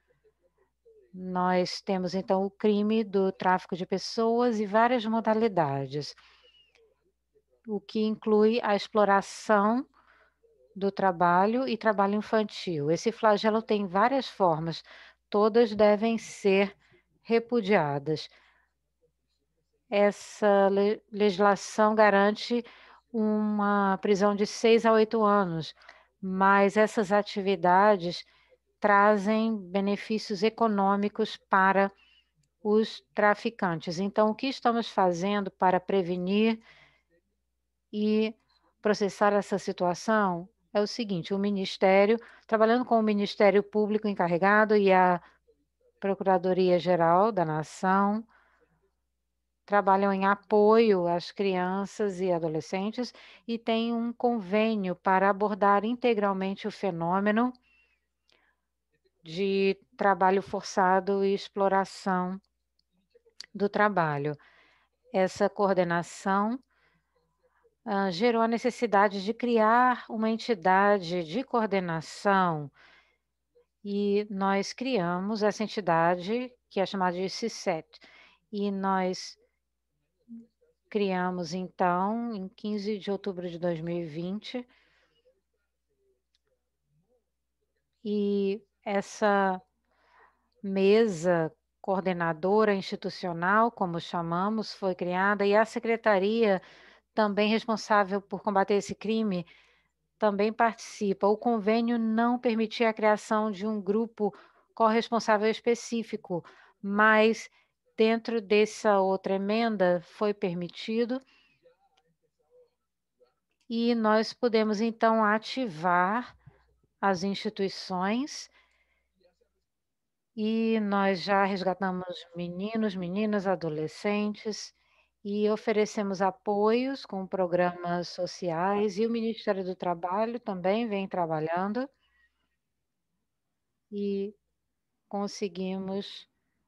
Nós temos, então, o crime do tráfico de pessoas e várias modalidades, o que inclui a exploração do trabalho e trabalho infantil. Esse flagelo tem várias formas, todas devem ser repudiadas. Essa legislação garante uma prisão de 6 a 8 anos, mas essas atividades trazem benefícios econômicos para os traficantes. Então, o que estamos fazendo para prevenir e processar essa situação é o seguinte: o Ministério, trabalhando com o Ministério Público encarregado e a Procuradoria-Geral da Nação, trabalham em apoio às crianças e adolescentes e tem um convênio para abordar integralmente o fenômeno de trabalho forçado e exploração do trabalho. Essa coordenação gerou a necessidade de criar uma entidade de coordenação e nós criamos essa entidade que é chamada de CICET. E nós criamos, então, em 15 de outubro de 2020, e essa mesa coordenadora institucional, como chamamos, foi criada, e a secretaria também responsável por combater esse crime também participa. O convênio não permitia a criação de um grupo corresponsável específico, mas dentro dessa outra emenda foi permitido e nós podemos, então, ativar as instituições e nós já resgatamos meninos, meninas, adolescentes e oferecemos apoios com programas sociais e o Ministério do Trabalho também vem trabalhando e conseguimos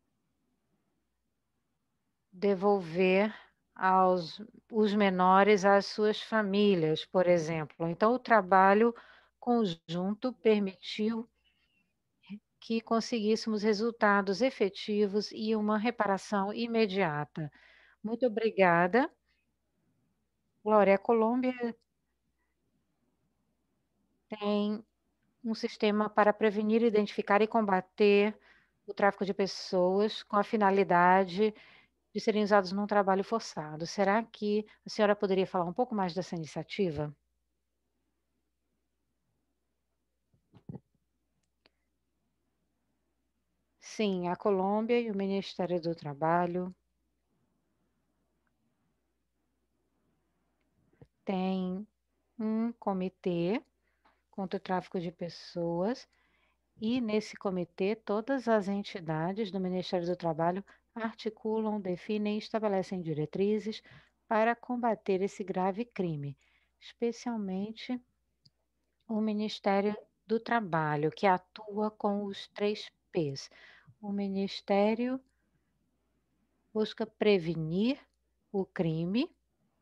devolver os menores às suas famílias, por exemplo. Então, o trabalho conjunto permitiu que conseguíssemos resultados efetivos e uma reparação imediata. Muito obrigada. Glória, a Colômbia tem um sistema para prevenir, identificar e combater o tráfico de pessoas com a finalidade de serem usados num trabalho forçado. Será que a senhora poderia falar um pouco mais dessa iniciativa? Sim, a Colômbia e o Ministério do Trabalho têm um comitê contra o tráfico de pessoas e nesse comitê todas as entidades do Ministério do Trabalho articulam, definem e estabelecem diretrizes para combater esse grave crime, especialmente o Ministério do Trabalho, que atua com os 3 P's. O Ministério busca prevenir o crime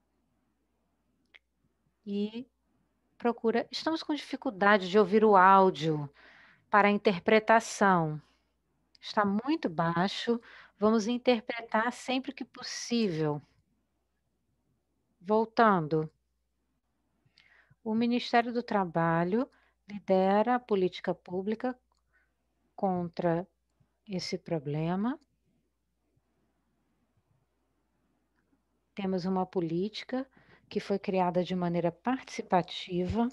e procura. Estamos com dificuldade de ouvir o áudio para a interpretação. Está muito baixo. Vamos interpretar sempre que possível. Voltando. O Ministério do Trabalho lidera a política pública contra esse problema. Temos uma política que foi criada de maneira participativa,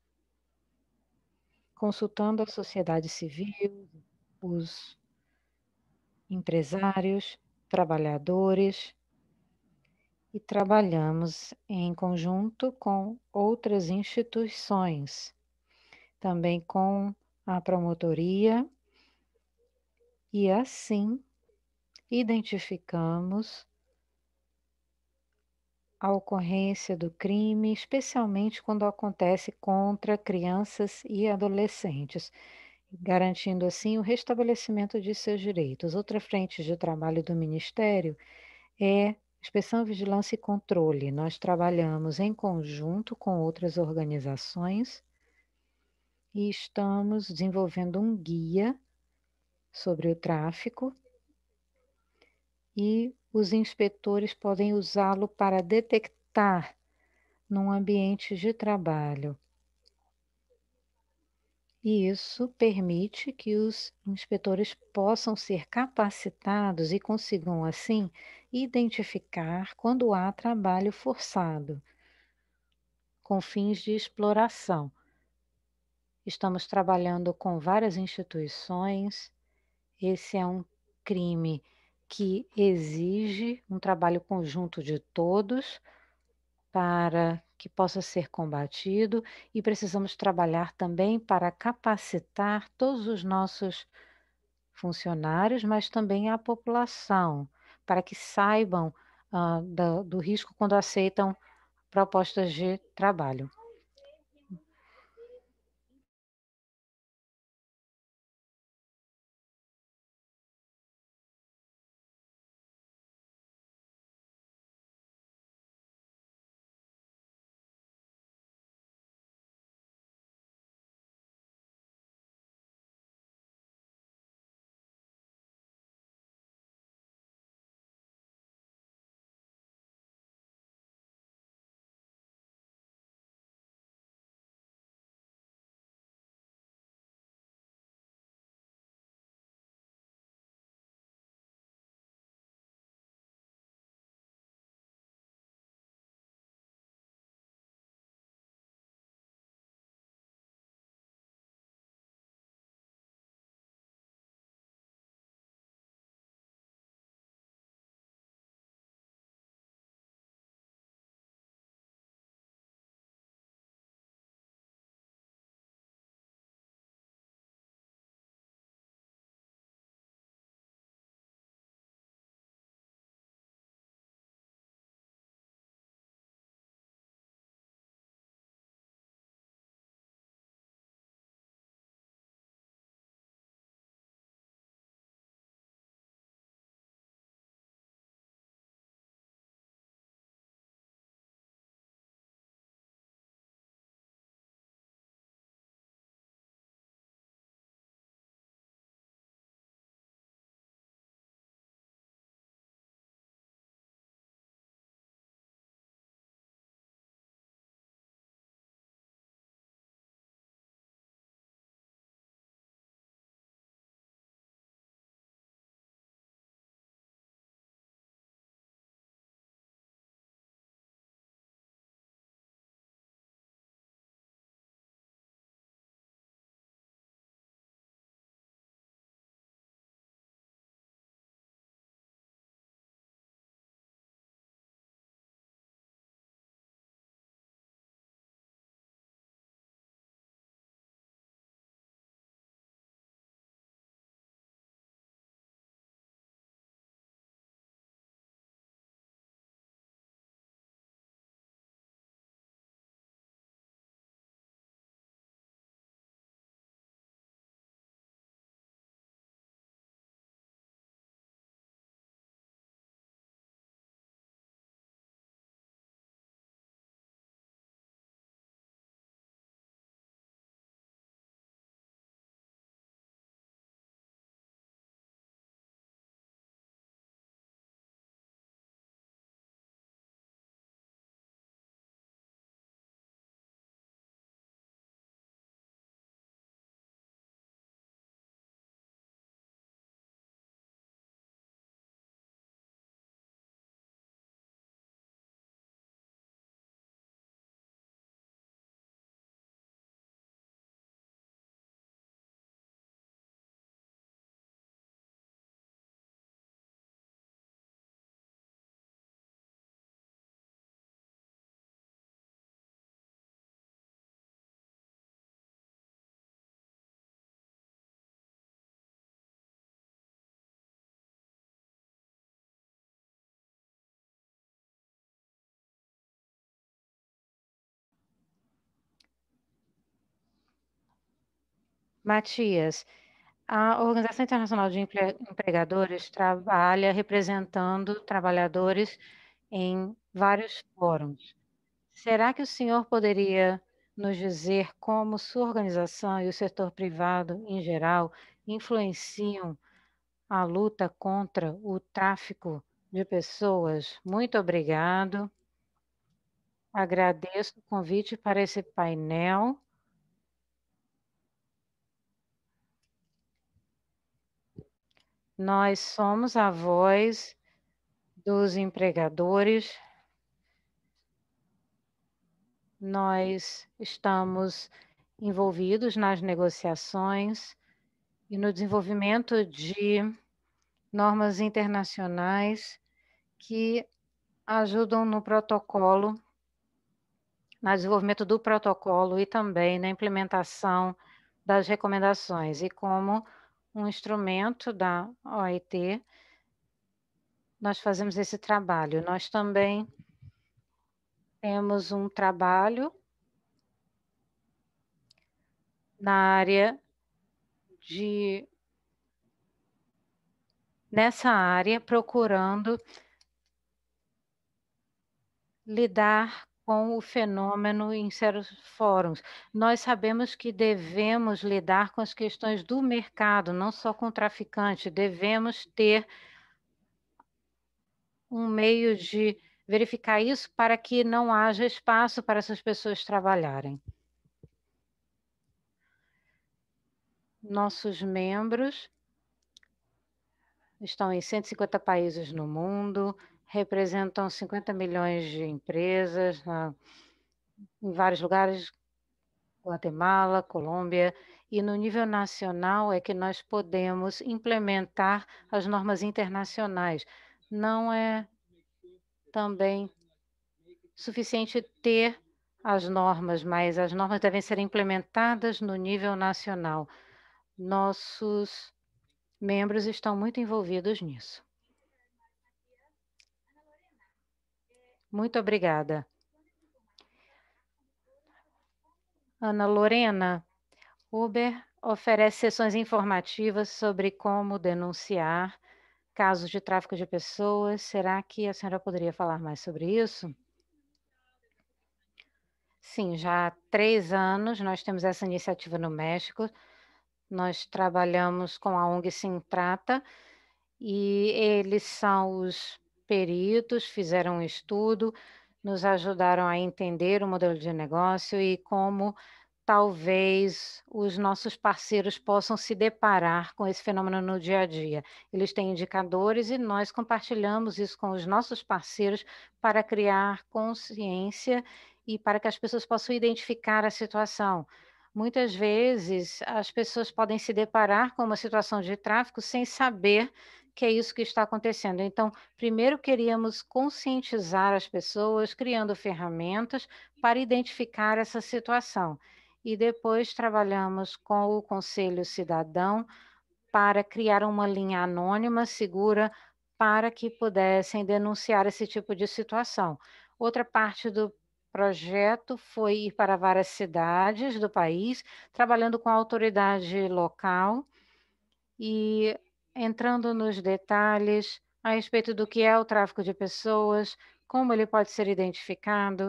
consultando a sociedade civil, os empresários, trabalhadores, e trabalhamos em conjunto com outras instituições, também com a promotoria, e assim identificamos a ocorrência do crime, especialmente quando acontece contra crianças e adolescentes, garantindo assim o restabelecimento de seus direitos. Outra frente de trabalho do Ministério é inspeção, vigilância e controle. Nós trabalhamos em conjunto com outras organizações e estamos desenvolvendo um guia sobre o tráfico e os inspetores podem usá-lo para detectar num ambiente de trabalho. E isso permite que os inspetores possam ser capacitados e consigam, assim, identificar quando há trabalho forçado, com fins de exploração. Estamos trabalhando com várias instituições. Esse é um crime que exige um trabalho conjunto de todos para que possa ser combatido, e precisamos trabalhar também para capacitar todos os nossos funcionários, mas também a população, para que saibam do risco quando aceitam propostas de trabalho. Matias, a Organização Internacional de Empregadores trabalha representando trabalhadores em vários fóruns. Será que o senhor poderia nos dizer como sua organização e o setor privado em geral influenciam a luta contra o tráfico de pessoas? Muito obrigado. Agradeço o convite para esse painel. Nós somos a voz dos empregadores. Nós estamos envolvidos nas negociações e no desenvolvimento de normas internacionais que ajudam no protocolo, no desenvolvimento do protocolo e também na implementação das recomendações. E como um instrumento da OIT, nós fazemos esse trabalho. Nós também temos um trabalho na área nessa área, procurando lidar com o fenômeno em certos fóruns. Nós sabemos que devemos lidar com as questões do mercado, não só com o traficante. Devemos ter um meio de verificar isso para que não haja espaço para essas pessoas trabalharem. Nossos membros estão em 150 países no mundo, representam 50 milhões de empresas em vários lugares, Guatemala, Colômbia, e no nível nacional é que nós podemos implementar as normas internacionais. Não é também suficiente ter as normas, mas as normas devem ser implementadas no nível nacional. Nossos membros estão muito envolvidos nisso. Muito obrigada. Ana Lorena, Uber oferece sessões informativas sobre como denunciar casos de tráfico de pessoas. Será que a senhora poderia falar mais sobre isso? Sim, já há 3 anos nós temos essa iniciativa no México. Nós trabalhamos com a ONG Sim Trata e eles são os peritos, fizeram um estudo, nos ajudaram a entender o modelo de negócio e como talvez os nossos parceiros possam se deparar com esse fenômeno no dia a dia. Eles têm indicadores e nós compartilhamos isso com os nossos parceiros para criar consciência e para que as pessoas possam identificar a situação. Muitas vezes as pessoas podem se deparar com uma situação de tráfico sem saber que é isso que está acontecendo. Então, primeiro queríamos conscientizar as pessoas, criando ferramentas para identificar essa situação. E depois trabalhamos com o Conselho Cidadão para criar uma linha anônima, segura, para que pudessem denunciar esse tipo de situação. Outra parte do projeto foi ir para várias cidades do país, trabalhando com a autoridade local e entrando nos detalhes a respeito do que é o tráfico de pessoas, como ele pode ser identificado,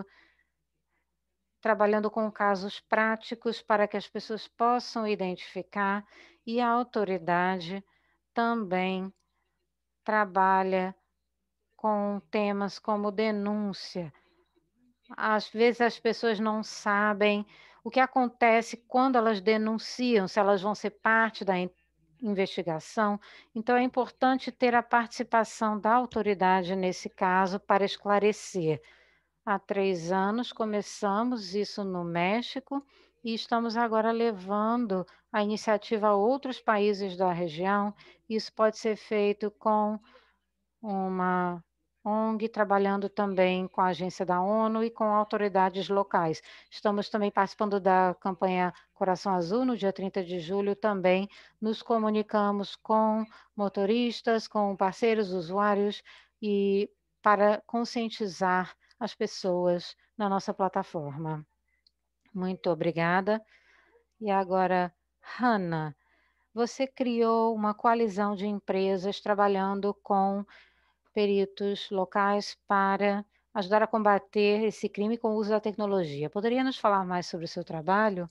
trabalhando com casos práticos para que as pessoas possam identificar, e a autoridade também trabalha com temas como denúncia. Às vezes as pessoas não sabem o que acontece quando elas denunciam, se elas vão ser parte da investigação. Então é importante ter a participação da autoridade nesse caso para esclarecer. Há 3 anos começamos isso no México e estamos agora levando a iniciativa a outros países da região. Isso pode ser feito com uma ONG, trabalhando também com a agência da ONU e com autoridades locais. Estamos também participando da campanha Coração Azul, no dia 30 de julho também. Nos comunicamos com motoristas, com parceiros, usuários, e para conscientizar as pessoas na nossa plataforma. Muito obrigada. E agora, Hannah, você criou uma coalizão de empresas trabalhando com peritos locais para ajudar a combater esse crime com o uso da tecnologia. Poderia nos falar mais sobre o seu trabalho?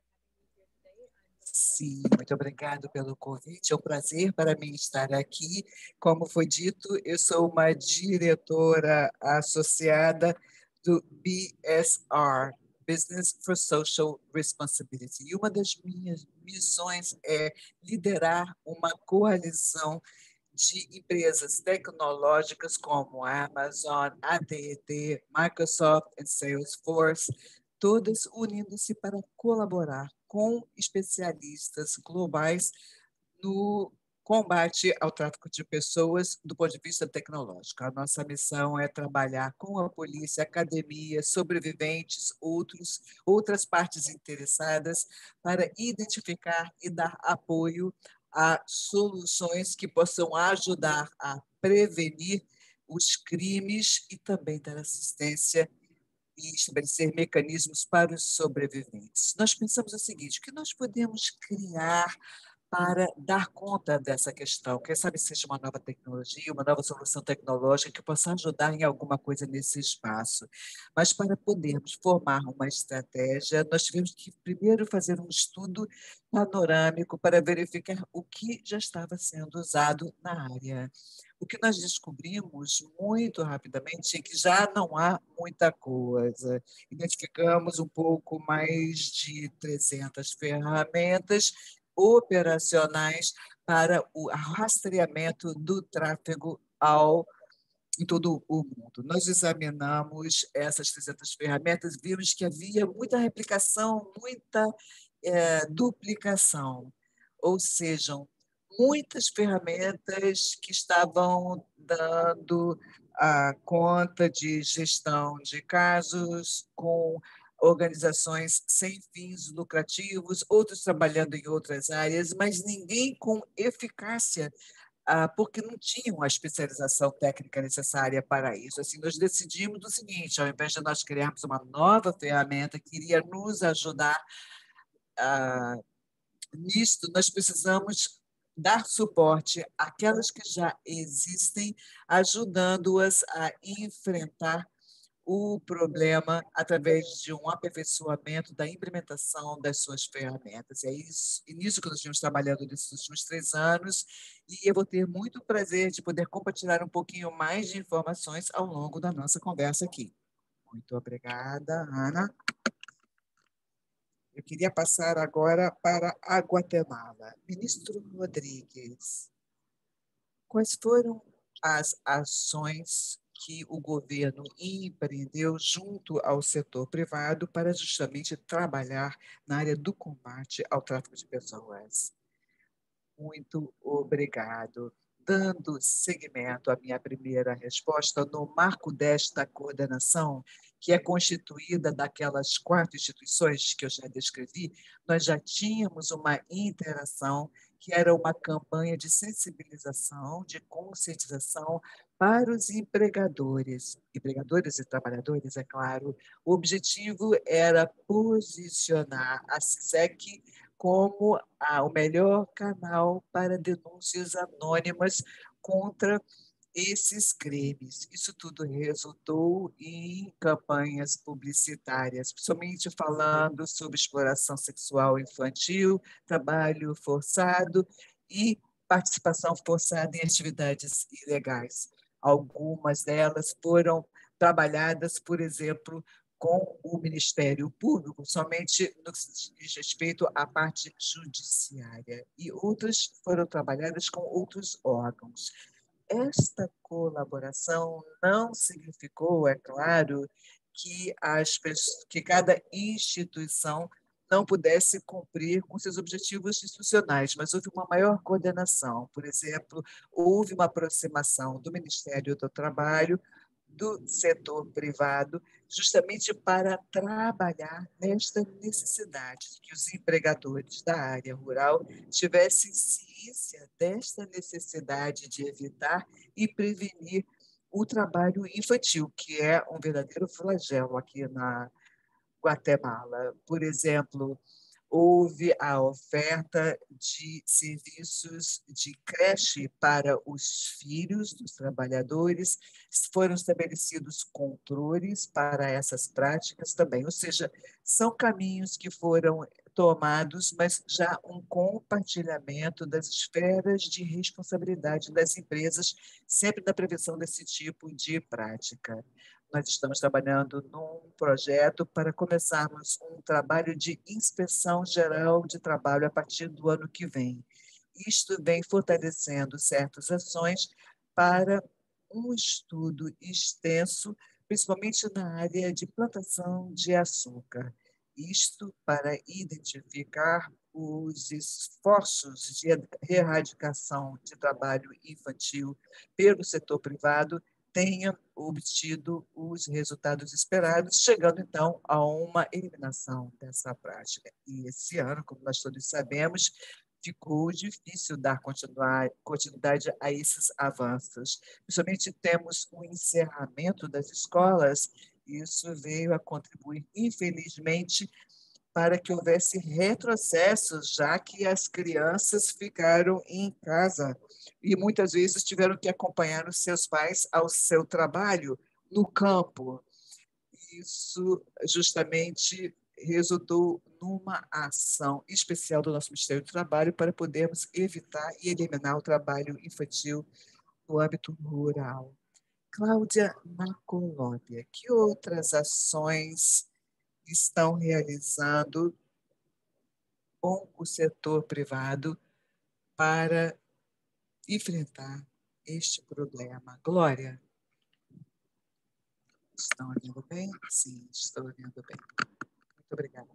Sim, muito obrigado pelo convite. É um prazer para mim estar aqui. Como foi dito, eu sou uma diretora associada do BSR, Business for Social Responsibility. E uma das minhas missões é liderar uma coalizão de empresas tecnológicas como a Amazon, AT&T, Microsoft e Salesforce, todas unindo-se para colaborar com especialistas globais no combate ao tráfico de pessoas do ponto de vista tecnológico. A nossa missão é trabalhar com a polícia, academia, sobreviventes, outras partes interessadas para identificar e dar apoio a soluções que possam ajudar a prevenir os crimes e também dar assistência e estabelecer mecanismos para os sobreviventes. Nós pensamos o seguinte, o que nós podemos criar para dar conta dessa questão. Quem sabe seja uma nova tecnologia, uma nova solução tecnológica que possa ajudar em alguma coisa nesse espaço. Mas para podermos formar uma estratégia, nós tivemos que primeiro fazer um estudo panorâmico para verificar o que já estava sendo usado na área. O que nós descobrimos muito rapidamente é que já não há muita coisa. Identificamos um pouco mais de 300 ferramentas operacionais para o rastreamento do tráfego em todo o mundo. Nós examinamos essas 300 ferramentas, vimos que havia muita replicação, muita duplicação, ou seja, muitas ferramentas que estavam dando a conta de gestão de casos com organizações sem fins lucrativos, outros trabalhando em outras áreas, mas ninguém com eficácia, porque não tinham a especialização técnica necessária para isso. Assim, nós decidimos o seguinte, ao invés de nós criarmos uma nova ferramenta que iria nos ajudar nisto, nós precisamos dar suporte àquelas que já existem, ajudando-as a enfrentar o problema através de um aperfeiçoamento da implementação das suas ferramentas. É isso, e nisso que nós estamos trabalhando nesses últimos 3 anos, e eu vou ter muito prazer de poder compartilhar um pouquinho mais de informações ao longo da nossa conversa aqui. Muito obrigada, Ana. Eu queria passar agora para a Guatemala. Ministro Rodrigues, quais foram as ações que o governo empreendeu junto ao setor privado para justamente trabalhar na área do combate ao tráfico de pessoas? Muito obrigado. Dando seguimento à minha primeira resposta, no marco desta coordenação, que é constituída daquelas 4 instituições que eu já descrevi, nós já tínhamos uma interação que era uma campanha de sensibilização, de conscientização para os empregadores e trabalhadores, é claro. O objetivo era posicionar a CISEC como o melhor canal para denúncias anônimas contra esses crimes. Isso tudo resultou em campanhas publicitárias, principalmente falando sobre exploração sexual infantil, trabalho forçado e participação forçada em atividades ilegais. Algumas delas foram trabalhadas, por exemplo, com o Ministério Público, somente no que diz respeito à parte judiciária, e outras foram trabalhadas com outros órgãos. Esta colaboração não significou, é claro, que cada instituição não pudesse cumprir com seus objetivos institucionais, mas houve uma maior coordenação. Por exemplo, houve uma aproximação do Ministério do Trabalho, do setor privado, justamente para trabalhar nesta necessidade de que os empregadores da área rural tivessem ciência desta necessidade de evitar e prevenir o trabalho infantil, que é um verdadeiro flagelo aqui na Guatemala. Por exemplo, houve a oferta de serviços de creche para os filhos dos trabalhadores, foram estabelecidos controles para essas práticas também, ou seja, são caminhos que foram tomados, mas já um compartilhamento das esferas de responsabilidade das empresas, sempre na prevenção desse tipo de prática. Nós estamos trabalhando num projeto para começarmos um trabalho de inspeção geral de trabalho a partir do ano que vem. Isto vem fortalecendo certas ações para um estudo extenso, principalmente na área de plantação de açúcar. Isto para identificar os esforços de erradicação de trabalho infantil pelo setor privado tenha obtido os resultados esperados, chegando, então, a uma eliminação dessa prática. E esse ano, como nós todos sabemos, ficou difícil dar continuidade a esses avanços. Principalmente temos o encerramento das escolas, e isso veio a contribuir, infelizmente, para que houvesse retrocessos, já que as crianças ficaram em casa e muitas vezes tiveram que acompanhar os seus pais ao seu trabalho no campo. Isso justamente resultou numa ação especial do nosso Ministério do Trabalho para podermos evitar e eliminar o trabalho infantil no âmbito rural. Cláudia, na Colômbia, que outras ações estão realizando com o setor privado para enfrentar este problema? Glória, estão ouvindo bem? Sim, estou ouvindo bem. Muito obrigada.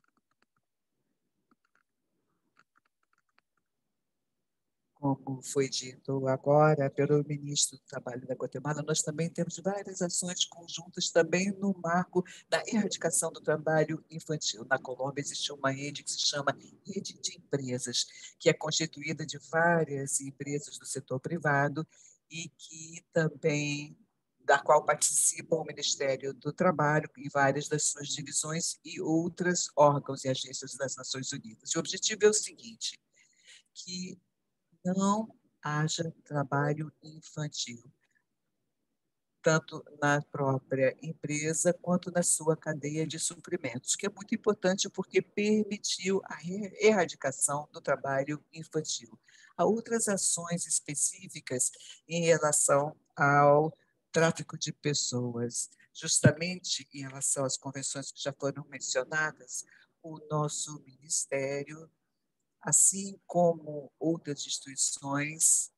Como foi dito agora pelo ministro do Trabalho da Guatemala, nós também temos várias ações conjuntas também no marco da erradicação do trabalho infantil. Na Colômbia existe uma rede que se chama Rede de Empresas, que é constituída de várias empresas do setor privado e que também da qual participam o Ministério do Trabalho e várias das suas divisões e outros órgãos e agências das Nações Unidas. E o objetivo é o seguinte, que não haja trabalho infantil, tanto na própria empresa quanto na sua cadeia de suprimentos, que é muito importante porque permitiu a erradicação do trabalho infantil. Há outras ações específicas em relação ao tráfico de pessoas, justamente em relação às convenções que já foram mencionadas, o nosso Ministério, assim como outras instituições,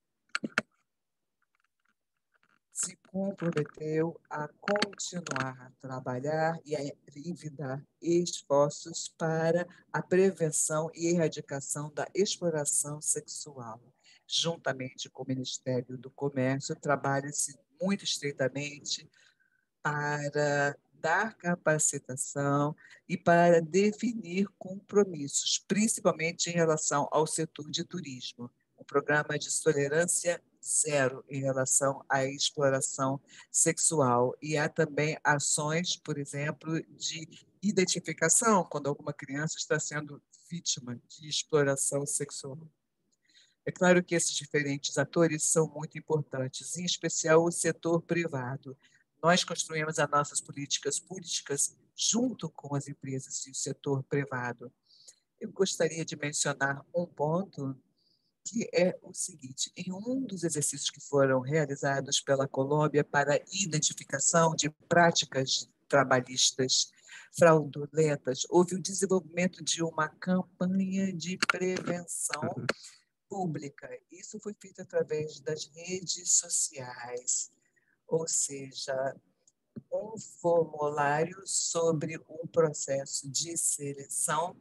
se comprometeu a continuar a trabalhar e a envidar esforços para a prevenção e erradicação da exploração sexual. Juntamente com o Ministério do Comércio, trabalha-se muito estreitamente para dar capacitação e para definir compromissos, principalmente em relação ao setor de turismo. Um programa de tolerância zero em relação à exploração sexual. E há também ações, por exemplo, de identificação, quando alguma criança está sendo vítima de exploração sexual. É claro que esses diferentes atores são muito importantes, em especial o setor privado. Nós construímos as nossas políticas públicas junto com as empresas e o setor privado. Eu gostaria de mencionar um ponto que é o seguinte: em um dos exercícios que foram realizados pela Colômbia para identificação de práticas trabalhistas fraudulentas, houve o desenvolvimento de uma campanha de prevenção pública. Isso foi feito através das redes sociais, ou seja, um formulário sobre um processo de seleção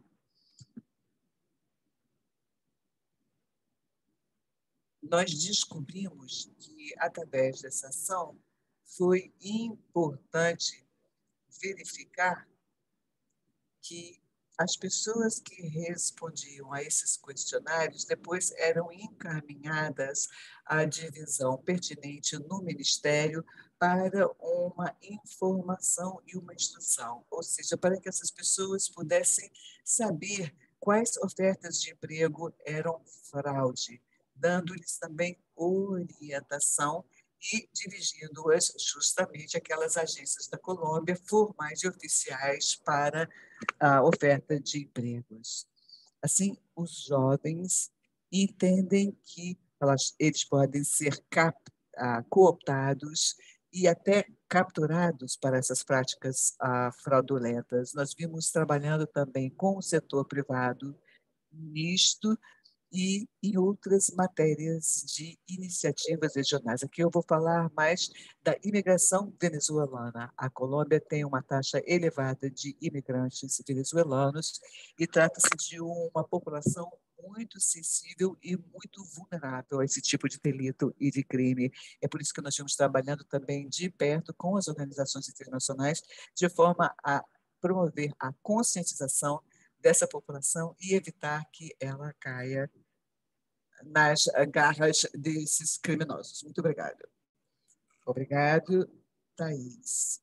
nós descobrimos que, através dessa ação, foi importante verificar que as pessoas que respondiam a esses questionários depois eram encaminhadas à divisão pertinente no Ministério para uma informação e uma instrução, ou seja, para que essas pessoas pudessem saber quais ofertas de emprego eram fraude, dando-lhes também orientação e dirigindo-as justamente àquelas agências da Colômbia formais e oficiais para a oferta de empregos. Assim, os jovens entendem que eles podem ser cooptados e até capturados para essas práticas fraudulentas. Nós vimos trabalhando também com o setor privado nisto e em outras matérias de iniciativas regionais. Aqui eu vou falar mais da imigração venezuelana. A Colômbia tem uma taxa elevada de imigrantes venezuelanos e trata-se de uma população muito sensível e muito vulnerável a esse tipo de delito e de crime. É por isso que nós estamos trabalhando também de perto com as organizações internacionais, de forma a promover a conscientização dessa população e evitar que ela caia nas garras desses criminosos. Muito obrigada. Obrigado, Thaís.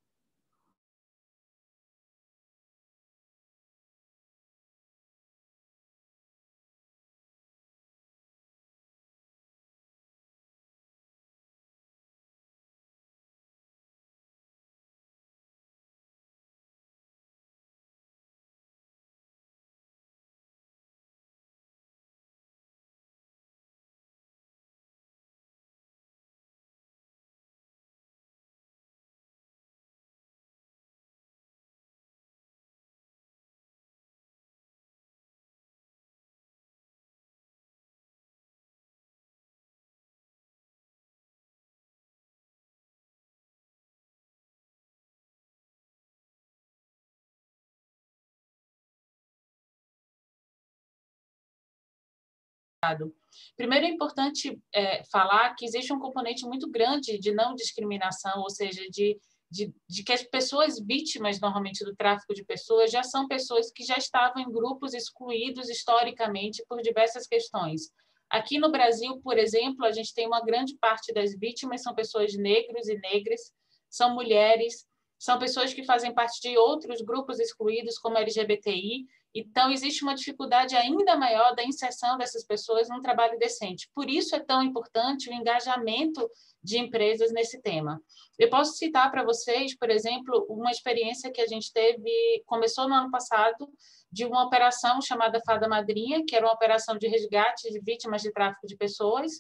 Primeiro, é importante falar que existe um componente muito grande de não discriminação, ou seja, de que as pessoas vítimas, normalmente, do tráfico de pessoas já são pessoas que já estavam em grupos excluídos historicamente por diversas questões. Aqui no Brasil, por exemplo, a gente tem uma grande parte das vítimas são pessoas negros e negras, são mulheres, são pessoas que fazem parte de outros grupos excluídos, como LGBTI. Então, existe uma dificuldade ainda maior da inserção dessas pessoas num trabalho decente. Por isso é tão importante o engajamento de empresas nesse tema. Eu posso citar para vocês, por exemplo, uma experiência que a gente teve, começou no ano passado, de uma operação chamada Fada Madrinha, que era uma operação de resgate de vítimas de tráfico de pessoas,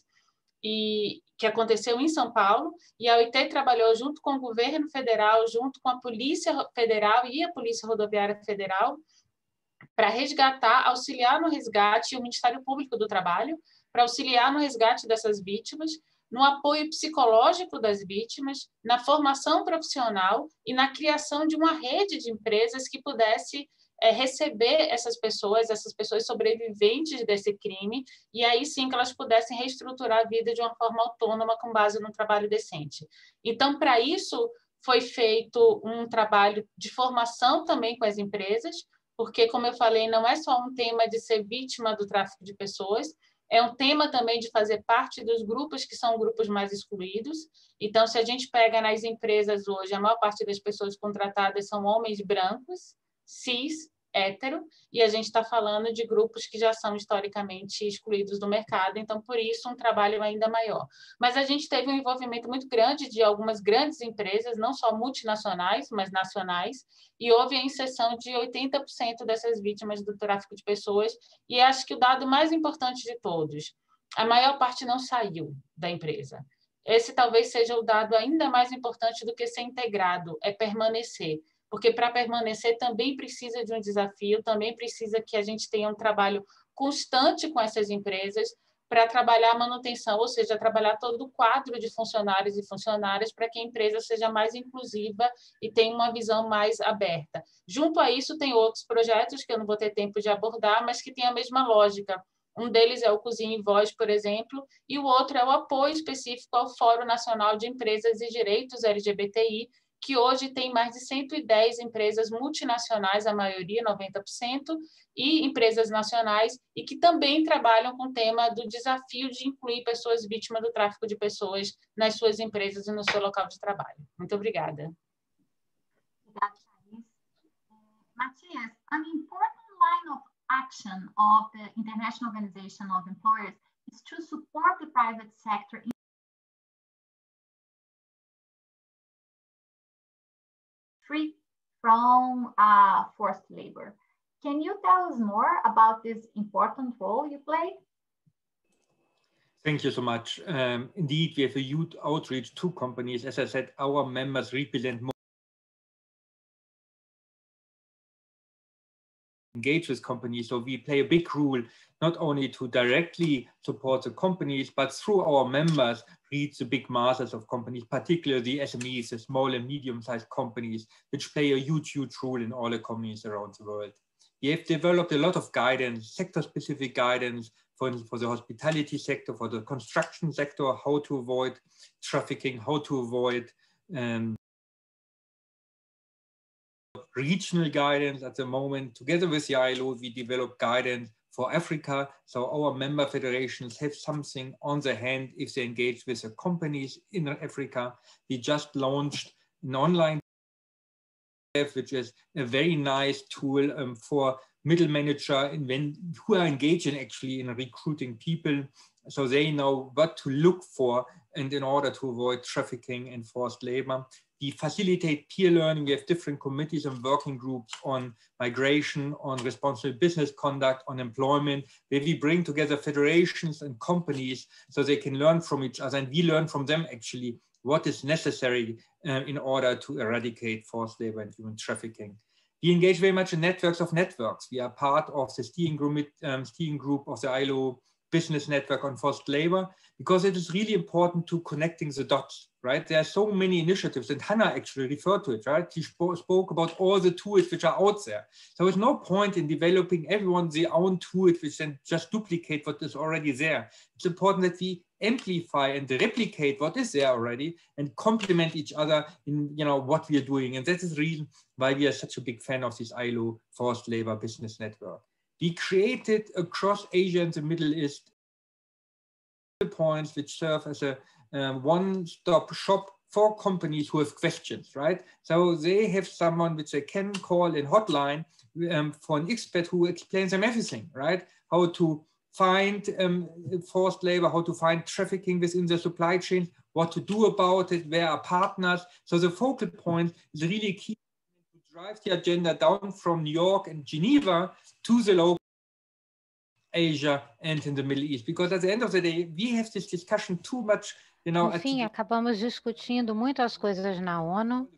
e que aconteceu em São Paulo, e a OIT trabalhou junto com o governo federal, junto com a Polícia Federal e a Polícia Rodoviária Federal, para resgatar, auxiliar no resgate, e o Ministério Público do Trabalho, para auxiliar no resgate dessas vítimas, no apoio psicológico das vítimas, na formação profissional e na criação de uma rede de empresas que pudesse receber essas pessoas sobreviventes desse crime, e aí sim que elas pudessem reestruturar a vida de uma forma autônoma com base no trabalho decente. Então, para isso, foi feito um trabalho de formação também com as empresas, porque, como eu falei, não é só um tema de ser vítima do tráfico de pessoas, é um tema também de fazer parte dos grupos que são grupos mais excluídos. Então, se a gente pega nas empresas hoje, a maior parte das pessoas contratadas são homens brancos, cis, hétero, e a gente está falando de grupos que já são historicamente excluídos do mercado, então, por isso, um trabalho ainda maior. Mas a gente teve um envolvimento muito grande de algumas grandes empresas, não só multinacionais, mas nacionais, e houve a inserção de 80% dessas vítimas do tráfico de pessoas, e acho que o dado mais importante de todos, a maior parte não saiu da empresa. Esse talvez seja o dado ainda mais importante do que ser integrado, é permanecer. Porque para permanecer também precisa de um desafio, também precisa que a gente tenha um trabalho constante com essas empresas para trabalhar a manutenção, ou seja, trabalhar todo o quadro de funcionários e funcionárias para que a empresa seja mais inclusiva e tenha uma visão mais aberta. Junto a isso, tem outros projetos que eu não vou ter tempo de abordar, mas que têm a mesma lógica. Um deles é o Cozinha em Voz, por exemplo, e o outro é o apoio específico ao Fórum Nacional de Empresas e Direitos LGBTI, que hoje tem mais de 110 empresas multinacionais, a maioria, 90%, e empresas nacionais, e que também trabalham com o tema do desafio de incluir pessoas vítimas do tráfico de pessoas nas suas empresas e no seu local de trabalho. Muito obrigada. Obrigada, Thaís. Matias, an important line of action of the International Organization of Employers is to support the private sector in free from forced labor. Can you tell us more about this important role you play? Thank you so much. Indeed, we have a youth outreach to companies. As I said, our members represent more engage with companies. So we play a big role, not only to directly support the companies, but through our members, reach the big masses of companies, particularly the SMEs, the small and medium-sized companies, which play a huge, huge role in all economies around the world. We have developed a lot of guidance, sector-specific guidance for the hospitality sector, for the construction sector, how to avoid trafficking, how to avoid regional guidance at the moment. Together with the ILO, we develop guidance for Africa. So our member federations have something on the hand if they engage with the companies in Africa. We just launched an online, which is a very nice tool for middle manager who are engaging actually in recruiting people, so they know what to look for and in order to avoid trafficking and forced labor. We facilitate peer learning. We have different committees and working groups on migration, on responsible business conduct, on employment, where we bring together federations and companies so they can learn from each other, and we learn from them actually what is necessary in order to eradicate forced labor and human trafficking. We engage very much in networks of networks. We are part of the steering group of the ILO Business Network on Forced Labor, because it is really important to connecting the dots, right? There are so many initiatives, and Hannah actually referred to it, right? She spoke about all the tools which are out there. So there's no point in developing everyone their own tools, which then just duplicate what is already there. It's important that we amplify and replicate what is there already and complement each other in what we are doing. And that is the reason why we are such a big fan of this ILO Forced Labor Business Network. We created across Asia and the Middle East points which serve as a one-stop shop for companies who have questions, right? So they have someone which they can call in hotline for an expert who explains them everything, right? How to find forced labor, how to find trafficking within the supply chain, what to do about it, where are partners. So the focal point is really key to drive the agenda down from New York and Geneva to the local Asia and in the Middle East, because at the end of the day, we have this discussion too much, Enfim, acabamos discutindo muitas coisas na ONU,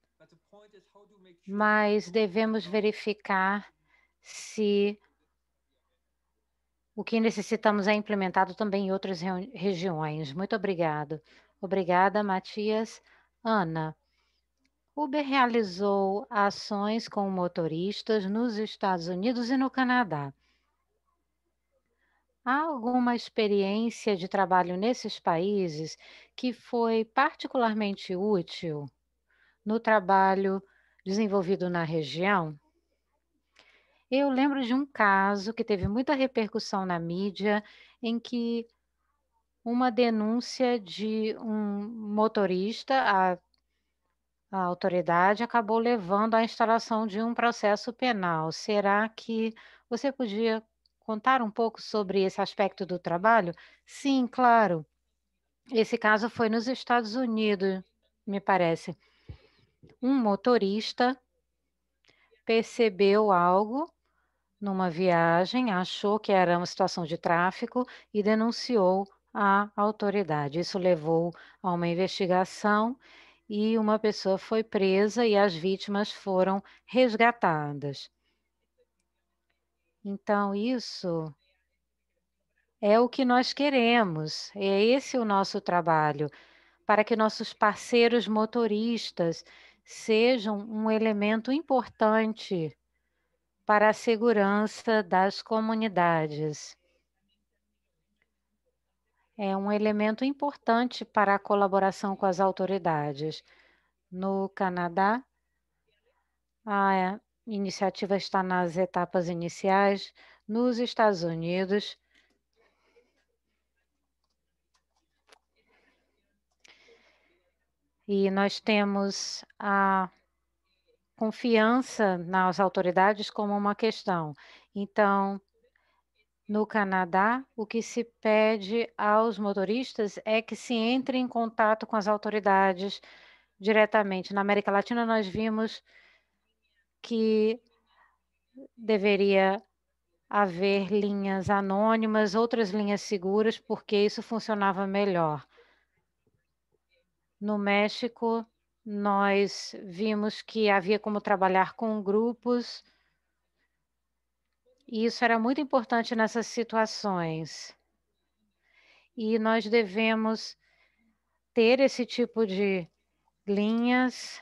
mas devemos verificar se o que necessitamos é implementado também em outras regiões. Muito obrigado. Obrigada, Matias. Ana, Uber realizou ações com motoristas nos Estados Unidos e no Canadá. Há alguma experiência de trabalho nesses países que foi particularmente útil no trabalho desenvolvido na região? Eu lembro de um caso que teve muita repercussão na mídia, em que uma denúncia de um motorista, a autoridade acabou levando à instalação de um processo penal. Será que você podia contar um pouco sobre esse aspecto do trabalho? Sim, claro. Esse caso foi nos Estados Unidos, me parece. Um motorista percebeu algo numa viagem, achou que era uma situação de tráfico e denunciou à autoridade. Isso levou a uma investigação e uma pessoa foi presa e as vítimas foram resgatadas. Então, isso é o que nós queremos, é esse o nosso trabalho, para que nossos parceiros motoristas sejam um elemento importante para a segurança das comunidades. É um elemento importante para a colaboração com as autoridades. No Canadá, a iniciativa está nas etapas iniciais. Nos Estados Unidos, e nós temos a confiança nas autoridades como uma questão. Então, no Canadá, o que se pede aos motoristas é que se entre em contato com as autoridades diretamente. Na América Latina, nós vimos que deveria haver linhas anônimas, outras linhas seguras, porque isso funcionava melhor. No México, nós vimos que havia como trabalhar com grupos, e isso era muito importante nessas situações. E nós devemos ter esse tipo de linhas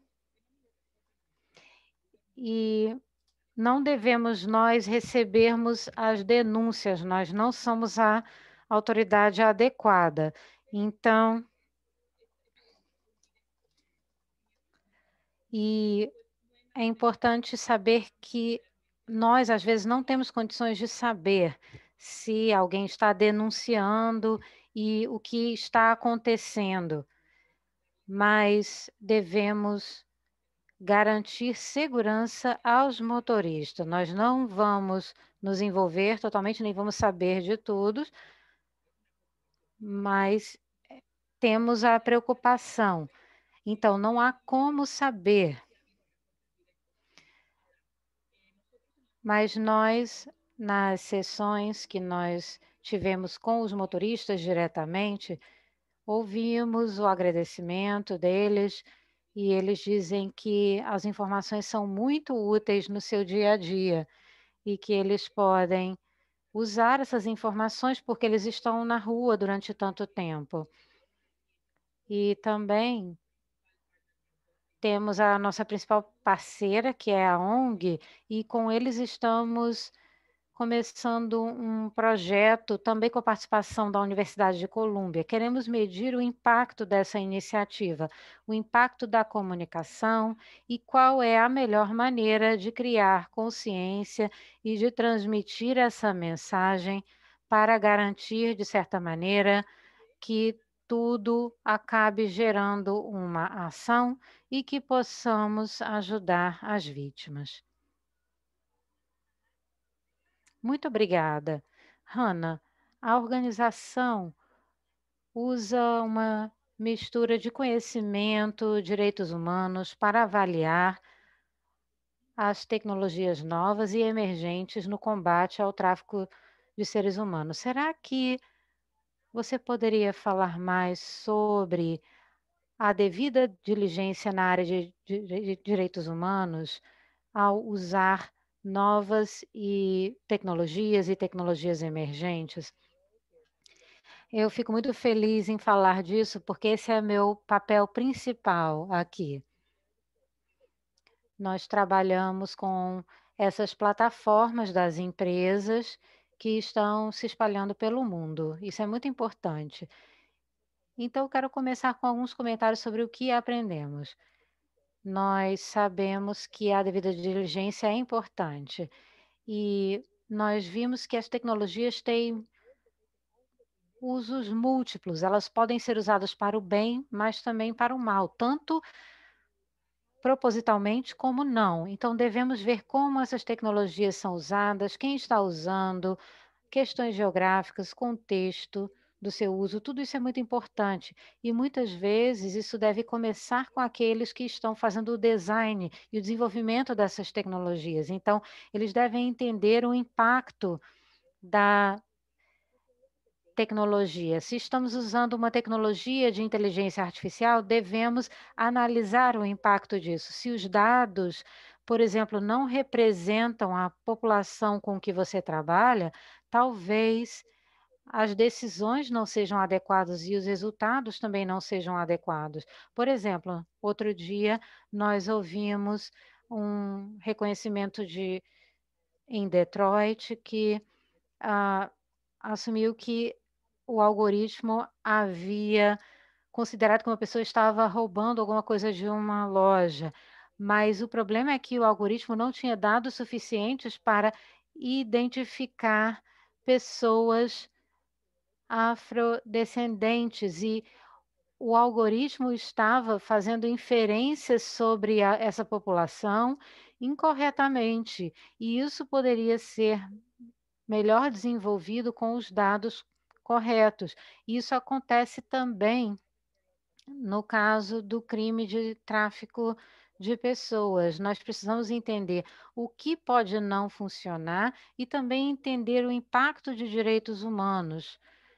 e não devemos nós recebermos as denúncias, nós não somos a autoridade adequada. Então, e é importante saber que nós, às vezes, não temos condições de saber se alguém está denunciando e o que está acontecendo, mas devemos garantir segurança aos motoristas. Nós não vamos nos envolver totalmente, nem vamos saber de tudo, mas temos a preocupação. Então, não há como saber. Mas nós, nas sessões que nós tivemos com os motoristas diretamente, ouvimos o agradecimento deles e eles dizem que as informações são muito úteis no seu dia a dia e que eles podem usar essas informações porque eles estão na rua durante tanto tempo. E também temos a nossa principal parceira, que é a ONG, e com eles estamos começando um projeto também com a participação da Universidade de Colômbia. Queremos medir o impacto dessa iniciativa, o impacto da comunicação e qual é a melhor maneira de criar consciência e de transmitir essa mensagem para garantir, de certa maneira, que tudo acabe gerando uma ação e que possamos ajudar as vítimas. Muito obrigada. Hannah, a organização usa uma mistura de conhecimento, direitos humanos para avaliar as tecnologias novas e emergentes no combate ao tráfico de seres humanos. Será que você poderia falar mais sobre a devida diligência na área de direitos humanos ao usar novas tecnologias e tecnologias emergentes? Eu fico muito feliz em falar disso, porque esse é meu papel principal aqui. Nós trabalhamos com essas plataformas das empresas que estão se espalhando pelo mundo. Isso é muito importante. Então, eu quero começar com alguns comentários sobre o que aprendemos. Nós sabemos que a devida diligência é importante e nós vimos que as tecnologias têm usos múltiplos, elas podem ser usadas para o bem, mas também para o mal, tanto propositalmente como não. Então, devemos ver como essas tecnologias são usadas, quem está usando, questões geográficas, contexto do seu uso, tudo isso é muito importante. E muitas vezes isso deve começar com aqueles que estão fazendo o design e o desenvolvimento dessas tecnologias. Então, eles devem entender o impacto da tecnologia. Se estamos usando uma tecnologia de inteligência artificial, devemos analisar o impacto disso. Se os dados, por exemplo, não representam a população com que você trabalha, talvez as decisões não sejam adequadas e os resultados também não sejam adequados. Por exemplo, outro dia nós ouvimos um reconhecimento em Detroit que assumiu que o algoritmo havia considerado que uma pessoa estava roubando alguma coisa de uma loja, mas o problema é que o algoritmo não tinha dados suficientes para identificar pessoas afrodescendentes e o algoritmo estava fazendo inferências sobre essa população incorretamente, e isso poderia ser melhor desenvolvido com os dados corretos. Isso acontece também no caso do crime de tráfico de pessoas. Nós precisamos entender o que pode não funcionar e também entender o impacto de direitos humanos.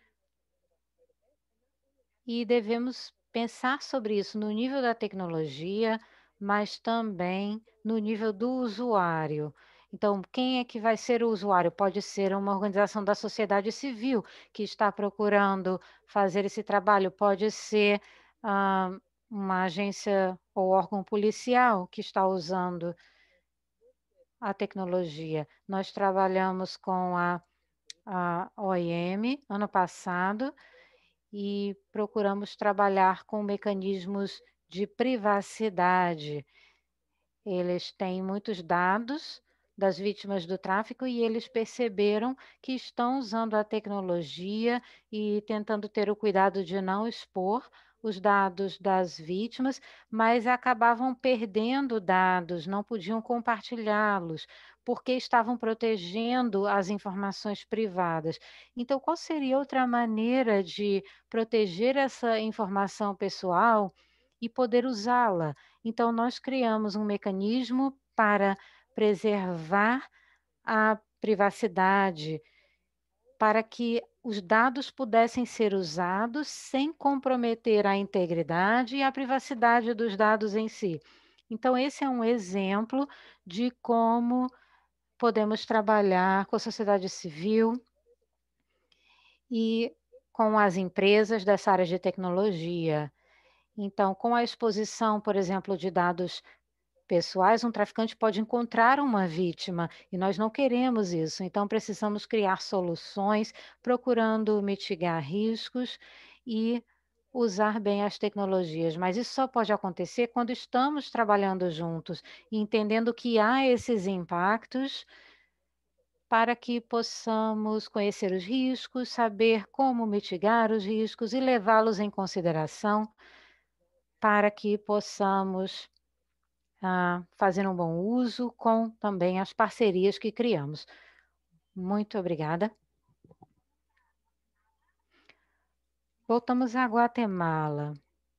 E devemos pensar sobre isso no nível da tecnologia, mas também no nível do usuário. Então, quem é que vai ser o usuário? Pode ser uma organização da sociedade civil que está procurando fazer esse trabalho, pode ser uma agência ou órgão policial que está usando a tecnologia. Nós trabalhamos com a OIM ano passado e procuramos trabalhar com mecanismos de privacidade. Eles têm muitos dados das vítimas do tráfico e eles perceberam que estão usando a tecnologia e tentando ter o cuidado de não expor os dados das vítimas, mas acabavam perdendo dados, não podiam compartilhá-los, porque estavam protegendo as informações privadas. Então, qual seria outra maneira de proteger essa informação pessoal e poder usá-la? Então, nós criamos um mecanismo para preservar a privacidade, para que os dados pudessem ser usados sem comprometer a integridade e a privacidade dos dados em si. Então, esse é um exemplo de como podemos trabalhar com a sociedade civil e com as empresas dessa área de tecnologia. Então, com a exposição, por exemplo, de dados pessoais, um traficante pode encontrar uma vítima e nós não queremos isso. Então, precisamos criar soluções, procurando mitigar riscos e usar bem as tecnologias. Mas isso só pode acontecer quando estamos trabalhando juntos e entendendo que há esses impactos para que possamos conhecer os riscos, saber como mitigar os riscos e levá-los em consideração para que possamos fazer um bom uso com também as parcerias que criamos. Muito obrigada. Voltamos a Guatemala.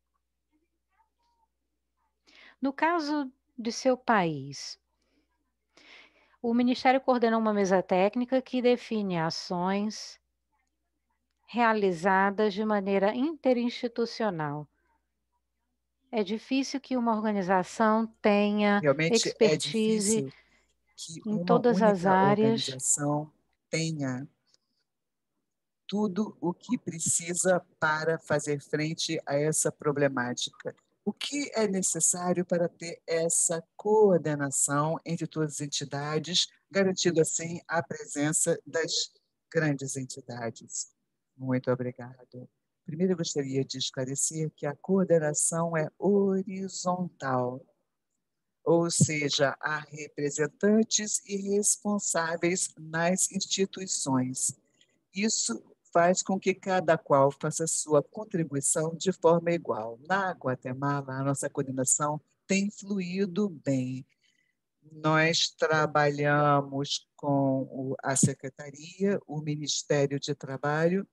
No caso de seu país, o Ministério coordena uma mesa técnica que define ações realizadas de maneira interinstitucional. É difícil que uma organização tenha Realmente é expertise difícil que em uma todas as única áreas. organização tenha tudo o que precisa para fazer frente a essa problemática. O que é necessário para ter essa coordenação entre todas as entidades, garantindo assim a presença das grandes entidades? Muito obrigada. Primeiro, eu gostaria de esclarecer que a coordenação é horizontal, ou seja, há representantes e responsáveis nas instituições. Isso faz com que cada qual faça sua contribuição de forma igual. Na Guatemala, a nossa coordenação tem fluído bem. Nós trabalhamos com a Secretaria, o Ministério de Trabalho,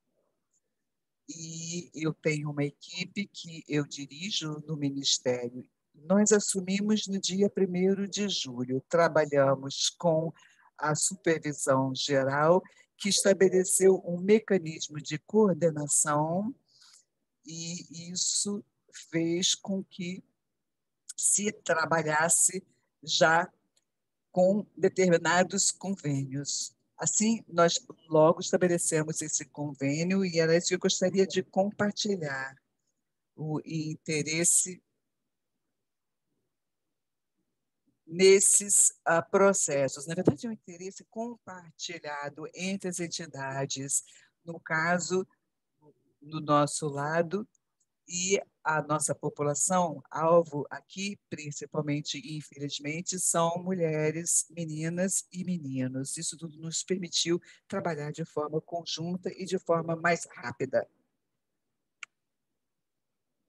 e eu tenho uma equipe que eu dirijo no Ministério. Nós assumimos no dia 1º de julho, trabalhamos com a supervisão geral, que estabeleceu um mecanismo de coordenação, e isso fez com que se trabalhasse já com determinados convênios. Assim, nós logo estabelecemos esse convênio e era isso que eu gostaria de compartilhar, o interesse nesses processos. Na verdade, é um interesse compartilhado entre as entidades, no caso, do nosso lado, e a nossa população, alvo aqui, principalmente, infelizmente, são mulheres, meninas e meninos. Isso tudo nos permitiu trabalhar de forma conjunta e de forma mais rápida.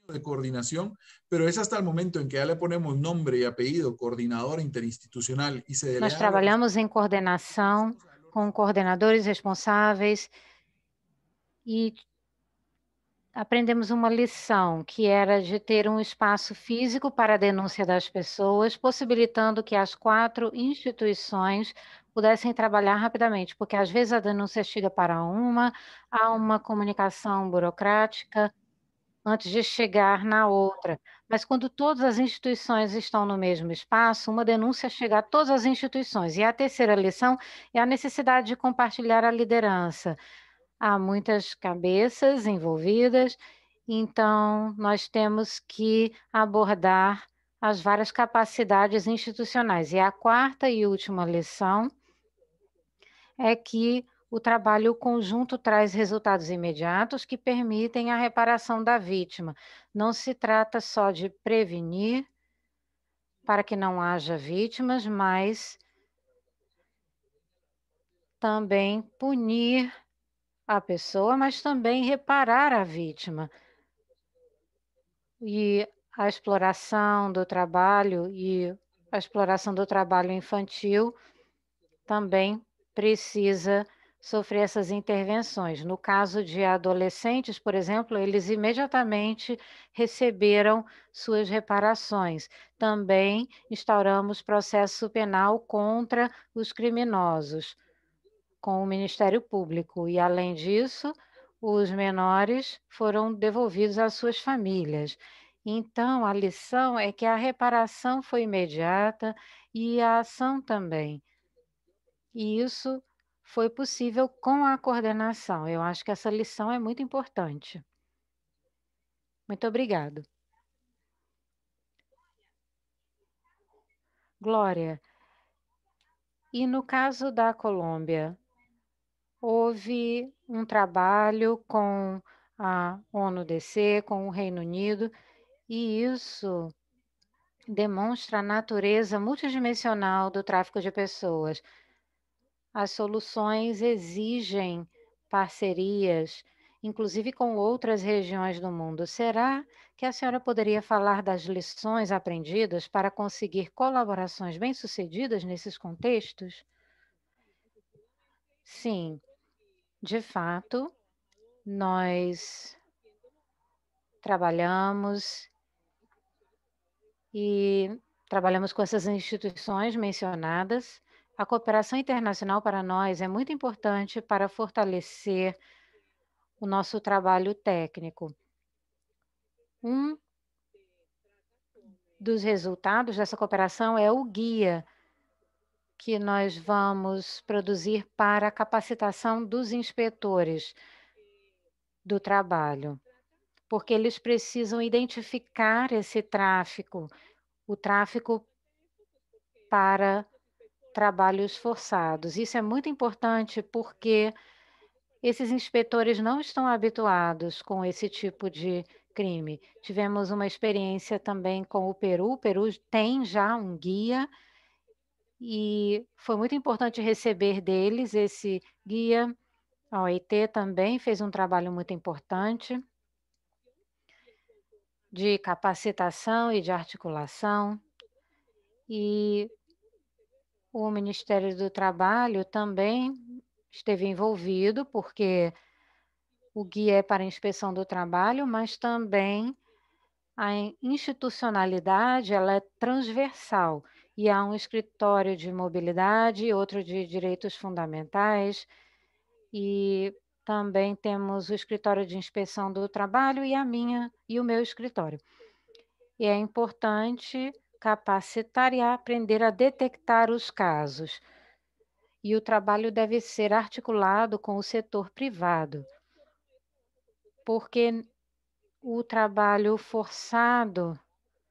de coordinación, pero es hasta el momento en que ya le ponemos nombre y apellido, coordinador interinstitucional, y se delega. Nós trabalhamos em coordenação com coordenadores responsáveis e aprendemos uma lição, que era de ter um espaço físico para a denúncia das pessoas, possibilitando que as 4 instituições pudessem trabalhar rapidamente, porque às vezes a denúncia chega para há uma comunicação burocrática antes de chegar na outra. Mas quando todas as instituições estão no mesmo espaço, uma denúncia chega a todas as instituições. E a terceira lição é a necessidade de compartilhar a liderança. Há muitas cabeças envolvidas, então nós temos que abordar as várias capacidades institucionais. E a 4ª e última lição é que o trabalho conjunto traz resultados imediatos que permitem a reparação da vítima. Não se trata só de prevenir para que não haja vítimas, mas também punir a pessoa, mas também reparar a vítima. E a exploração do trabalho e a exploração do trabalho infantil também precisa sofrer essas intervenções. No caso de adolescentes, por exemplo, eles imediatamente receberam suas reparações. Também instauramos processo penal contra os criminosos com o Ministério Público e, além disso, os menores foram devolvidos às suas famílias. Então, a lição é que a reparação foi imediata e a ação também. E isso foi possível com a coordenação. Eu acho que essa lição é muito importante. Muito obrigado. Glória, e no caso da Colômbia, houve um trabalho com a ONU-DC, com o Reino Unido, e isso demonstra a natureza multidimensional do tráfico de pessoas. As soluções exigem parcerias, inclusive com outras regiões do mundo. Será que a senhora poderia falar das lições aprendidas para conseguir colaborações bem-sucedidas nesses contextos? Sim, de fato, nós trabalhamos com essas instituições mencionadas. A cooperação internacional para nós é muito importante para fortalecer o nosso trabalho técnico. Um dos resultados dessa cooperação é o guia que nós vamos produzir para a capacitação dos inspetores do trabalho, porque eles precisam identificar esse tráfico, o tráfico para trabalhos forçados. Isso é muito importante porque esses inspetores não estão habituados com esse tipo de crime. Tivemos uma experiência também com o Peru. O Peru tem já um guia e foi muito importante receber deles esse guia. A OIT também fez um trabalho muito importante de capacitação e de articulação. E o Ministério do Trabalho também esteve envolvido, porque o guia é para a inspeção do trabalho, mas também a institucionalidade ela é transversal. E há um escritório de mobilidade, outro de direitos fundamentais, e também temos o escritório de inspeção do trabalho e o meu escritório. E é importante capacitar e aprender a detectar os casos. E o trabalho deve ser articulado com o setor privado, porque o trabalho forçado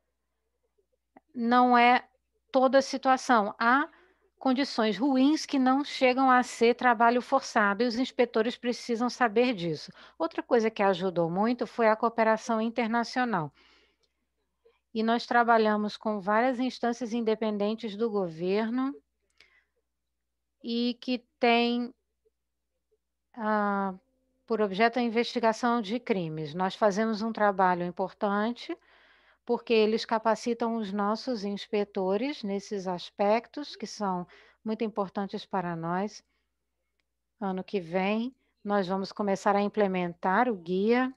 não é toda a situação. Há condições ruins que não chegam a ser trabalho forçado e os inspetores precisam saber disso. Outra coisa que ajudou muito foi a cooperação internacional. E nós trabalhamos com várias instâncias independentes do governo e que têm por objeto a investigação de crimes. Nós fazemos um trabalho importante porque eles capacitam os nossos inspetores nesses aspectos que são muito importantes para nós. Ano que vem, nós vamos começar a implementar o guia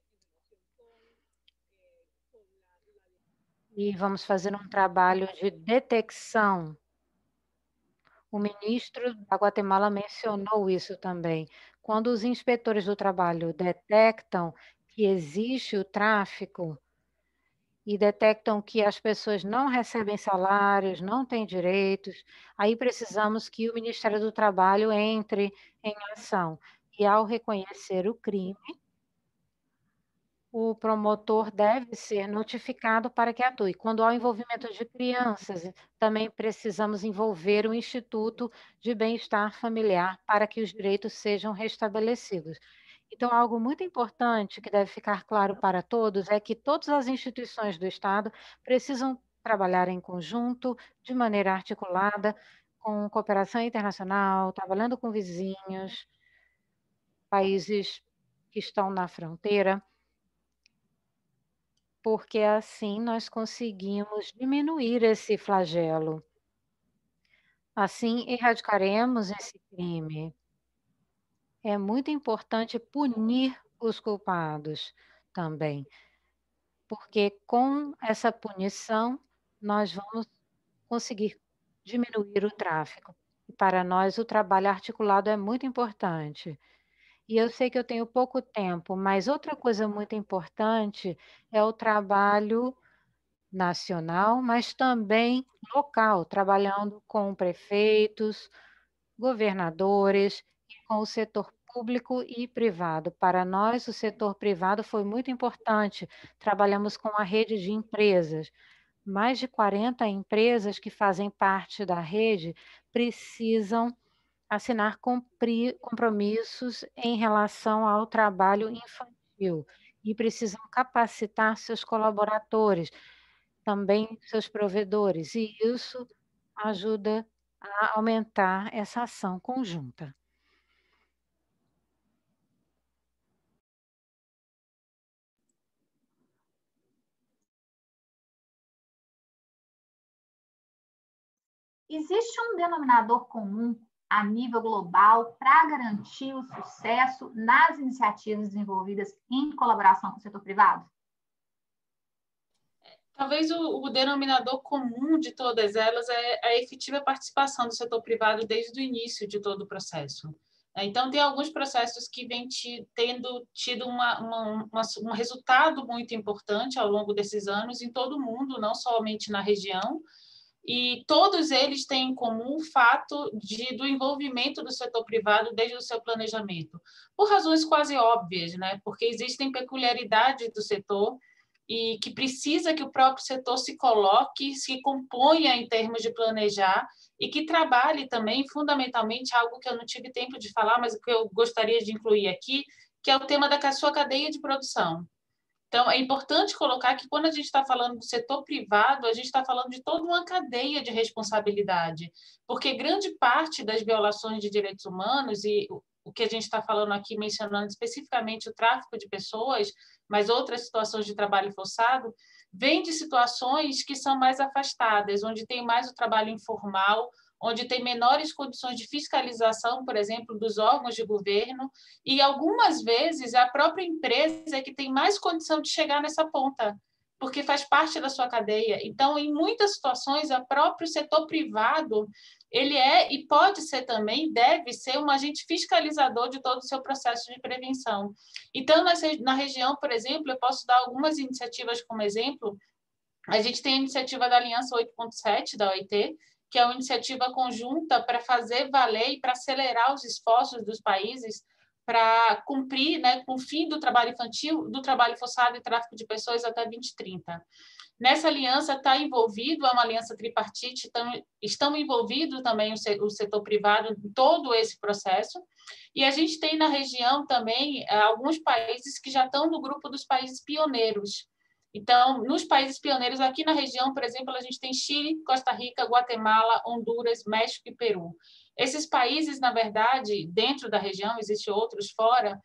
e vamos fazer um trabalho de detecção. O ministro da Guatemala mencionou isso também. Quando os inspetores do trabalho detectam que existe o tráfico e detectam que as pessoas não recebem salários, não têm direitos, aí precisamos que o Ministério do Trabalho entre em ação. E ao reconhecer o crime, o promotor deve ser notificado para que atue. Quando há o envolvimento de crianças, também precisamos envolver o Instituto de Bem-Estar Familiar para que os direitos sejam restabelecidos. Então, algo muito importante que deve ficar claro para todos é que todas as instituições do Estado precisam trabalhar em conjunto, de maneira articulada, com cooperação internacional, trabalhando com vizinhos, países que estão na fronteira, porque assim nós conseguimos diminuir esse flagelo. Assim, erradicaremos esse crime. É muito importante punir os culpados também, porque com essa punição nós vamos conseguir diminuir o tráfico. E para nós o trabalho articulado é muito importante. E eu sei que eu tenho pouco tempo, mas outra coisa muito importante é o trabalho nacional, mas também local, trabalhando com prefeitos, governadores e com o setor público e privado. Para nós, o setor privado foi muito importante. Trabalhamos com a rede de empresas. Mais de 40 empresas que fazem parte da rede precisam assinar compromissos em relação ao trabalho infantil e precisam capacitar seus colaboradores, também seus provedores, e isso ajuda a aumentar essa ação conjunta. Existe um denominador comum a nível global para garantir o sucesso nas iniciativas desenvolvidas em colaboração com o setor privado? Talvez o denominador comum de todas elas é a efetiva participação do setor privado desde o início de todo o processo. Então, tem alguns processos que vêm tendo tido um resultado muito importante ao longo desses anos em todo o mundo, não somente na região, e todos eles têm em comum o fato do envolvimento do setor privado desde o seu planejamento, por razões quase óbvias, né? Porque existem peculiaridades do setor e que precisa que o próprio setor se coloque, se componha em termos de planejar e que trabalhe também, fundamentalmente, algo que eu não tive tempo de falar, mas que eu gostaria de incluir aqui, que é o tema da sua cadeia de produção. Então, é importante colocar que quando a gente está falando do setor privado, a gente está falando de toda uma cadeia de responsabilidade, porque grande parte das violações de direitos humanos, e o que a gente está falando aqui, mencionando especificamente o tráfico de pessoas, mas outras situações de trabalho forçado, vem de situações que são mais afastadas, onde tem mais o trabalho informal, onde tem menores condições de fiscalização, por exemplo, dos órgãos de governo, e algumas vezes a própria empresa é que tem mais condição de chegar nessa ponta, porque faz parte da sua cadeia. Então, em muitas situações, o próprio setor privado, ele é e pode ser também, deve ser um agente fiscalizador de todo o seu processo de prevenção. Então, na região, por exemplo, eu posso dar algumas iniciativas como exemplo. A gente tem a iniciativa da Aliança 8.7, da OIT, que é uma iniciativa conjunta para fazer valer e para acelerar os esforços dos países para cumprir, né, com o fim do trabalho infantil, do trabalho forçado e tráfico de pessoas até 2030. Nessa aliança está envolvido, é uma aliança tripartite, então estão envolvidos também o setor privado em todo esse processo, e a gente tem na região também alguns países que já estão no grupo dos países pioneiros. Então, nos países pioneiros, aqui na região, por exemplo, a gente tem Chile, Costa Rica, Guatemala, Honduras, México e Peru. Esses países, na verdade, dentro da região, existem outros fora,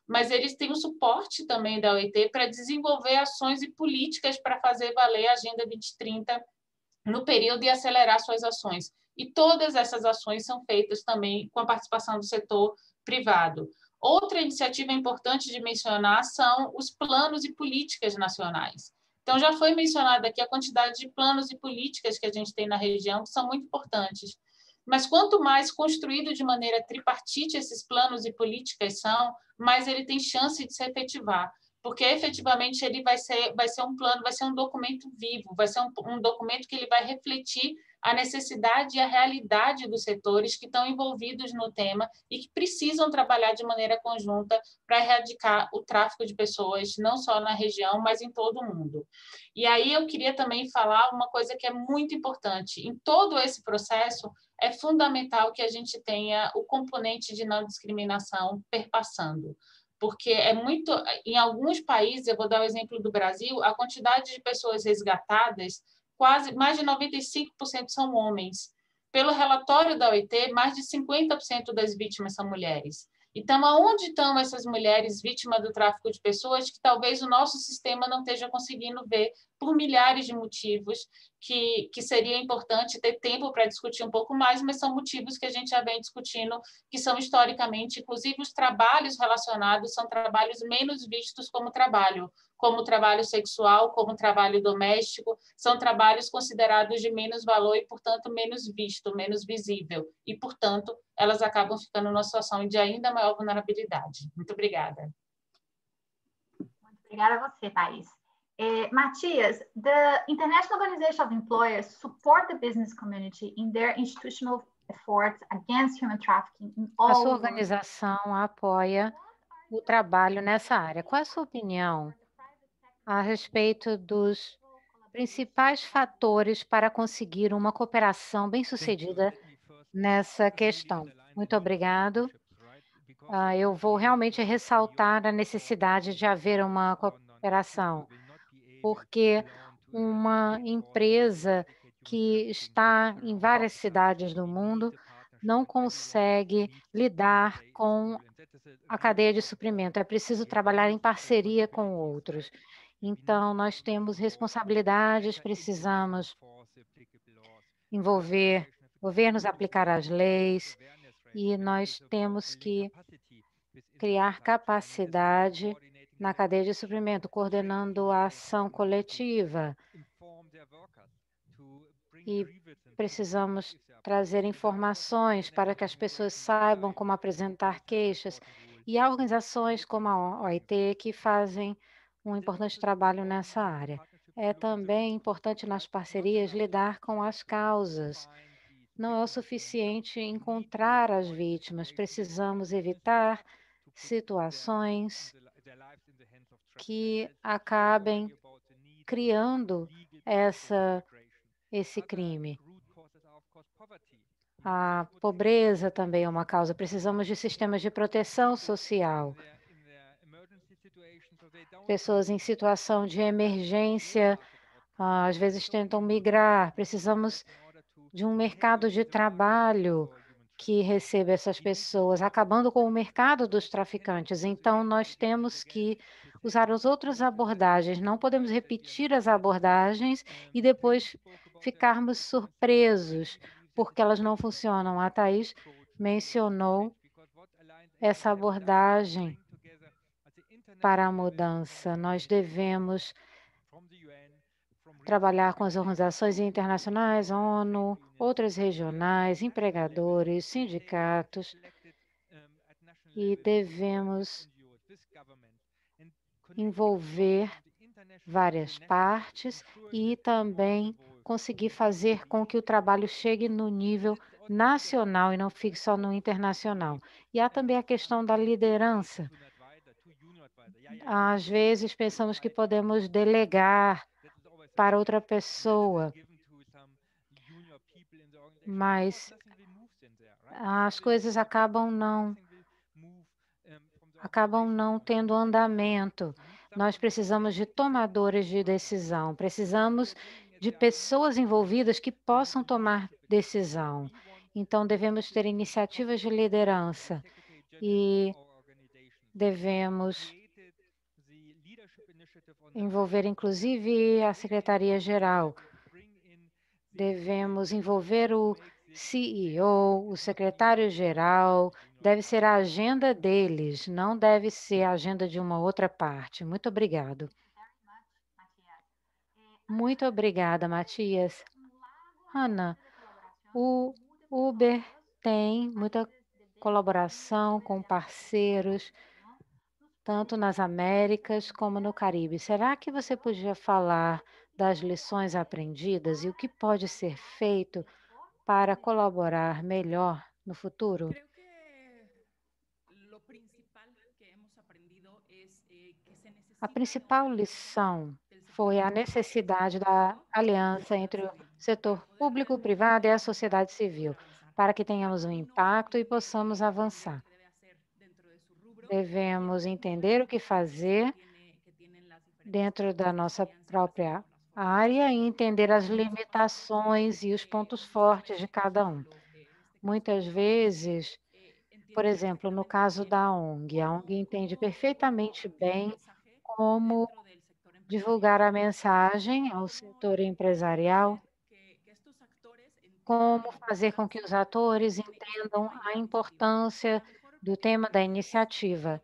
mas eles têm o suporte também da OIT para desenvolver ações e políticas para fazer valer a Agenda 2030 no período e acelerar suas ações. E todas essas ações são feitas também com a participação do setor privado. Outra iniciativa importante de mencionar são os planos e políticas nacionais. Então, já foi mencionada aqui a quantidade de planos e políticas que a gente tem na região, que são muito importantes. Mas quanto mais construído de maneira tripartite esses planos e políticas são, mais ele tem chance de se efetivar, porque efetivamente ele vai ser um plano, vai ser um documento vivo, vai ser um documento que ele vai refletir a necessidade e a realidade dos setores que estão envolvidos no tema e que precisam trabalhar de maneira conjunta para erradicar o tráfico de pessoas, não só na região, mas em todo o mundo. E aí eu queria também falar uma coisa que é muito importante. Em todo esse processo, é fundamental que a gente tenha o componente de não discriminação perpassando, porque em alguns países, eu vou dar o exemplo do Brasil, a quantidade de pessoas resgatadas, quase mais de 95% são homens. Pelo relatório da OIT, mais de 50% das vítimas são mulheres. Então, aonde estão essas mulheres vítimas do tráfico de pessoas que talvez o nosso sistema não esteja conseguindo ver por milhares de motivos que seria importante ter tempo para discutir um pouco mais, mas são motivos que a gente já vem discutindo, que são historicamente, inclusive os trabalhos relacionados são trabalhos menos vistos como trabalho sexual, como trabalho doméstico, são trabalhos considerados de menos valor e, portanto, menos visto, menos visível. E, portanto, elas acabam ficando numa situação de ainda maior vulnerabilidade. Muito obrigada. Muito obrigada a você, Thais. Matias, the International Organization of Employers support the business community in their institutional efforts against human trafficking in all. A sua organização apoia o trabalho nessa área. Qual é a sua opinião a respeito dos principais fatores para conseguir uma cooperação bem-sucedida nessa questão? Muito obrigado. Eu vou realmente ressaltar a necessidade de haver uma cooperação, porque uma empresa que está em várias cidades do mundo não consegue lidar com a cadeia de suprimento. É preciso trabalhar em parceria com outros. Então, nós temos responsabilidades, precisamos envolver governos a aplicar as leis e nós temos que criar capacidade na cadeia de suprimento, coordenando a ação coletiva. E precisamos trazer informações para que as pessoas saibam como apresentar queixas. E há organizações como a OIT que fazem um importante trabalho nessa área. É também importante nas parcerias lidar com as causas. Não é o suficiente encontrar as vítimas, precisamos evitar situações que acabem criando esse crime. A pobreza também é uma causa. Precisamos de sistemas de proteção social. Pessoas em situação de emergência, às vezes tentam migrar. Precisamos de um mercado de trabalho que receba essas pessoas, acabando com o mercado dos traficantes. Então, nós temos que usar as outras abordagens. Não podemos repetir as abordagens e depois ficarmos surpresos porque elas não funcionam. A Thais mencionou essa abordagem para a mudança. Nós devemos trabalhar com as organizações internacionais, ONU, outras regionais, empregadores, sindicatos, e devemos envolver várias partes e também conseguir fazer com que o trabalho chegue no nível nacional e não fique só no internacional. E há também a questão da liderança. Às vezes pensamos que podemos delegar para outra pessoa, mas as coisas acabam não tendo andamento. Nós precisamos de tomadores de decisão, precisamos de pessoas envolvidas que possam tomar decisão. Então, devemos ter iniciativas de liderança. E Devemos envolver, inclusive, a Secretaria-Geral. Devemos envolver o CEO, o secretário-geral. Deve ser a agenda deles, não deve ser a agenda de uma outra parte. Muito obrigado. Muito obrigada, Matias. Ana, o Uber tem muita colaboração com parceiros, tanto nas Américas como no Caribe. Será que você podia falar das lições aprendidas e o que pode ser feito para colaborar melhor no futuro? A principal lição foi a necessidade da aliança entre o setor público, privado e a sociedade civil, para que tenhamos um impacto e possamos avançar. Devemos entender o que fazer dentro da nossa própria área e entender as limitações e os pontos fortes de cada um. Muitas vezes, por exemplo, no caso da ONG, a ONG entende perfeitamente bem como divulgar a mensagem ao setor empresarial, como fazer com que os atores entendam a importância do tema da iniciativa.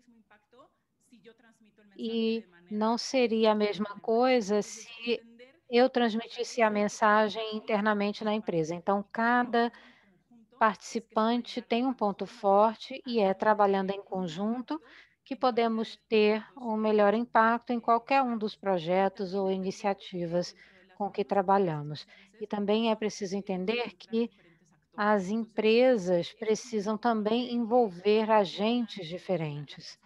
E não seria a mesma coisa se eu transmitisse a mensagem internamente na empresa. Então, cada participante tem um ponto forte e é trabalhando em conjunto que podemos ter um melhor impacto em qualquer um dos projetos ou iniciativas com que trabalhamos. E também é preciso entender que as empresas precisam também envolver agentes diferentes.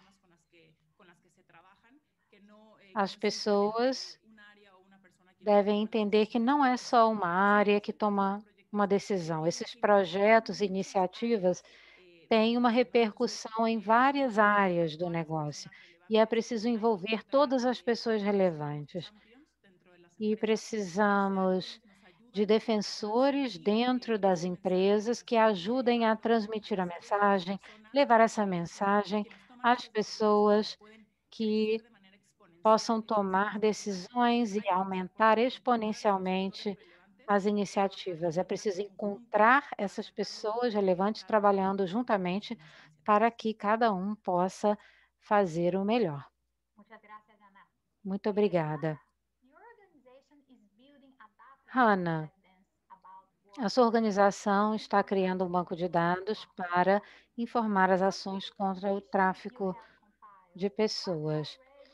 As pessoas devem entender que não é só uma área que toma uma decisão. Esses projetos e iniciativas têm uma repercussão em várias áreas do negócio e é preciso envolver todas as pessoas relevantes. E precisamos de defensores dentro das empresas que ajudem a transmitir a mensagem, levar essa mensagem às pessoas que possam tomar decisões e aumentar exponencialmente as iniciativas. É preciso encontrar essas pessoas relevantes trabalhando juntamente para que cada um possa fazer o melhor. Muito obrigada. Hannah, a sua organização está criando um banco de dados para informar as ações contra o tráfico de pessoas.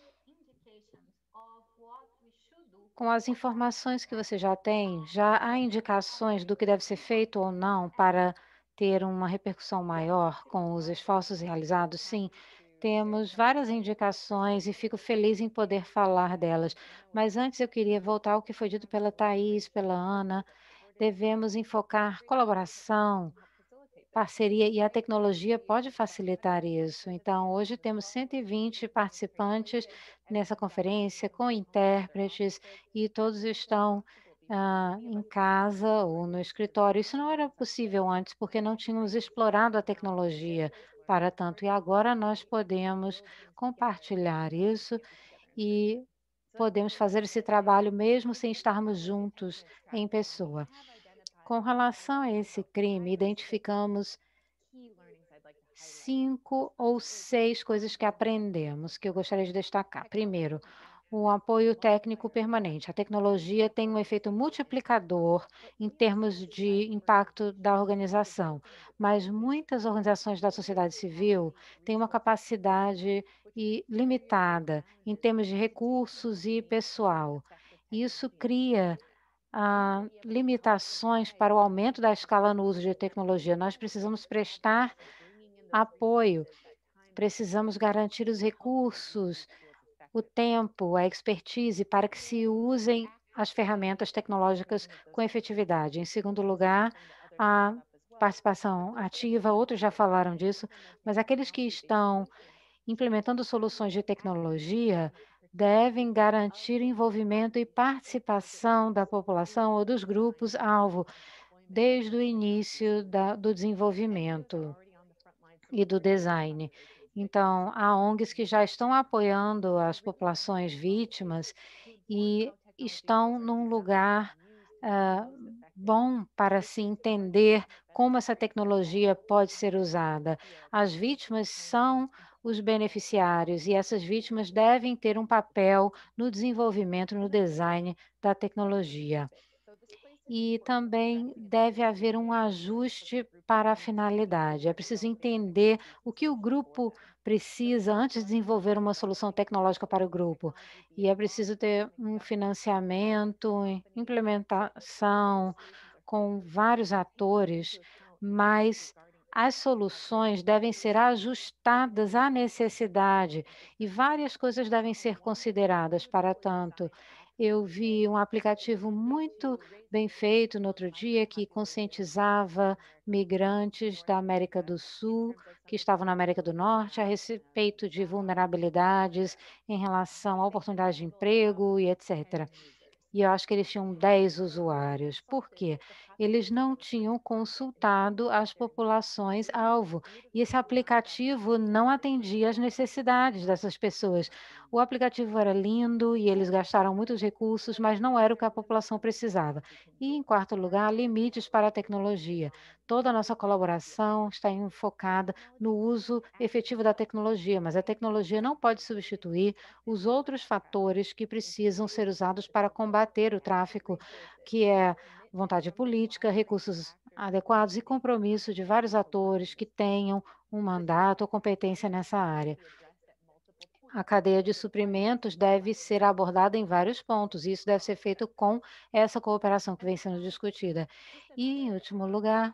Com as informações que você já tem, já há indicações do que deve ser feito ou não para ter uma repercussão maior com os esforços realizados? Sim, temos várias indicações e fico feliz em poder falar delas. Mas antes eu queria voltar ao que foi dito pela Thais, pela Ana. Devemos enfocar colaboração, parceria, e a tecnologia pode facilitar isso. Então, hoje temos 120 participantes nessa conferência, com intérpretes, e todos estão em casa ou no escritório. Isso não era possível antes, porque não tínhamos explorado a tecnologia para tanto, e agora nós podemos compartilhar isso e podemos fazer esse trabalho mesmo sem estarmos juntos em pessoa. Com relação a esse crime, identificamos 5 ou 6 coisas que aprendemos, que eu gostaria de destacar. Primeiro, o apoio técnico permanente. A tecnologia tem um efeito multiplicador em termos de impacto da organização, mas muitas organizações da sociedade civil têm uma capacidade limitada em termos de recursos e pessoal. Isso cria limitações para o aumento da escala no uso de tecnologia. Nós precisamos prestar apoio, precisamos garantir os recursos, o tempo, a expertise para que se usem as ferramentas tecnológicas com efetividade. Em segundo lugar, a participação ativa, outros já falaram disso, mas aqueles que estão implementando soluções de tecnologia devem garantir envolvimento e participação da população ou dos grupos-alvo desde o início do desenvolvimento e do design. Então, há ONGs que já estão apoiando as populações vítimas e estão num lugar bom para se entender como essa tecnologia pode ser usada. As vítimas são os beneficiários e essas vítimas devem ter um papel no desenvolvimento, no design da tecnologia. E também deve haver um ajuste para a finalidade. É preciso entender o que o grupo precisa antes de desenvolver uma solução tecnológica para o grupo. E é preciso ter um financiamento, implementação com vários atores, mas as soluções devem ser ajustadas à necessidade e várias coisas devem ser consideradas. Para tanto, eu vi um aplicativo muito bem feito no outro dia que conscientizava migrantes da América do Sul que estavam na América do Norte a respeito de vulnerabilidades em relação a oportunidades de emprego e etc. E eu acho que eles tinham 10 usuários. Por quê? Eles não tinham consultado as populações-alvo. E esse aplicativo não atendia às necessidades dessas pessoas. O aplicativo era lindo e eles gastaram muitos recursos, mas não era o que a população precisava. E, em quarto lugar, limites para a tecnologia. Toda a nossa colaboração está enfocada no uso efetivo da tecnologia, mas a tecnologia não pode substituir os outros fatores que precisam ser usados para combater o tráfico, que é vontade política, recursos adequados e compromisso de vários atores que tenham um mandato ou competência nessa área. A cadeia de suprimentos deve ser abordada em vários pontos, e isso deve ser feito com essa cooperação que vem sendo discutida. E, em último lugar,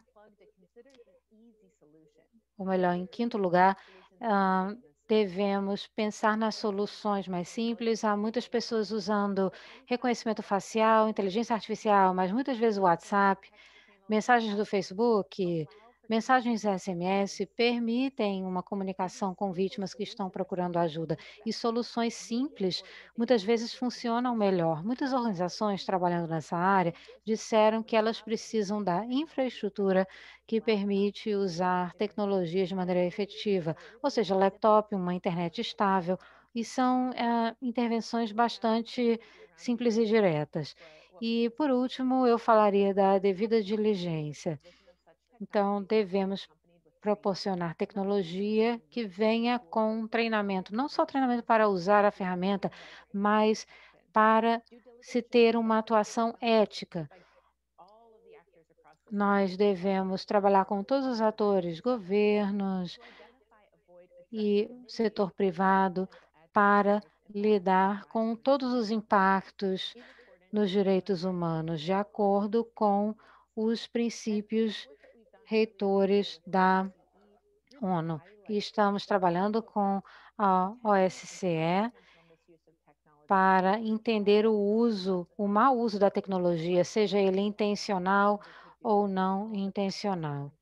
ou melhor, em quinto lugar, devemos pensar nas soluções mais simples. Há muitas pessoas usando reconhecimento facial, inteligência artificial, mas muitas vezes o WhatsApp, mensagens do Facebook, mensagens SMS permitem uma comunicação com vítimas que estão procurando ajuda. E soluções simples muitas vezes funcionam melhor. Muitas organizações trabalhando nessa área disseram que elas precisam da infraestrutura que permite usar tecnologias de maneira efetiva, ou seja, laptop, uma internet estável, e são intervenções bastante simples e diretas. E, por último, eu falaria da devida diligência. Então, devemos proporcionar tecnologia que venha com treinamento, não só treinamento para usar a ferramenta, mas para se ter uma atuação ética. Nós devemos trabalhar com todos os atores, governos e setor privado, para lidar com todos os impactos nos direitos humanos, de acordo com os princípios reitores da ONU. E estamos trabalhando com a OSCE para entender o mau uso da tecnologia, seja ele intencional ou não intencional.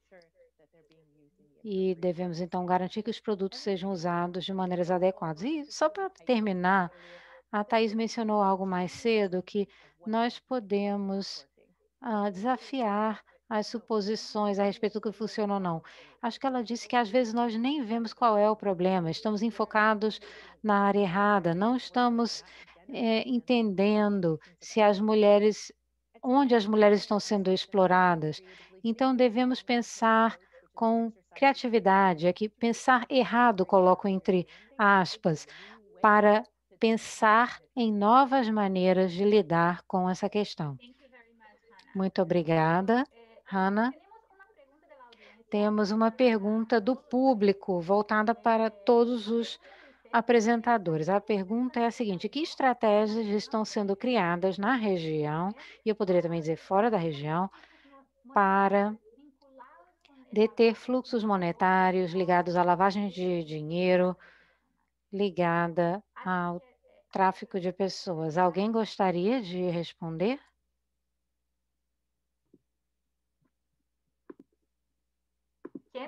E devemos, então, garantir que os produtos sejam usados de maneiras adequadas. E só para terminar, a Thais mencionou algo mais cedo, que nós podemos desafiar as suposições a respeito do que funciona ou não. Acho que ela disse que às vezes nós nem vemos qual é o problema, estamos enfocados na área errada, não estamos entendendo se as mulheres, onde as mulheres estão sendo exploradas. Então, devemos pensar com criatividade, aqui pensar errado, coloco entre aspas, para pensar em novas maneiras de lidar com essa questão. Muito obrigada, Hannah. Temos uma pergunta do público voltada para todos os apresentadores. A pergunta é a seguinte: que estratégias estão sendo criadas na região, e eu poderia também dizer fora da região, para deter fluxos monetários ligados à lavagem de dinheiro, ligada ao tráfico de pessoas? Alguém gostaria de responder? Quem?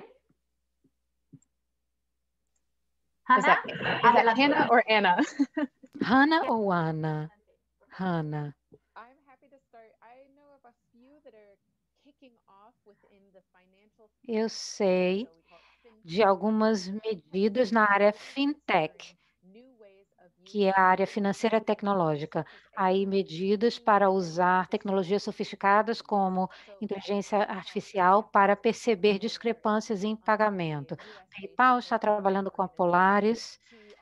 Is that Hannah or Anna? Hannah ou Ana? Hannah. I'm happy to start. I know of a few that are kicking off within the financial. Eu sei de algumas medidas na área fintech, que é a área financeira tecnológica. Aí medidas para usar tecnologias sofisticadas como inteligência artificial para perceber discrepâncias em pagamento. A PayPal está trabalhando com a Polaris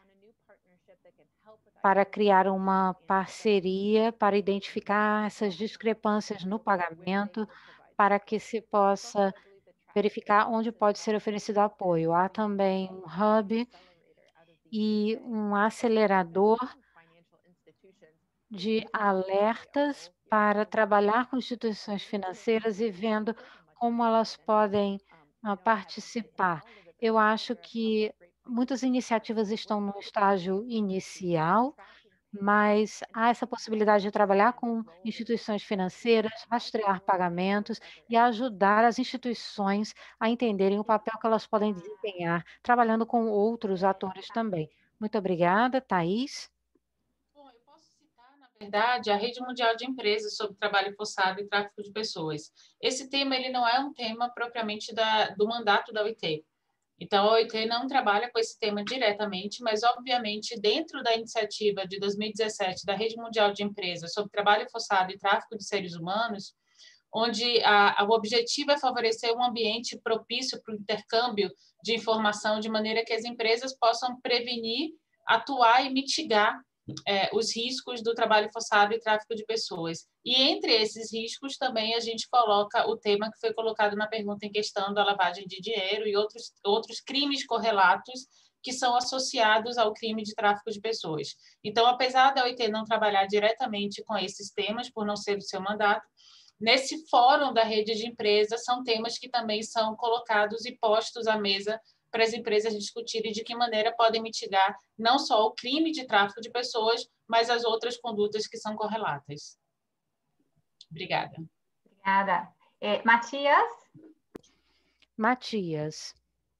para criar uma parceria para identificar essas discrepâncias no pagamento, para que se possa verificar onde pode ser oferecido apoio. Há também um hub e um acelerador de alertas para trabalhar com instituições financeiras e vendo como elas podem participar. Eu acho que muitas iniciativas estão no estágio inicial, mas há essa possibilidade de trabalhar com instituições financeiras, rastrear pagamentos e ajudar as instituições a entenderem o papel que elas podem desempenhar, trabalhando com outros atores também. Muito obrigada, Thaís. Bom, eu posso citar, na verdade, a Rede Mundial de Empresas sobre Trabalho Forçado e Tráfico de Pessoas. Esse tema ele não é um tema propriamente do mandato da OIT. Então, a OIT não trabalha com esse tema diretamente, mas, obviamente, dentro da iniciativa de 2017 da Rede Mundial de Empresas sobre Trabalho Forçado e Tráfico de Seres Humanos, onde o objetivo é favorecer um ambiente propício para o intercâmbio de informação, de maneira que as empresas possam prevenir, atuar e mitigar os riscos do trabalho forçado e tráfico de pessoas. E entre esses riscos também a gente coloca o tema que foi colocado na pergunta em questão da lavagem de dinheiro e outros crimes correlatos que são associados ao crime de tráfico de pessoas. Então, apesar da OIT não trabalhar diretamente com esses temas, por não ser o seu mandato, nesse fórum da rede de empresas são temas que também são colocados e postos à mesa para as empresas discutirem de que maneira podem mitigar não só o crime de tráfico de pessoas, mas as outras condutas que são correlatas. Obrigada. Obrigada. Matias? Matias.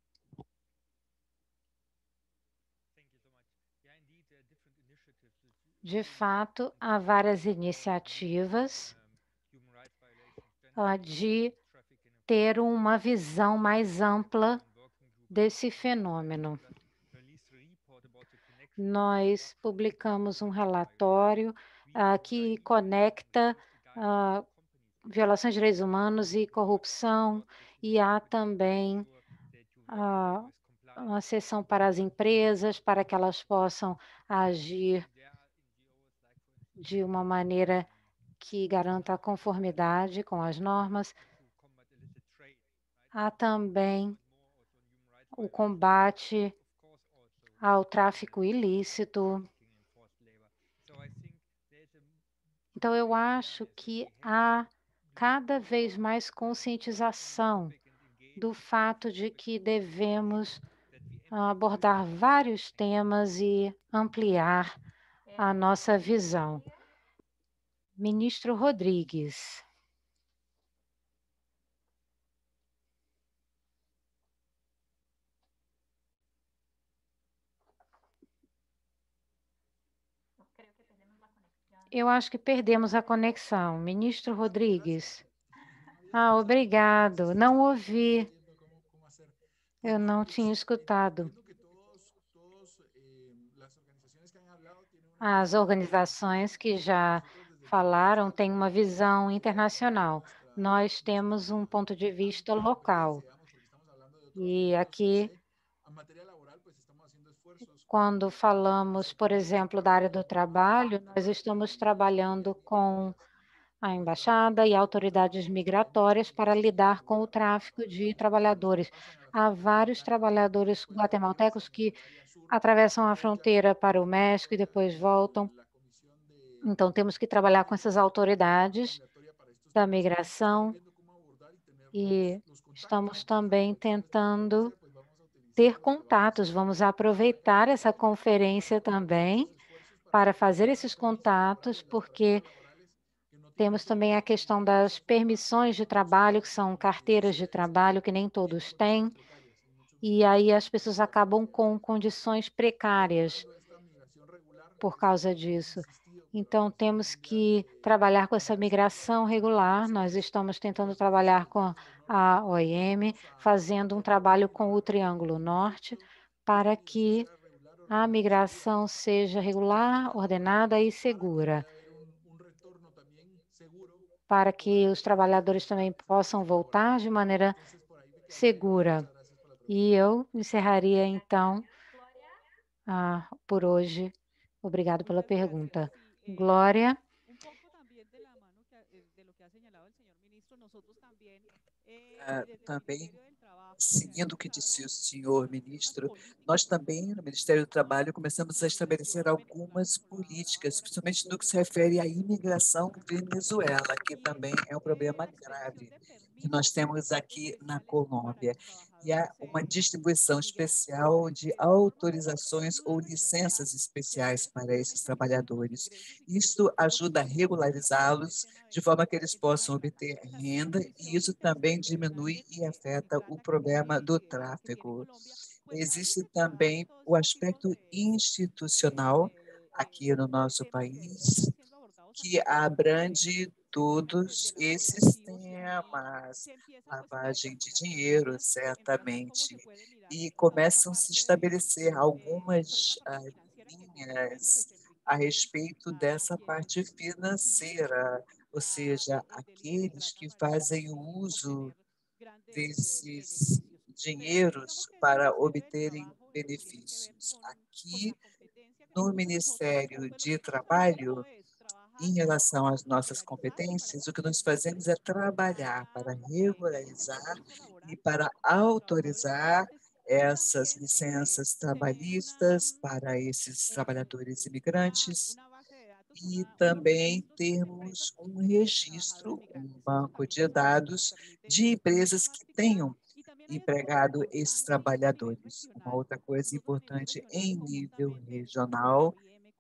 De fato, há várias iniciativas de ter uma visão mais ampla desse fenômeno. Nós publicamos um relatório que conecta violações de direitos humanos e corrupção, e há também uma seção para as empresas, para que elas possam agir de uma maneira que garanta a conformidade com as normas. Há também o combate ao tráfico ilícito. Então, eu acho que há cada vez mais conscientização do fato de que devemos abordar vários temas e ampliar a nossa visão. Ministro Rodrigues. Eu acho que perdemos a conexão. Ministro Rodrigues. Obrigado. Não ouvi. Eu não tinha escutado. As organizações que já falaram têm uma visão internacional. Nós temos um ponto de vista local. E aqui, quando falamos, por exemplo, da área do trabalho, nós estamos trabalhando com a embaixada e autoridades migratórias para lidar com o tráfico de trabalhadores. Há vários trabalhadores guatemaltecos que atravessam a fronteira para o México e depois voltam. Então, temos que trabalhar com essas autoridades da migração e estamos também tentando ter contatos. Vamos aproveitar essa conferência também para fazer esses contatos, porque temos também a questão das permissões de trabalho, que são carteiras de trabalho que nem todos têm, e aí as pessoas acabam com condições precárias por causa disso. Então, temos que trabalhar com essa migração regular. Nós estamos tentando trabalhar com a OIM, fazendo um trabalho com o Triângulo Norte, para que a migração seja regular, ordenada e segura, para que os trabalhadores também possam voltar de maneira segura. E eu encerraria, então, por hoje. Obrigado pela pergunta. Glória. Também, seguindo o que disse o senhor ministro, nós também, no Ministério do Trabalho, começamos a estabelecer algumas políticas, principalmente no que se refere à imigração Venezuela, que também é um problema grave que nós temos aqui na Colômbia. E há uma distribuição especial de autorizações ou licenças especiais para esses trabalhadores. Isto ajuda a regularizá-los de forma que eles possam obter renda, e isso também diminui e afeta o problema do tráfico. Existe também o aspecto institucional aqui no nosso país, que abrange todos esses temas, lavagem de dinheiro, certamente, e começam a se estabelecer algumas linhas a respeito dessa parte financeira, ou seja, aqueles que fazem o uso desses dinheiros para obterem benefícios. Aqui, no Ministério de Trabalho, em relação às nossas competências, o que nós fazemos é trabalhar para regularizar e para autorizar essas licenças trabalhistas para esses trabalhadores imigrantes, e também termos um registro, um banco de dados de empresas que tenham empregado esses trabalhadores. Uma outra coisa importante em nível regional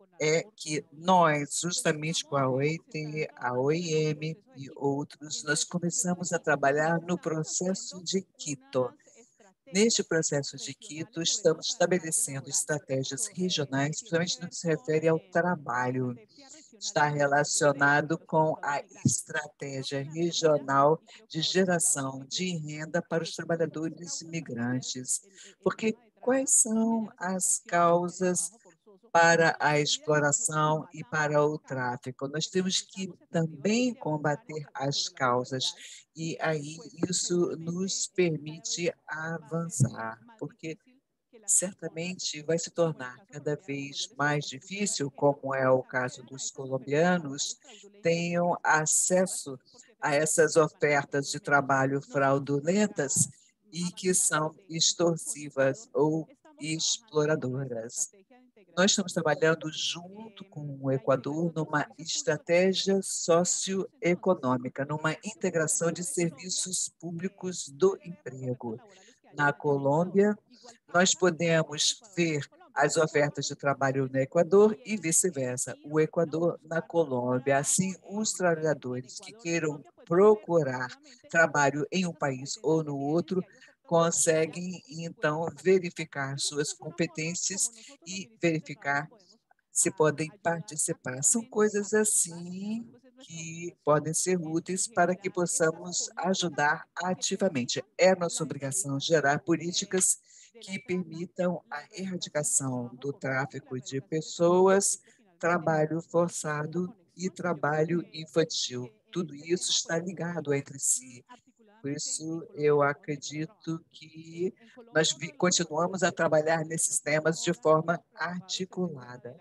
é que nós, justamente com a OIT, a OIM e outros, nós começamos a trabalhar no processo de Quito. Neste processo de Quito, estamos estabelecendo estratégias regionais, principalmente no que se refere ao trabalho. Está relacionado com a estratégia regional de geração de renda para os trabalhadores imigrantes. Porque quais são as causas para a exploração e para o tráfico? Nós temos que também combater as causas, e aí isso nos permite avançar, porque certamente vai se tornar cada vez mais difícil, como é o caso dos colombianos, tenham acesso a essas ofertas de trabalho fraudulentas e que são extorsivas ou exploradoras. Nós estamos trabalhando junto com o Equador numa estratégia socioeconômica, numa integração de serviços públicos do emprego. Na Colômbia, nós podemos ver as ofertas de trabalho no Equador e vice-versa, o Equador na Colômbia. Assim, os trabalhadores que queiram procurar trabalho em um país ou no outro conseguem, então, verificar suas competências e verificar se podem participar. São coisas assim que podem ser úteis para que possamos ajudar ativamente. É nossa obrigação gerar políticas que permitam a erradicação do tráfico de pessoas, trabalho forçado e trabalho infantil. Tudo isso está ligado entre si. Por isso, eu acredito que nós continuamos a trabalhar nesses temas de forma articulada.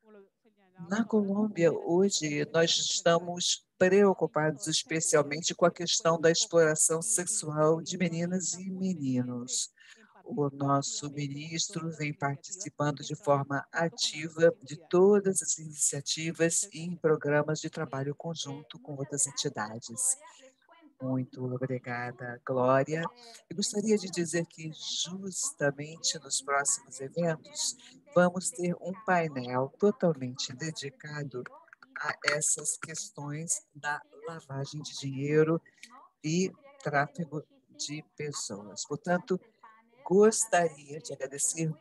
Na Colômbia, hoje, nós estamos preocupados especialmente com a questão da exploração sexual de meninas e meninos. O nosso ministro vem participando de forma ativa de todas as iniciativas e em programas de trabalho conjunto com outras entidades. Muito obrigada, Glória. Eu gostaria de dizer que, justamente nos próximos eventos, vamos ter um painel totalmente dedicado a essas questões da lavagem de dinheiro e tráfico de pessoas. Portanto, gostaria de agradecer muito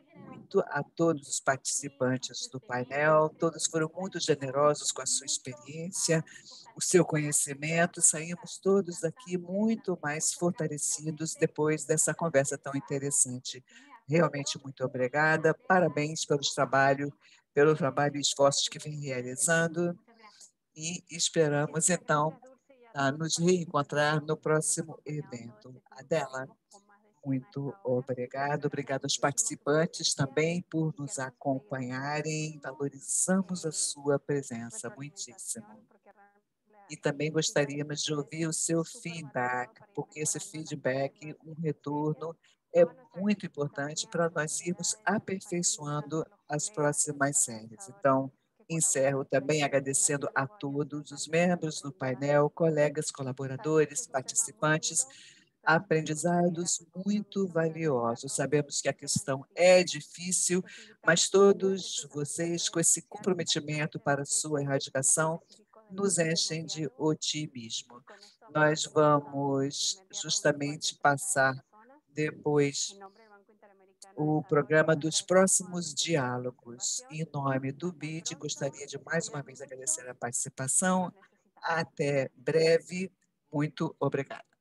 muito a todos os participantes do painel, todos foram muito generosos com a sua experiência, o seu conhecimento, saímos todos daqui muito mais fortalecidos depois dessa conversa tão interessante. Realmente muito obrigada, parabéns pelo trabalho e esforços que vem realizando e esperamos, então, nos reencontrar no próximo evento. Adela, muito obrigado. Obrigado aos participantes também por nos acompanharem. Valorizamos a sua presença muitíssimo. E também gostaríamos de ouvir o seu feedback, porque esse feedback, um retorno, é muito importante para nós irmos aperfeiçoando as próximas séries. Então, encerro também agradecendo a todos os membros do painel, colegas, colaboradores, participantes, aprendizados muito valiosos. Sabemos que a questão é difícil, mas todos vocês, com esse comprometimento para a sua erradicação, nos enchem de otimismo. Nós vamos justamente passar depois o programa dos próximos diálogos. Em nome do BID, gostaria de mais uma vez agradecer a participação. Até breve. Muito obrigada.